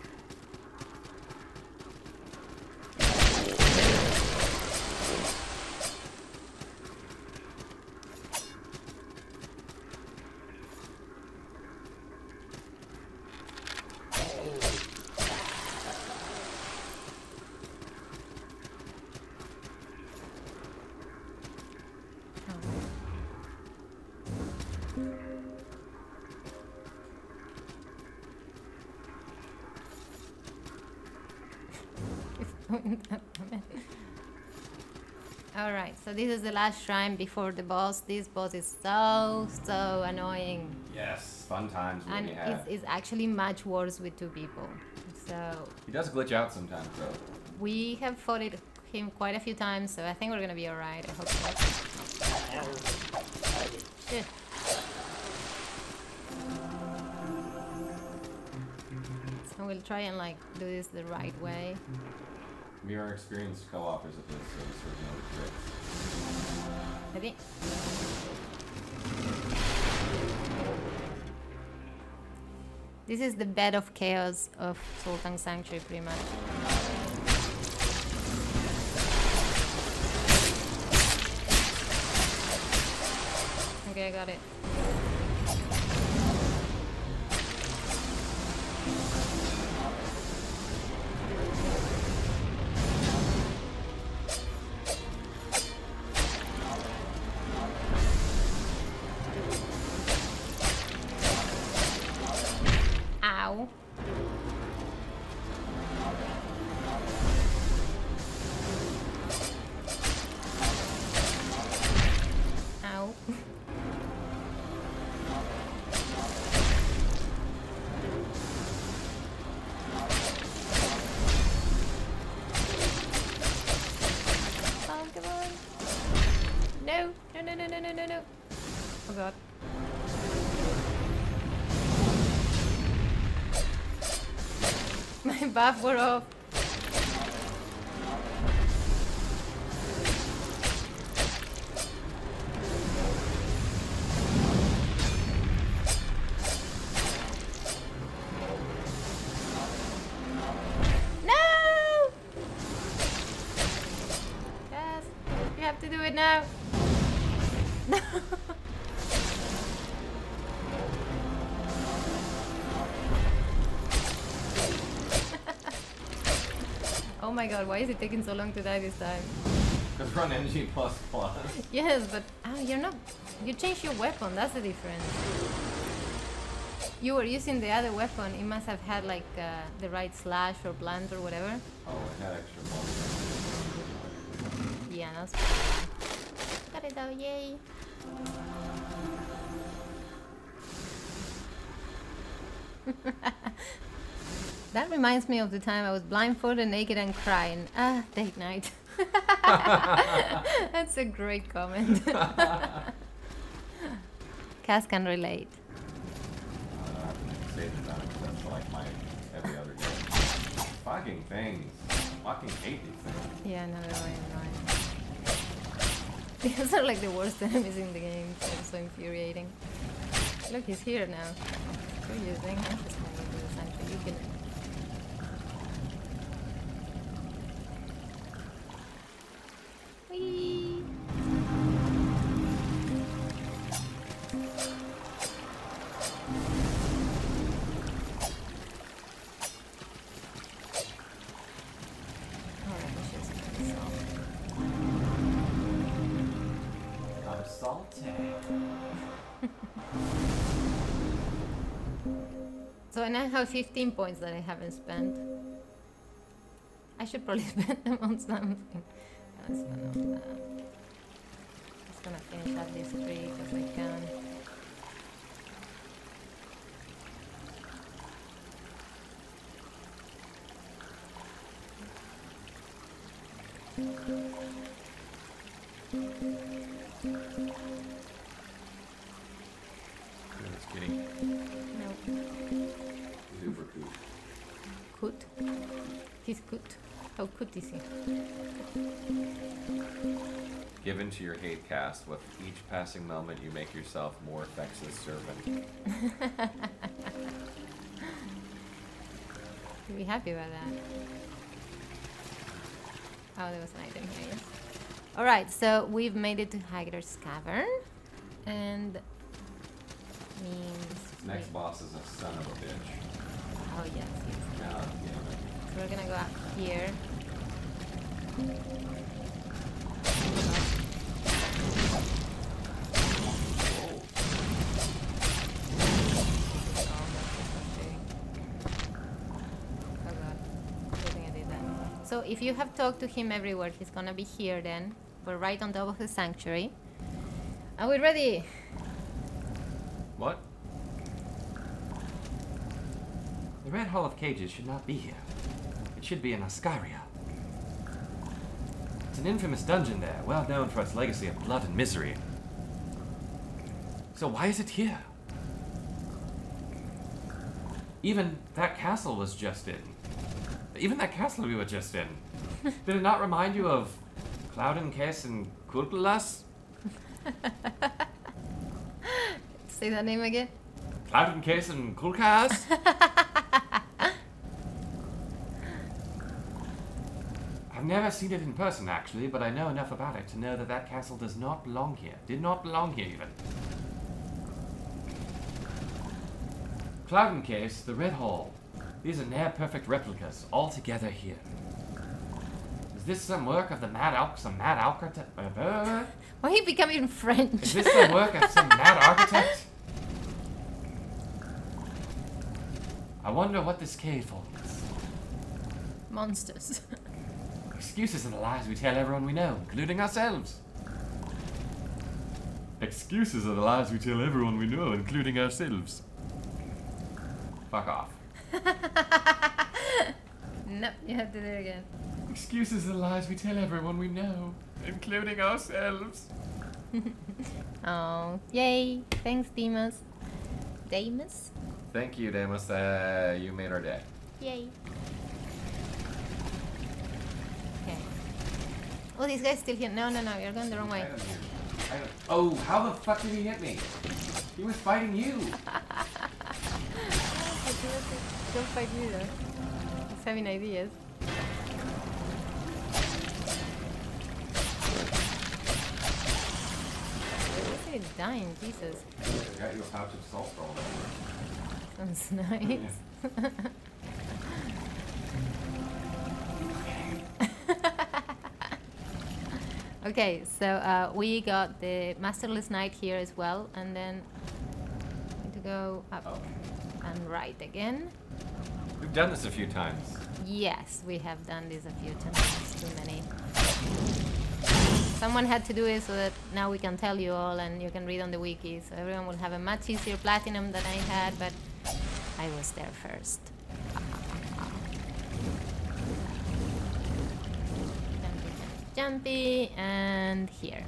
[SPEAKER 2] Alright, so this is the last shrine before the boss. This boss is so annoying.
[SPEAKER 1] Yes, fun times when
[SPEAKER 2] And
[SPEAKER 1] we had.
[SPEAKER 2] it's actually much worse with 2 people. So
[SPEAKER 1] He does glitch out sometimes, though.
[SPEAKER 2] we have fought him quite a few times, so I think we're gonna be alright. I hope so. Shit. So we'll try and like do this the right way.
[SPEAKER 1] We are experienced co-authors of this, so we sort of know the tricks.
[SPEAKER 2] I think. This is the bed of chaos of Sultan Sanctuary, pretty much. Okay, I got it. Ow. Ow. Come on. No. No. Oh god. My buff wore off. No! Yes, you have to do it now. No. Oh my god, why is it taking so long to die this time?
[SPEAKER 1] Because we're on NG++.
[SPEAKER 2] Yes, but you're not. You changed your weapon, that's the difference. You were using the other weapon, it must have had like the right slash or blunt or whatever.
[SPEAKER 1] Oh, it had extra buff.
[SPEAKER 2] Yeah, that's got it though, yay. That reminds me of the time I was blindfolded, naked, and crying. Ah, date night. That's a great comment. Cass can relate.
[SPEAKER 1] Save it down, 'cause that's like my every other game. Fucking things. Fucking hate these things.
[SPEAKER 2] Yeah, no, they're really annoying. These are like the worst enemies in the game. They're so infuriating. Look, he's here now. What are you doing? I'm just going to do this actually. You can. Whee! Alright, let's just turn this off.
[SPEAKER 1] I'm salty.
[SPEAKER 2] So I now have 15 points that I haven't spent. I should probably spend them on something. Let's spend them on that. Just gonna finish up this tree because I can. TC.
[SPEAKER 1] Given to your hate cast, with each passing moment you make yourself more Fex's servant.
[SPEAKER 2] You'll be happy about that. Oh, there was an item here, yes. Alright, so we've made it to Hager's Cavern. And means
[SPEAKER 1] Next boss is a son of a bitch.
[SPEAKER 2] oh yes, yes.
[SPEAKER 1] God damn it.
[SPEAKER 2] So we're gonna go up here. Oh god, I think I did that. So if you have talked to him everywhere, he's gonna be here then. We're right on top of the sanctuary. Are we ready?
[SPEAKER 3] What? The Red Hall of Cages should not be here. It should be in Ascaria. It's an infamous dungeon there, well known for its legacy of blood and misery. So why is it here? Even that castle was just in. Even that castle we were just in. Did it not remind you of Cloudencase and Kulkulas?
[SPEAKER 2] Say that name again.
[SPEAKER 3] Cloudencase and Kulkas? I've never seen it in person, actually, but I know enough about it to know that that castle does not belong here. Did not belong here, even. Cloudencase, the Red Hall. These are near-perfect replicas, all together here. Is this some work of the mad architect?
[SPEAKER 2] Why are you becoming French?
[SPEAKER 3] Is this some work of some mad architect? I wonder what this cave holds.
[SPEAKER 2] Monsters.
[SPEAKER 3] Excuses are the lies we tell everyone we know, including ourselves. Excuses are the lies we tell everyone we know, including ourselves. Fuck off.
[SPEAKER 2] Nope, you have to do it again.
[SPEAKER 3] Excuses are the lies we tell everyone we know, including ourselves.
[SPEAKER 2] Oh, yay. Thanks, Demas. Demas?
[SPEAKER 1] Thank you, Demus. You made our day.
[SPEAKER 2] Yay. Okay. Oh, this guy's still here. No, no, no, you're going the wrong way.
[SPEAKER 1] Oh, how the fuck did he hit me? He was fighting you.
[SPEAKER 2] Don't fight me though. He's having ideas. Why is he dying? Jesus.
[SPEAKER 1] I got you a pouch of salt roll.
[SPEAKER 2] Sounds nice. Okay, so we got the Masterless Knight here as well, and then we need to go up and right again.
[SPEAKER 3] We've done this a few times.
[SPEAKER 2] Yes, we have done this a few times. Too many. Someone had to do it so that now we can tell you all and you can read on the wiki, so everyone will have a much easier platinum than I had, but I was there first. Jumpy, and here.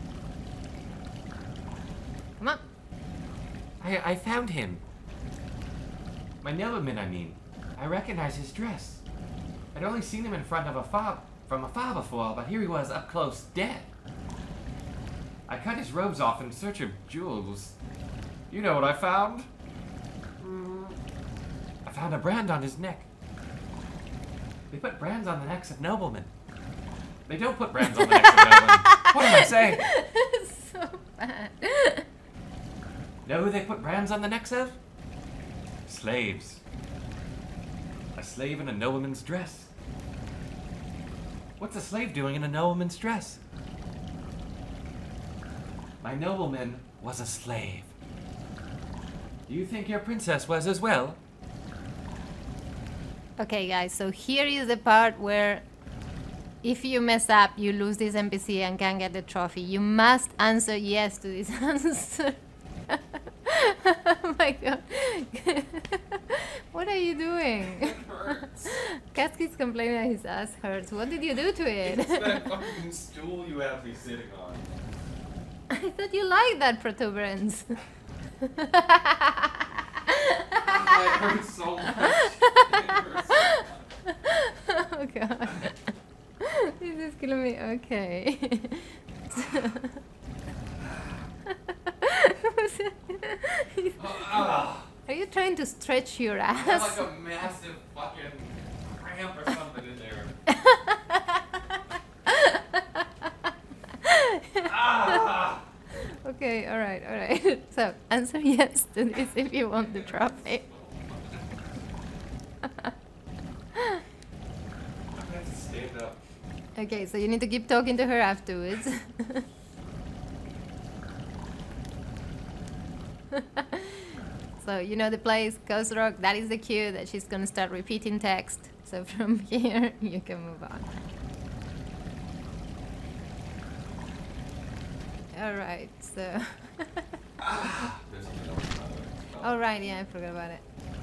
[SPEAKER 2] Come on.
[SPEAKER 3] I found him. My nobleman, I mean. I recognize his dress. I'd only seen him in front of from afar before, but here he was up close, dead. I cut his robes off in search of jewels. You know what I found? I found a brand on his neck. They put brands on the necks of noblemen. They don't put brands on the necks of noblemen. What am I saying?
[SPEAKER 2] So bad.
[SPEAKER 3] Know who they put brands on the necks of? Slaves. A slave in a nobleman's dress. What's a slave doing in a nobleman's dress? My nobleman was a slave. Do you think your princess was as well?
[SPEAKER 2] Okay, guys, so here is the part where if you mess up, you lose this NPC and can't get the trophy. You must answer yes to this answer. Oh my god. What are you doing?
[SPEAKER 1] It hurts.
[SPEAKER 2] Katsuki's complaining that his ass hurts. What did you do to it?
[SPEAKER 1] It's that fucking stool you have me sitting on.
[SPEAKER 2] I thought you liked that protuberance.
[SPEAKER 1] It hurts so much. It hurts so much.
[SPEAKER 2] Oh god. This is killing me. Okay. Are you trying to stretch your
[SPEAKER 1] I have
[SPEAKER 2] ass?
[SPEAKER 1] like a massive fucking cramp or something in there.
[SPEAKER 2] Okay, alright, alright. So, answer yes to this if you want the trophy.
[SPEAKER 1] I'm gonna have to stand up.
[SPEAKER 2] Okay, so you need to keep talking to her afterwards. So, you know the place, Ghost Rock, that is the cue that she's gonna start repeating text. So from here, you can move on. Alright, so...
[SPEAKER 1] There's something else, by the way.
[SPEAKER 2] Oh, right, yeah, I forgot about it.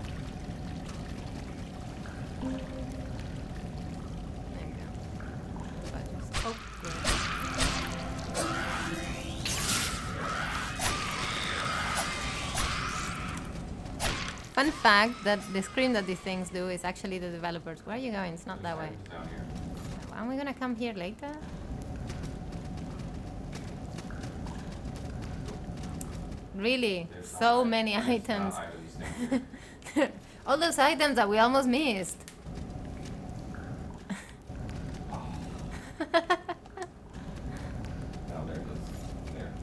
[SPEAKER 2] There you go. Buttons. Oh, Fun fact that the scream that these things do is actually the developers. Where are you going? It's not that way.
[SPEAKER 1] Down here.
[SPEAKER 2] Aren't we gonna come here later? Really?
[SPEAKER 1] There's
[SPEAKER 2] So
[SPEAKER 1] not-
[SPEAKER 2] many
[SPEAKER 1] there's
[SPEAKER 2] items.
[SPEAKER 1] not items down here.
[SPEAKER 2] All those items that we almost missed.
[SPEAKER 1] Oh, there it is. There.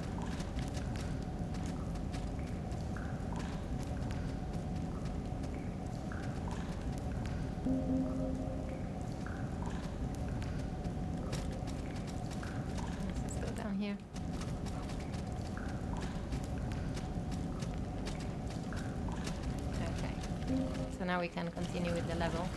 [SPEAKER 2] Let's just go down here. Okay. So now we can continue with the level.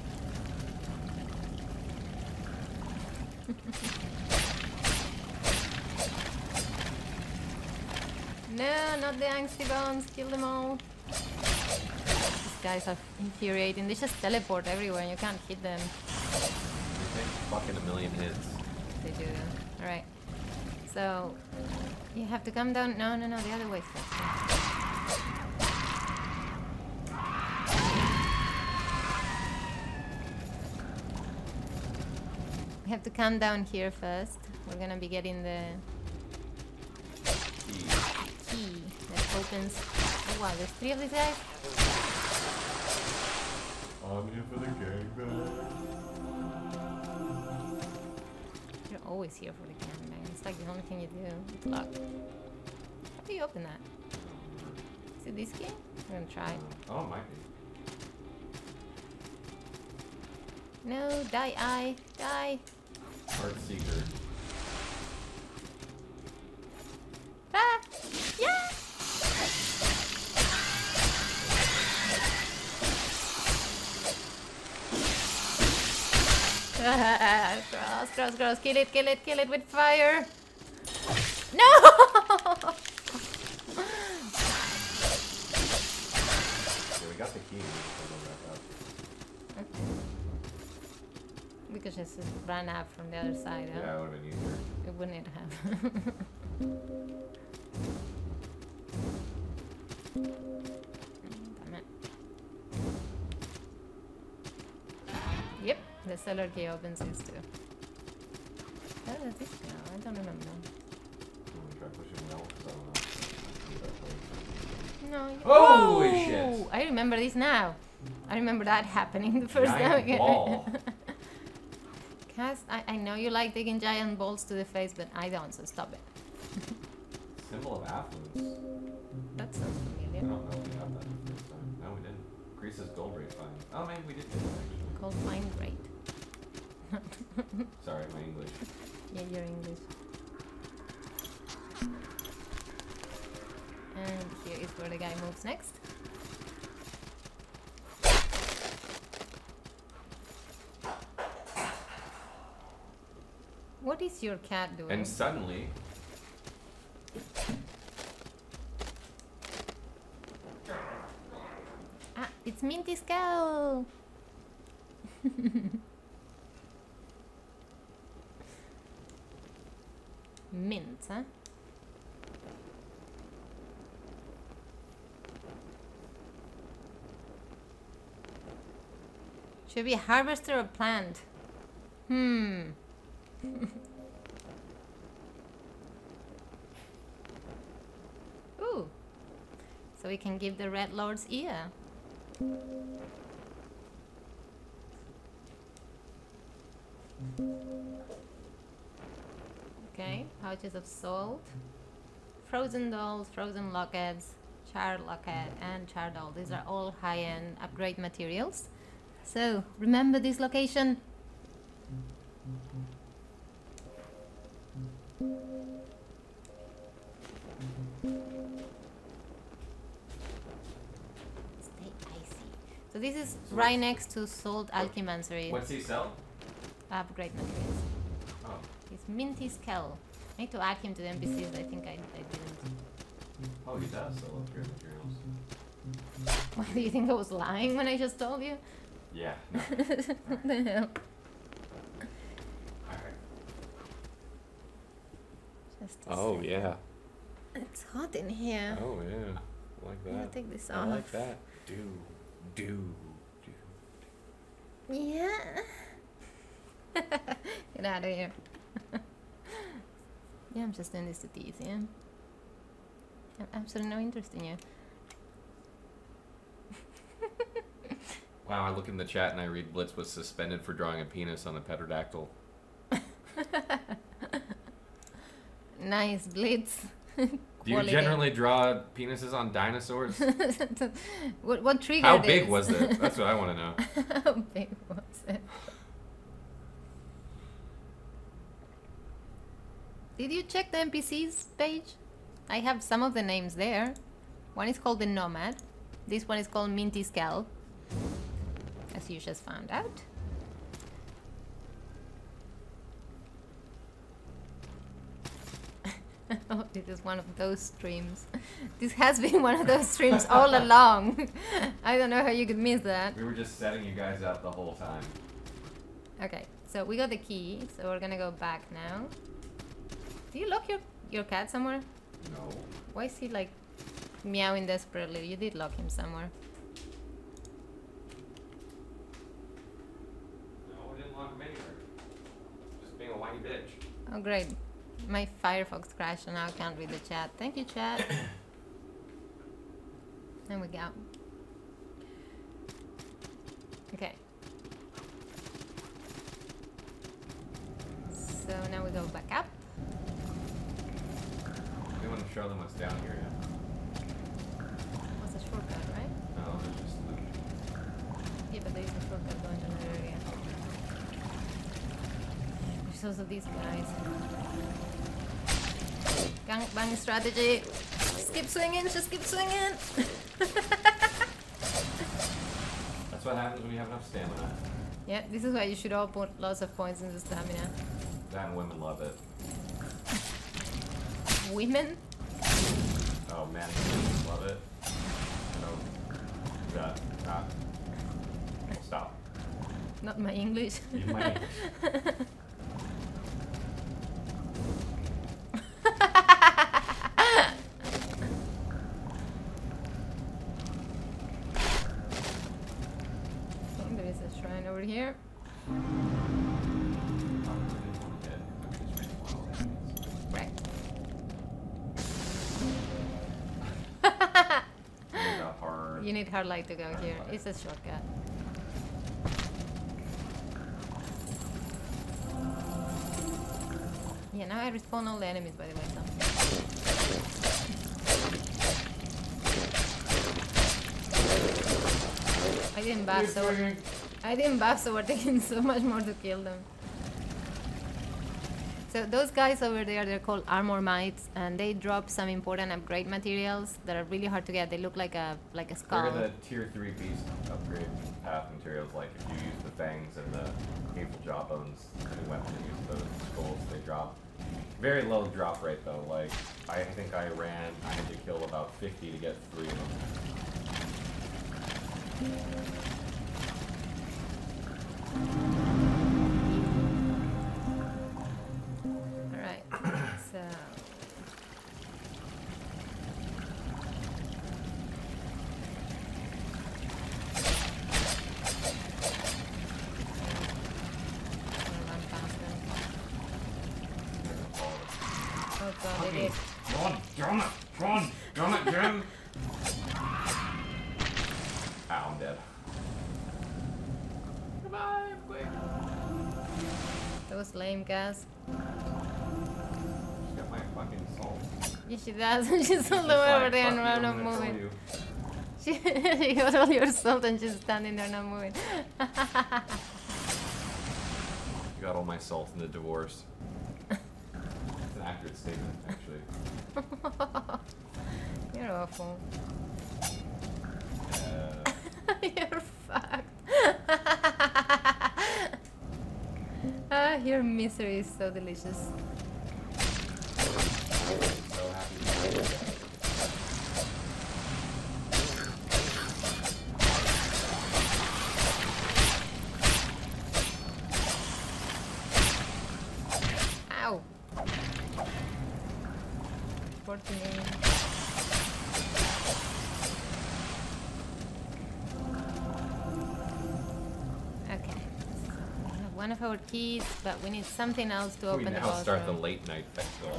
[SPEAKER 2] No, not the angsty bones. Kill them all. These guys are infuriating. They just teleport everywhere and you can't hit them.
[SPEAKER 1] They take fucking a million hits.
[SPEAKER 2] They do. Alright. So, you have to come down. No, no, no, the other way first. We have to come down here first. We're gonna be getting the key that opens. Oh wow, there's 3 of these guys?
[SPEAKER 1] I'm here for the gangbang.
[SPEAKER 2] You're always here for the gangbang. It's like the only thing you do. It's locked. How do you open that? Is it this key? I'm gonna try.
[SPEAKER 1] Oh, it might be.
[SPEAKER 2] No, die, I. Die.
[SPEAKER 1] Heart Seeker.
[SPEAKER 2] Ah! Yeah! Cross. Kill it with fire. No!
[SPEAKER 1] Yeah, we got the key. We'll go back up.
[SPEAKER 2] Because just ran out from the other side, huh?
[SPEAKER 1] Yeah, it would have been easier.
[SPEAKER 2] It wouldn't have. Damn it. Yep, the cellar key opens this too. How does this go? I don't remember.
[SPEAKER 1] I'm gonna try pushing melt because I don't know.
[SPEAKER 2] No.
[SPEAKER 1] Holy
[SPEAKER 2] Oh!
[SPEAKER 1] shit.
[SPEAKER 2] I remember this now. I remember that happening the first time.
[SPEAKER 1] Giant ball.
[SPEAKER 2] Cass, I know you like taking giant balls to the face, but I don't, so stop it.
[SPEAKER 1] Symbol of affluence.
[SPEAKER 2] That sounds
[SPEAKER 1] I
[SPEAKER 2] familiar.
[SPEAKER 1] don't know if we got that the first time. No, we didn't. Grease's gold rate fine. Oh man, we did get it actually.
[SPEAKER 2] Called Fine Great.
[SPEAKER 1] Sorry, my English.
[SPEAKER 2] Yeah, you're English. And here is where the guy moves next. What is your cat doing?
[SPEAKER 1] And suddenly,
[SPEAKER 2] Ah, it's Minty Skull! Mint, huh? Should be a harvester or plant? Ooh. So we can give the Red Lord's ear. Okay, pouches of salt. Frozen dolls, frozen lockets, charred locket, and charred doll. These are all high-end upgrade materials. So, remember this location? Stay icy. So this is right next to Salt Alchemancery.
[SPEAKER 1] What's he sell?
[SPEAKER 2] Upgrade materials.
[SPEAKER 1] Oh.
[SPEAKER 2] It's Minty Skell. I need to add him to the NPCs. I think I didn't.
[SPEAKER 1] Oh, he does sell upgrade materials.
[SPEAKER 2] Why do you think I was lying when I just told you?
[SPEAKER 1] Yeah. No.
[SPEAKER 2] What the hell?
[SPEAKER 1] Alright.
[SPEAKER 2] Just a
[SPEAKER 4] Oh,
[SPEAKER 2] sec.
[SPEAKER 4] yeah.
[SPEAKER 2] It's hot in here.
[SPEAKER 4] Oh, yeah. Like
[SPEAKER 2] I'm gonna
[SPEAKER 4] that.
[SPEAKER 2] take this
[SPEAKER 4] I
[SPEAKER 2] off.
[SPEAKER 4] like that. Do.
[SPEAKER 2] Yeah. Get out of here. Yeah, I'm just doing this to tease you. I have absolutely no interest in you.
[SPEAKER 1] Wow, I look in the chat and I read Blitz was suspended for drawing a penis on a pterodactyl.
[SPEAKER 2] Nice, Blitz.
[SPEAKER 1] Do you
[SPEAKER 2] Quality.
[SPEAKER 1] generally draw penises on dinosaurs?
[SPEAKER 2] What triggered
[SPEAKER 1] How big
[SPEAKER 2] this?
[SPEAKER 1] was it? That's what I want to know.
[SPEAKER 2] How big was it? Did you check the NPCs page? I have some of the names there. One is called the Nomad. This one is called Minty Skull, as you just found out. Oh, this is one of those streams. This has been one of those streams all along. I don't know how you could miss that.
[SPEAKER 1] We were just setting you guys up the whole time.
[SPEAKER 2] Okay, so we got the key, so we're gonna go back now. Do you lock your cat somewhere?
[SPEAKER 1] No.
[SPEAKER 2] Why is he like meowing desperately? You did lock him somewhere.
[SPEAKER 1] No, we didn't lock him anywhere. Just being a whiny bitch.
[SPEAKER 2] Oh great. My Firefox crashed and now I can't read the chat. Thank you, chat. There we go. Okay. So now we go back up.
[SPEAKER 1] We want to show them what's down here yet.
[SPEAKER 2] What's the shortcut, right?
[SPEAKER 1] No, there's just the...
[SPEAKER 2] Yeah, but there is a shortcut going to another area. There's also these guys. Gangbang strategy. Just keep swinging, just keep swinging.
[SPEAKER 1] That's what happens when you have enough stamina.
[SPEAKER 2] Yeah, this is why you should all put lots of points into stamina.
[SPEAKER 1] And women love it.
[SPEAKER 2] Women?
[SPEAKER 1] Oh, men love it. No. Stop.
[SPEAKER 2] Not my English.
[SPEAKER 1] You might.
[SPEAKER 2] There is a shrine over here. Right. You need hard light to go here. It's a shortcut. Yeah, now I respawn all the enemies by the way, so. I didn't buff so we're taking so much more to kill them. So those guys over there, they're called Armor Mites, and they drop some important upgrade materials that are really hard to get. They look like a skull.
[SPEAKER 1] They're the tier 3 beast upgrade path materials, like if you use the fangs and the hateful jawbones, any weapon that uses those skulls, they drop. Very low drop rate though, like I think I had to kill about 50 to get 3 of them.
[SPEAKER 2] Alright, so... I'll run past them.
[SPEAKER 3] down! Damn it, Jim!
[SPEAKER 1] Ow, I'm dead.
[SPEAKER 3] Goodbye, quick.
[SPEAKER 2] That was lame, guys.
[SPEAKER 1] She's got my fucking soul.
[SPEAKER 2] Yeah, she does. She's all
[SPEAKER 1] Just
[SPEAKER 2] the way over
[SPEAKER 1] like,
[SPEAKER 2] there and
[SPEAKER 1] "Fuck you,
[SPEAKER 2] not
[SPEAKER 1] I'm gonna kill
[SPEAKER 2] moving.
[SPEAKER 1] you."
[SPEAKER 2] She got all your salt and she's standing there not moving.
[SPEAKER 1] You got all my salt in the divorce. It's an accurate statement, actually.
[SPEAKER 2] You're awful.
[SPEAKER 1] Uh,
[SPEAKER 2] You're fucked. Your misery is so delicious.
[SPEAKER 1] so happy to see you.
[SPEAKER 2] Ow! 14. Okay. We have one of our keys, but we need something else to
[SPEAKER 1] We
[SPEAKER 2] open the
[SPEAKER 1] now start the
[SPEAKER 2] bathroom.
[SPEAKER 1] late night festival.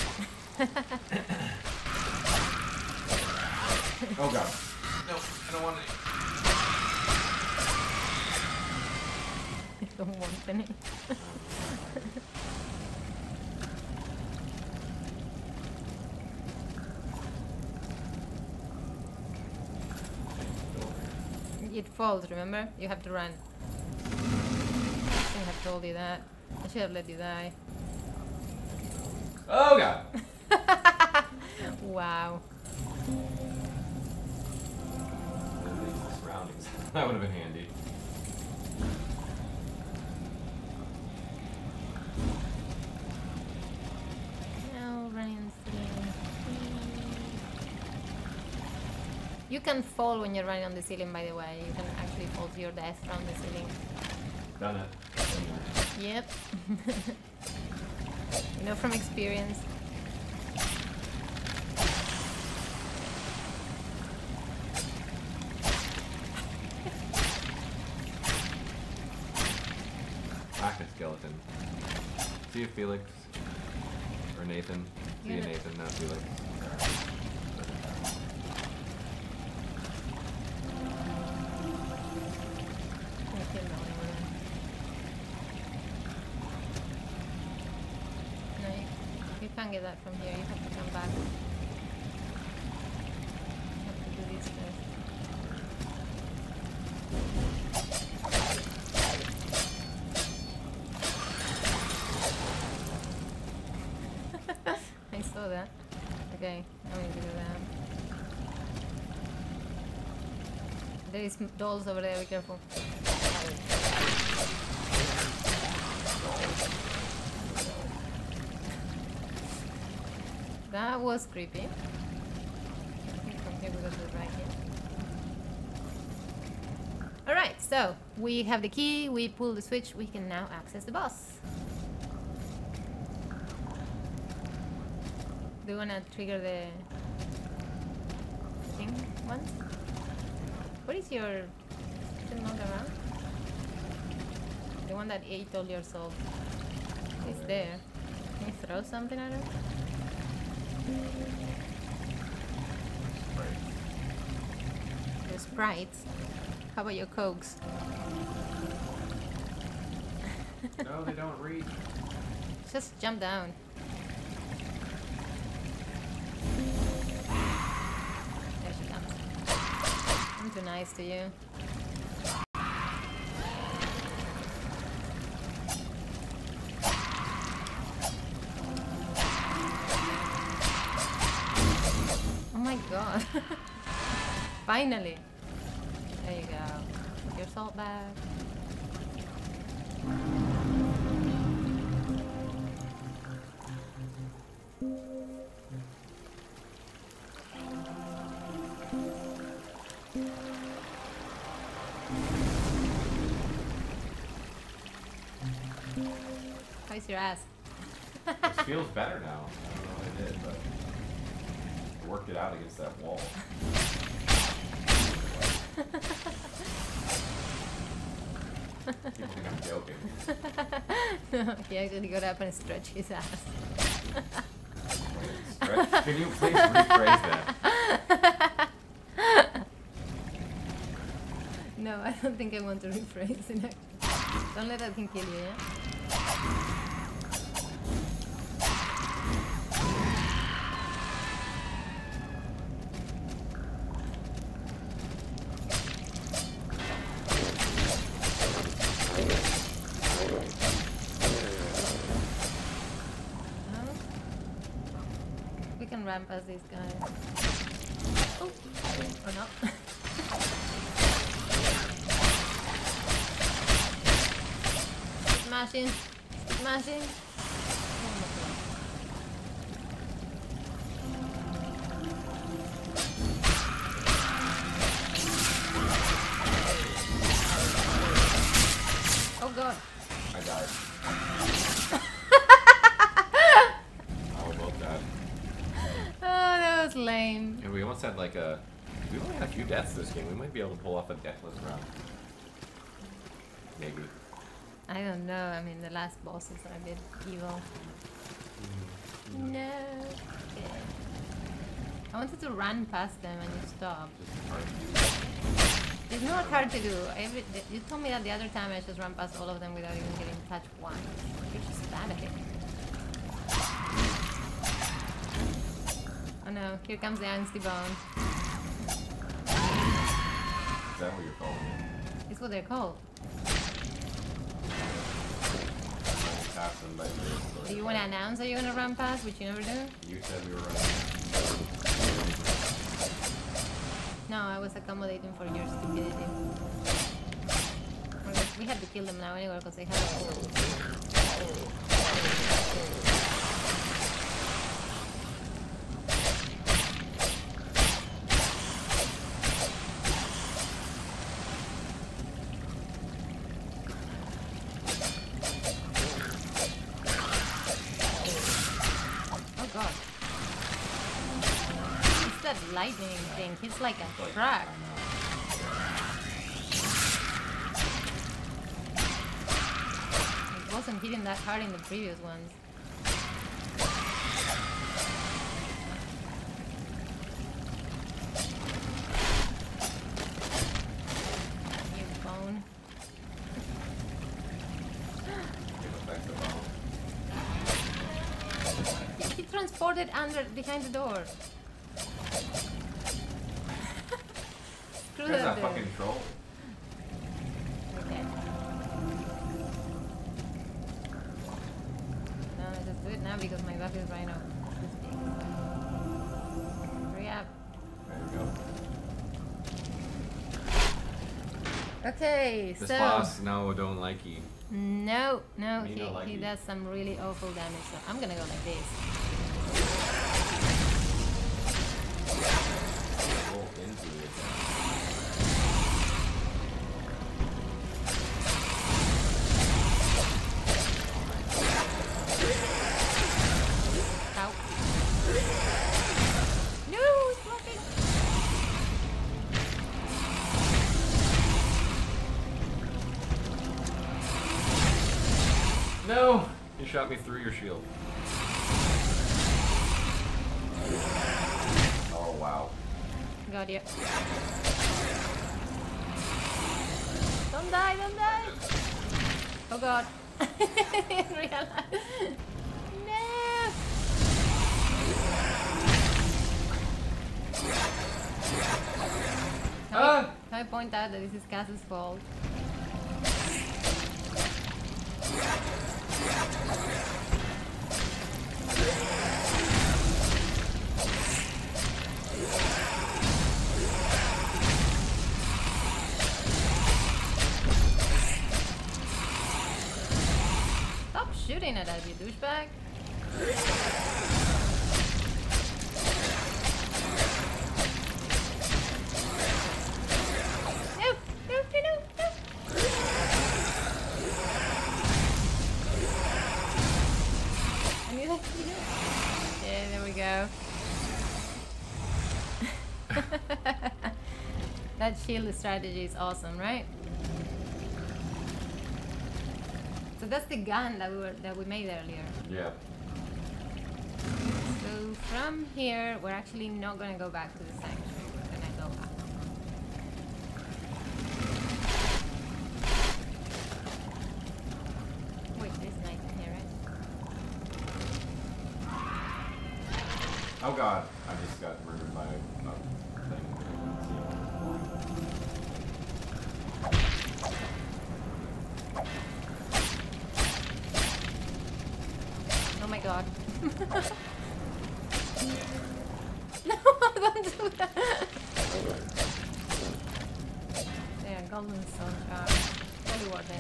[SPEAKER 1] Oh god. No, I don't want it.
[SPEAKER 2] I don't want any. It falls, remember? You have to run. I shouldn't have told you that. I should have let you die.
[SPEAKER 1] Oh god.
[SPEAKER 2] Wow.
[SPEAKER 1] Surroundings. That would have been handy.
[SPEAKER 2] Now running on the ceiling. You can fall when you're running on the ceiling, by the way. You can actually fall to your death from the ceiling.
[SPEAKER 1] Done it.
[SPEAKER 2] Yep. You know from experience.
[SPEAKER 1] Back a skeleton. See you, Felix. Or Nathan. See you,
[SPEAKER 2] Yeah.
[SPEAKER 1] Nathan, not Felix.
[SPEAKER 2] I feel lonely with it. No, you can't get that from here. You have to come back. You have to do this first. I saw that. Okay, I'm gonna do that. There is dolls over there, be careful. That was creepy. I think from here we go to the right here. Alright, so we have the key, we pull the switch, we can now access the boss. Do you wanna trigger the thing once? What is your... Is it not around? The one that ate all your soul. It's there. Can you throw something at it? The sprites. How about your cokes?
[SPEAKER 1] No, they don't reach.
[SPEAKER 2] Just jump down. There she comes. I'm too nice to you. Oh my god. Finally. There you go. Put your salt back. How's your ass?
[SPEAKER 1] This feels better now. I don't know what I did, but I worked it out against that wall. People think I'm joking.
[SPEAKER 2] He actually got up and stretched his ass.
[SPEAKER 1] Stretch right? Can you please rephrase that?
[SPEAKER 2] No, I don't think I want to rephrase it. Don't let that thing kill you, yeah? We can ramp as these guys. Oh, or not. Smashing, smashing. Oh god.
[SPEAKER 1] I died. How about that?
[SPEAKER 2] Oh, that was lame.
[SPEAKER 1] And we almost had like a... We only had a few deaths this game. We might be able to pull off a deathless run. Maybe.
[SPEAKER 2] I don't know. I mean, the last bosses are a bit evil. No. Okay. I wanted to run past them and you stopped.
[SPEAKER 1] Just hard.
[SPEAKER 2] It's not hard to do. You told me that the other time I just ran past all of them without even getting touched once. You're just bad at it. Oh no, here comes the Angsty Bone.
[SPEAKER 1] Is that what you're calling it?
[SPEAKER 2] It's what they're called.
[SPEAKER 1] Pass them by this.
[SPEAKER 2] Do you want to announce that you're going to run past, which you never do?
[SPEAKER 1] You said we were running.
[SPEAKER 2] No, I was accommodating for your stupidity. We had to kill them now anyway because they have a sword. Oh god. It's that lightning thing. It's like a truck. It wasn't hitting that hard in the previous ones. You bone. He transported under behind the door. Screw
[SPEAKER 1] There's
[SPEAKER 2] that
[SPEAKER 1] that
[SPEAKER 2] door.
[SPEAKER 1] fucking troll.
[SPEAKER 2] Okay. No, I just do it now because my buff is right now. Hurry up.
[SPEAKER 1] There we go.
[SPEAKER 2] Okay,
[SPEAKER 1] This
[SPEAKER 2] so
[SPEAKER 1] boss, no, don't like you.
[SPEAKER 2] no,
[SPEAKER 1] Me
[SPEAKER 2] he
[SPEAKER 1] not like you.
[SPEAKER 2] does some really awful damage. So I'm gonna go like this.
[SPEAKER 1] Roll into it.
[SPEAKER 2] Ow. No, it's blocking.
[SPEAKER 1] No! You shot me through your shield. Oh, wow.
[SPEAKER 2] Got you. Don't die, don't die. Oh god. In real life. No. Can I point out that this is Cass's fault? Stop shooting at us, you douchebag. No, no, no, no, no. I need that. Yeah, there we go. That shield strategy is awesome, right? So that's the gun that we made earlier.
[SPEAKER 1] Yeah.
[SPEAKER 2] So from here, we're actually not gonna go back to the sanctuary. We're gonna go up. Wait, there's night in here, right?
[SPEAKER 1] Oh god, I just got murdered by a thing.
[SPEAKER 2] Oh my god. No, don't do that. Yeah, golden sun car. Holy water.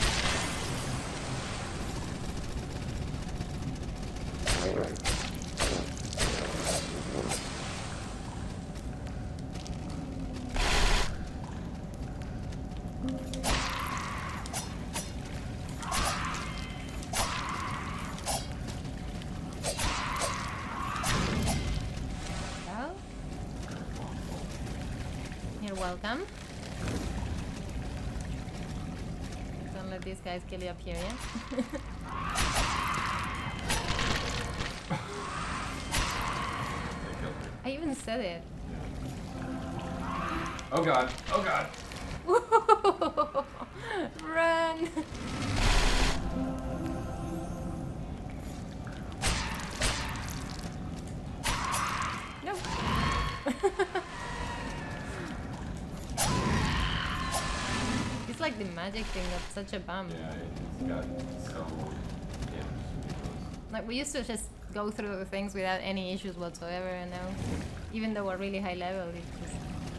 [SPEAKER 2] Hello? You're welcome. Don't let these guys kill you up here, yeah?
[SPEAKER 1] They killed me.
[SPEAKER 2] I even said it.
[SPEAKER 1] Oh god, oh god.
[SPEAKER 2] Run! No. It's like the magic thing of such a bump.
[SPEAKER 1] Yeah, it's got so... Yeah.
[SPEAKER 2] Like we used to just go through the things without any issues whatsoever, and now, even though we're really high level, it just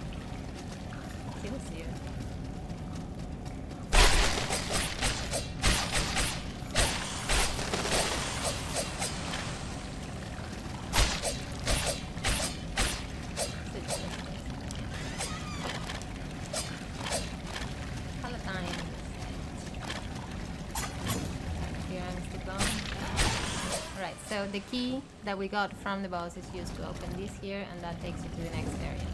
[SPEAKER 2] kills you. Palatine. Here I'm still on. Right, so the key that we got from the boss is used to open this here, and that takes you to the next area.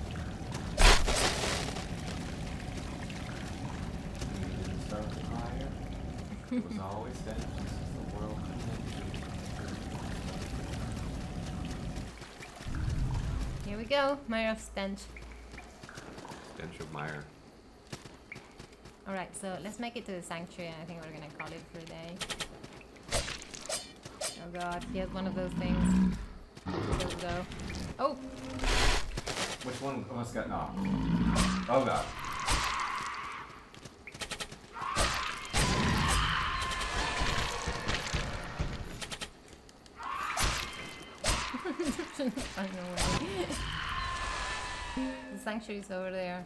[SPEAKER 1] We didn't start the fire. It was always dead just as the world continued.
[SPEAKER 2] Here we go, Mire of Stench.
[SPEAKER 1] Stench of mire.
[SPEAKER 2] Alright, so let's make it to the sanctuary. I think we're gonna call it for the day. Oh god, he has one of those things. Let's go. Oh!
[SPEAKER 1] Which one of us got knocked? Oh god.
[SPEAKER 2] Find a way. The sanctuary's over there.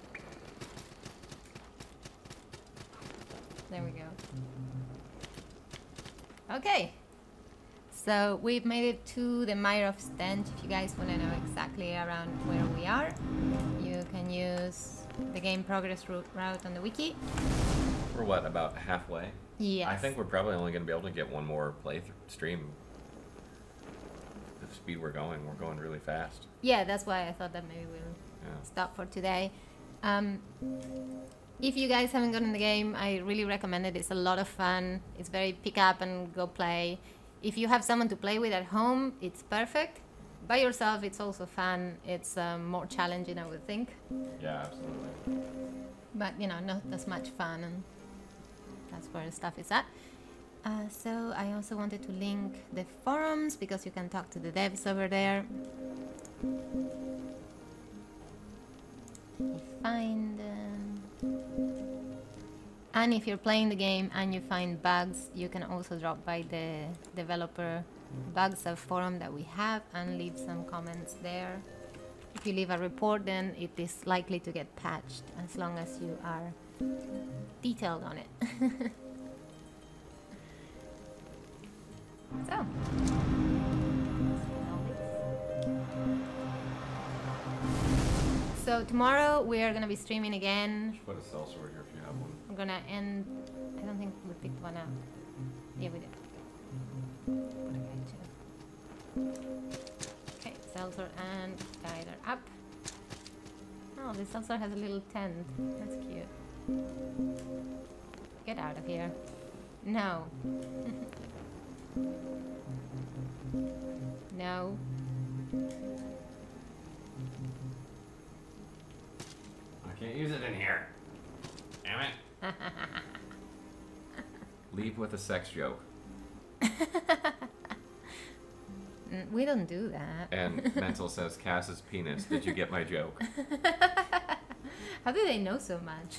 [SPEAKER 2] There we go. Okay. So we've made it to the Mire of Stench. If you guys want to know exactly around where we are, you can use the game progress route on the wiki.
[SPEAKER 1] We're what, about halfway?
[SPEAKER 2] Yes.
[SPEAKER 1] I think we're probably only going to be able to get one more playthrough stream. The speed we're going really fast.
[SPEAKER 2] Yeah, that's why I thought that maybe we'll
[SPEAKER 1] Yeah.
[SPEAKER 2] stop for today. If you guys haven't gotten the game, I really recommend it. It's a lot of fun. It's very pick up and go play. If you have someone to play with at home, it's perfect. By yourself, it's also fun. It's more challenging, I would think.
[SPEAKER 1] Yeah, absolutely.
[SPEAKER 2] But, you know, not as much fun, and that's where the stuff is at. So I also wanted to link the forums, because you can talk to the devs over there. Find... And if you're playing the game and you find bugs, you can also drop by the developer bugs forum that we have and leave some comments there. If you leave a report, then it is likely to get patched as long as you are detailed on it. So. So tomorrow we are gonna be streaming again.
[SPEAKER 1] Put a cell sword here if you have one.
[SPEAKER 2] We're gonna end. I don't think we picked one up. Yeah, we did. Put a guide too. Okay, Seltzer and guide are up. Oh, this Seltzer has a little tent. That's cute. Get out of here. No. No.
[SPEAKER 3] I can't use it in here. Damn it.
[SPEAKER 1] Leave with a sex joke.
[SPEAKER 2] We don't do that.
[SPEAKER 1] And Mental says, Cass's penis. Did you get my joke?
[SPEAKER 2] How do they know so much?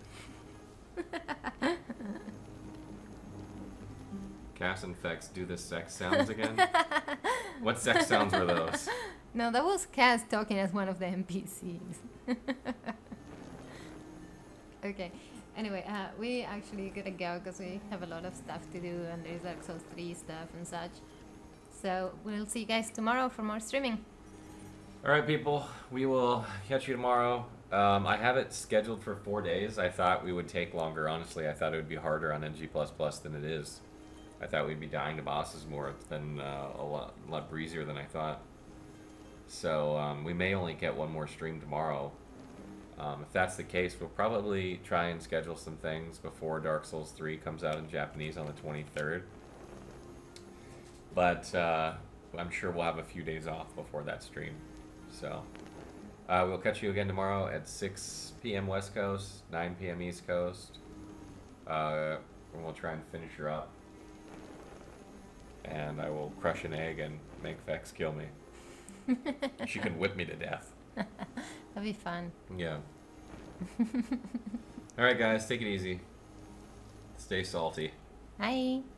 [SPEAKER 1] Cass and Fex do the sex sounds again? What sex sounds were those?
[SPEAKER 2] No, that was Cass talking as one of the NPCs. Okay. Anyway, we actually gotta go because we have a lot of stuff to do and there's Dark Souls 3 stuff and such. So we'll see you guys tomorrow for more streaming.
[SPEAKER 1] Alright, people. We will catch you tomorrow. I have it scheduled for 4 days. I thought we would take longer, honestly. I thought it would be harder on NG++ than it is. I thought we'd be dying to bosses more. It's been a lot breezier than I thought. So we may only get one more stream tomorrow. If that's the case, we'll probably try and schedule some things before Dark Souls 3 comes out in Japanese on the 23rd. But I'm sure we'll have a few days off before that stream. So we'll catch you again tomorrow at 6 p.m. West Coast, 9 p.m. East Coast. And we'll try and finish her up. And I will crush an egg and make Vex kill me. She can whip me to death.
[SPEAKER 2] That'd be fun.
[SPEAKER 1] Yeah. Alright guys, take it easy. Stay salty.
[SPEAKER 2] Bye.